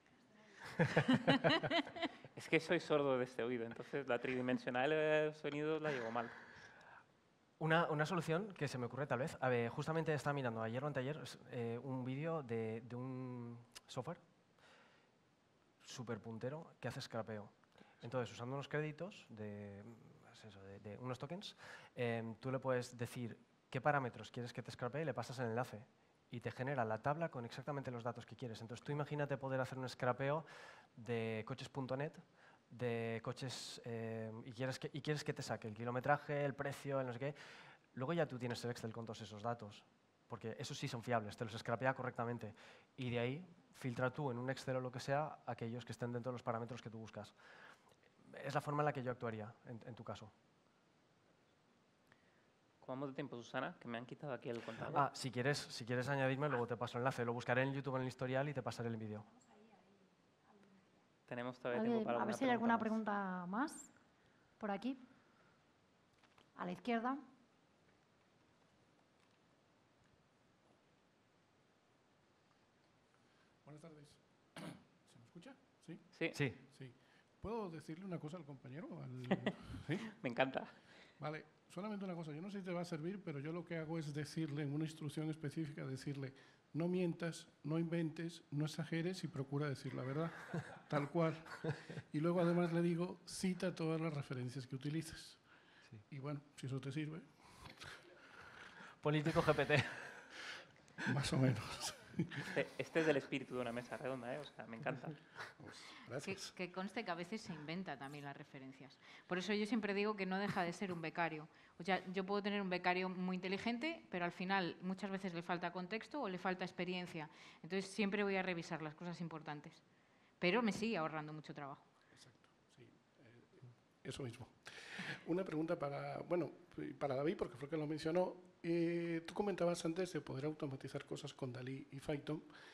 Es que soy sordo de este oído, entonces la tridimensional del sonido la llevo mal. Una, una solución que se me ocurre tal vez, a ver, justamente estaba mirando ayer o anteayer eh, un vídeo de, de un software súper puntero que hace scrapeo. Entonces, usando unos créditos de, es eso, de, de unos tokens, eh, tú le puedes decir qué parámetros quieres que te scrapee y le pasas el enlace. Y te genera la tabla con exactamente los datos que quieres. Entonces, tú imagínate poder hacer un scrapeo de coches punto net, de coches, eh, y, quieres que, y quieres que te saque el kilometraje, el precio, el no sé qué. Luego ya tú tienes el Excel con todos esos datos, porque esos sí son fiables, te los scrapea correctamente. Y de ahí filtra tú en un Excel o lo que sea aquellos que estén dentro de los parámetros que tú buscas. Es la forma en la que yo actuaría en, en tu caso. ¿Cómo vamos de tiempo, Susana? Que me han quitado aquí el contador. Ah, si quieres, si quieres añadirme, luego te paso el enlace. Lo buscaré en YouTube en el historial y te pasaré el vídeo. Tenemos todavía tiempo para A ver si hay alguna pregunta más. Por aquí. A la izquierda. Buenas tardes. ¿Se me escucha? ¿Sí? Sí. Sí. Sí. ¿Puedo decirle una cosa al compañero? Al- ¿Sí? Me encanta. Vale, solamente una cosa. Yo no sé si te va a servir, pero yo lo que hago es decirle en una instrucción específica, decirle, no mientas, no inventes, no exageres y procura decir la verdad, tal cual. Y luego además le digo, cita todas las referencias que utilizas. Sí. Y bueno, si eso te sirve, Político G P T. más o menos. Este, este es del espíritu de una mesa redonda, ¿eh? O sea, me encanta. Pues, Que, gracias. que conste que a veces se inventa también las referencias. Por eso yo siempre digo que no deja de ser un becario. O sea, yo puedo tener un becario muy inteligente, pero al final muchas veces le falta contexto o le falta experiencia. Entonces siempre voy a revisar las cosas importantes. Pero me sigue ahorrando mucho trabajo. Exacto, sí. Eh, eso mismo. Una pregunta para, bueno, para David, porque fue que lo mencionó. Eh, tú comentabas antes de poder automatizar cosas con Dalí y Python.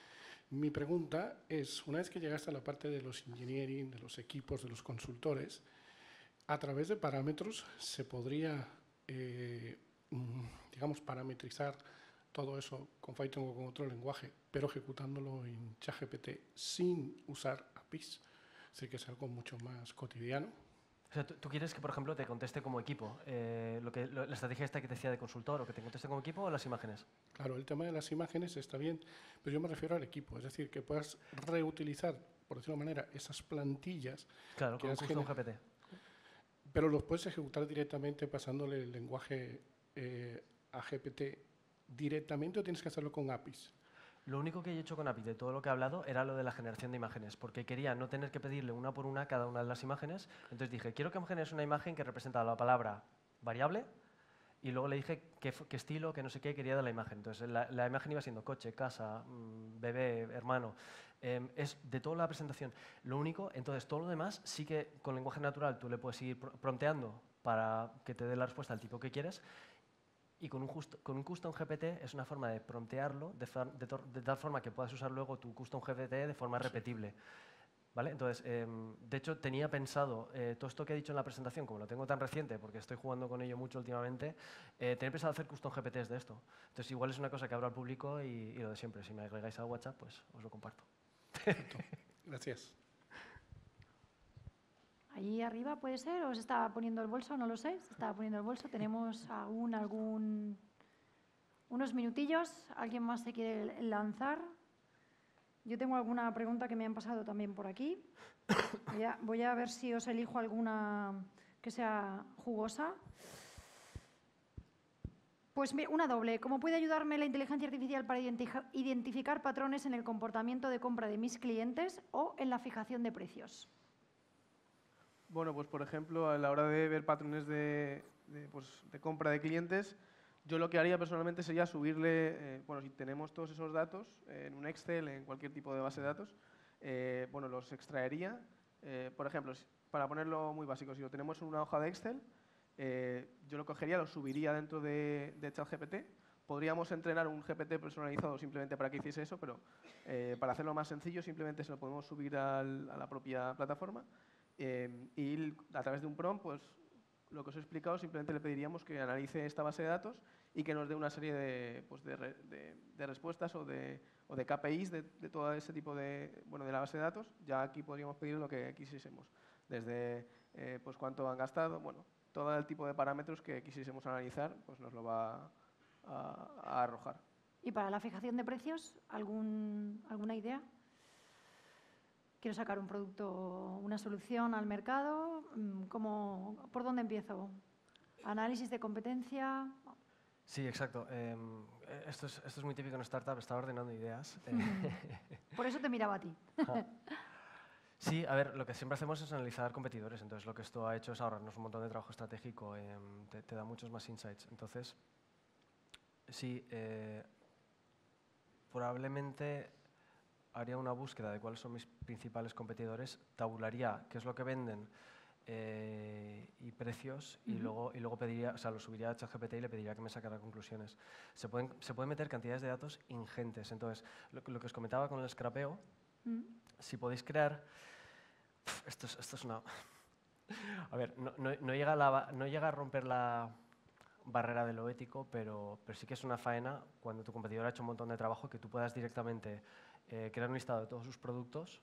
Mi pregunta es, una vez que llegaste a la parte de los engineering, de los equipos, de los consultores, a través de parámetros se podría, eh, digamos, parametrizar todo eso con Python o con otro lenguaje, pero ejecutándolo en ChatGPT sin usar A P Is. Así que es algo mucho más cotidiano. O sea, ¿tú, tú quieres que, por ejemplo, te conteste como equipo? Eh, lo que, lo, ¿La estrategia esta que te decía de consultor, o que te conteste como equipo o las imágenes? Claro, el tema de las imágenes está bien, pero yo me refiero al equipo. Es decir, que puedas reutilizar, por decirlo de manera, esas plantillas. Claro, con un custom G P T. Pero los puedes ejecutar directamente pasándole el lenguaje eh, a G P T directamente, o tienes que hacerlo con A P Is. Lo único que he hecho con A P I de todo lo que he hablado era lo de la generación de imágenes, porque quería no tener que pedirle una por una cada una de las imágenes. Entonces dije, quiero que me generes una imagen que representa la palabra variable, y luego le dije qué, qué estilo, qué no sé qué quería de la imagen. Entonces la, la imagen iba siendo coche, casa, mmm, bebé, hermano. Eh, es de toda la presentación. Lo único, entonces todo lo demás sí que con lenguaje natural tú le puedes ir prompteando para que te dé la respuesta al tipo que quieres. Y con un, just, con un custom G P T es una forma de promptearlo de, de, de tal forma que puedas usar luego tu custom G P T de forma repetible. ¿Vale? Entonces, eh, de hecho, tenía pensado, eh, todo esto que he dicho en la presentación, como lo tengo tan reciente, porque estoy jugando con ello mucho últimamente, eh, tenía pensado hacer custom G P Ts de esto. Entonces, igual es una cosa que abro al público y, y lo de siempre. Si me agregáis al WhatsApp, pues os lo comparto. Perfecto. Gracias. Allí arriba puede ser, o se estaba poniendo el bolso, no lo sé, se estaba poniendo el bolso. Tenemos aún algún, unos minutillos. ¿Alguien más se quiere lanzar? Yo tengo alguna pregunta que me han pasado también por aquí. Voy a, voy a ver si os elijo alguna que sea jugosa. Pues una doble. ¿Cómo puede ayudarme la inteligencia artificial para identificar patrones en el comportamiento de compra de mis clientes o en la fijación de precios? Bueno, pues por ejemplo, a la hora de ver patrones de, de, pues, de compra de clientes, yo lo que haría personalmente sería subirle, eh, bueno, si tenemos todos esos datos eh, en un Excel, en cualquier tipo de base de datos, eh, bueno, los extraería. Eh, por ejemplo, para ponerlo muy básico, si lo tenemos en una hoja de Excel, eh, yo lo cogería, lo subiría dentro de, de ChatGPT. Podríamos entrenar un G P T personalizado simplemente para que hiciese eso, pero eh, para hacerlo más sencillo, simplemente se lo podemos subir al, a la propia plataforma. Eh, y a través de un prompt, pues lo que os he explicado, simplemente le pediríamos que analice esta base de datos y que nos dé una serie de, pues de, de, de respuestas o de, o de K P Is de, de todo ese tipo de, bueno, de la base de datos. Ya aquí podríamos pedir lo que quisiésemos, desde eh, pues cuánto han gastado, bueno, todo el tipo de parámetros que quisiésemos analizar, pues nos lo va a, a arrojar. ¿Y para la fijación de precios, algún, alguna idea? Quiero sacar un producto, una solución al mercado. ¿Cómo, ¿Por dónde empiezo? ¿Análisis de competencia? Sí, exacto. Eh, esto, es, esto es muy típico en startup, estaba ordenando ideas. Por eso te miraba a ti. Sí, a ver, lo que siempre hacemos es analizar competidores. Entonces, lo que esto ha hecho es ahorrarnos un montón de trabajo estratégico, eh, te, te da muchos más insights. Entonces, sí, eh, probablemente haría una búsqueda de cuáles son mis principales competidores, tabularía qué es lo que venden eh, y precios, uh-huh. y, luego, y luego pediría, o sea, lo subiría a ChatGPT y le pediría que me sacara conclusiones. Se pueden, se pueden meter cantidades de datos ingentes. Entonces, lo, lo que os comentaba con el scrapeo, uh-huh. si podéis crear... Pff, esto, es, esto es una... A ver, no, no, no, llega a la, no llega a romper la barrera de lo ético, pero, pero sí que es una faena cuando tu competidor ha hecho un montón de trabajo que tú puedas directamente eh, crear un listado de todos sus productos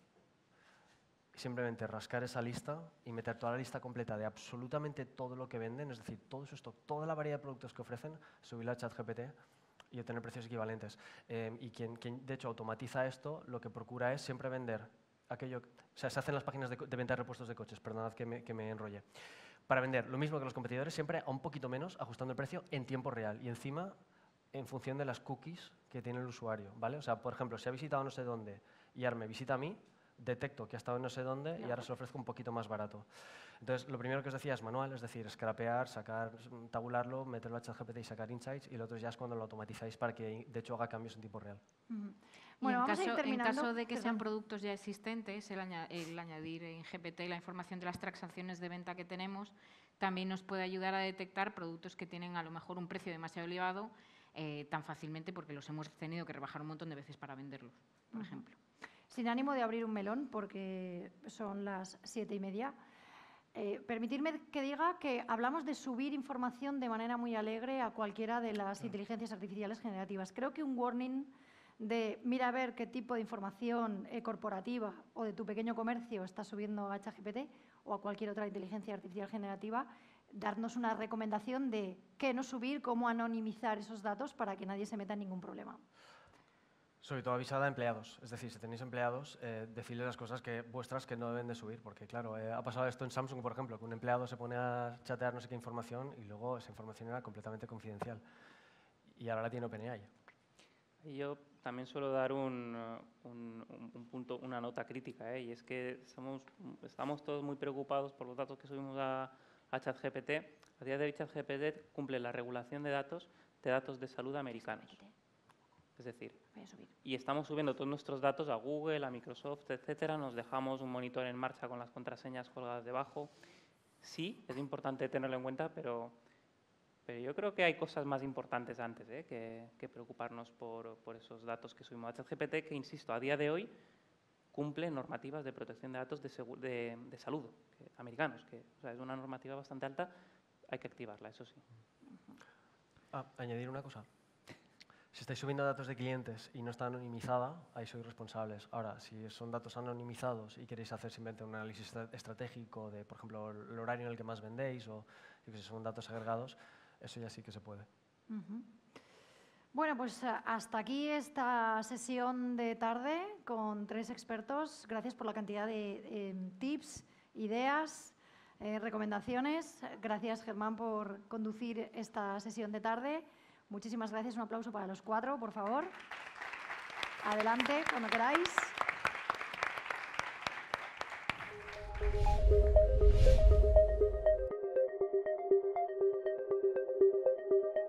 y simplemente rascar esa lista y meter toda la lista completa de absolutamente todo lo que venden, es decir, todo su stock, toda la variedad de productos que ofrecen, subirla a ChatGPT y obtener precios equivalentes. Eh, y quien, quien, de hecho, automatiza esto, lo que procura es siempre vender aquello... O sea, se hacen las páginas de, de venta de repuestos de coches, perdonad que me, que me enrolle. Para vender lo mismo que los competidores, siempre a un poquito menos, ajustando el precio en tiempo real. Y encima, en función de las cookies que tiene el usuario, ¿vale? O sea, por ejemplo, si ha visitado no sé dónde y ahora me visita a mí, detecto que ha estado en no sé dónde y ahora se lo ofrezco un poquito más barato. Entonces, lo primero que os decía es manual, es decir, scrapear, sacar, tabularlo, meterlo a ChatGPT y sacar insights, y lo otro ya es cuando lo automatizáis para que, de hecho, haga cambios en tiempo real. Uh-huh. Bueno, en, caso, en caso de que sean productos ya existentes, el, aña el añadir en G P T la información de las transacciones de venta que tenemos también nos puede ayudar a detectar productos que tienen a lo mejor un precio demasiado elevado eh, tan fácilmente porque los hemos tenido que rebajar un montón de veces para venderlos. por ejemplo. Sin ánimo de abrir un melón, porque son las siete y media, eh, permitidme que diga que hablamos de subir información de manera muy alegre a cualquiera de las claro. inteligencias artificiales generativas. Creo que un warning de mira a ver qué tipo de información eh, corporativa o de tu pequeño comercio estás subiendo a ChatGPT o a cualquier otra inteligencia artificial generativa, darnos una recomendación de qué no subir, cómo anonimizar esos datos para que nadie se meta en ningún problema. Sobre todo avisad a empleados, es decir, si tenéis empleados, eh, decirles las cosas que, vuestras que no deben de subir, porque claro, eh, ha pasado esto en Samsung, por ejemplo, que un empleado se pone a chatear no sé qué información y luego esa información era completamente confidencial. Y ahora la tiene OpenAI. Yo también suelo dar un, un, un punto, una nota crítica, ¿eh? Y es que somos, estamos todos muy preocupados por los datos que subimos a, a ChatGPT. A día de hoy ChatGPT cumple la regulación de datos de datos de salud americanos. Es decir, y estamos subiendo todos nuestros datos a Google, a Microsoft, etcétera. Nos dejamos un monitor en marcha con las contraseñas colgadas debajo. Sí, es importante tenerlo en cuenta, pero, pero yo creo que hay cosas más importantes antes ¿eh? que, que preocuparnos por, por esos datos que subimos a ChatGPT, que, insisto, a día de hoy cumple normativas de protección de datos de, de, de salud que, americanos, que o sea, es una normativa bastante alta, hay que activarla, eso sí. Ah, añadir una cosa. Si estáis subiendo datos de clientes y no está anonimizada, ahí sois responsables. Ahora, si son datos anonimizados y queréis hacer simplemente un análisis estratégico de, por ejemplo, el horario en el que más vendéis o si son datos agregados, eso ya sí que se puede. Uh-huh. Bueno, pues hasta aquí esta sesión de tarde con tres expertos. Gracias por la cantidad de eh, tips, ideas, eh, recomendaciones. Gracias, Germán, por conducir esta sesión de tarde. Muchísimas gracias. Un aplauso para los cuatro, por favor. Adelante, cuando queráis.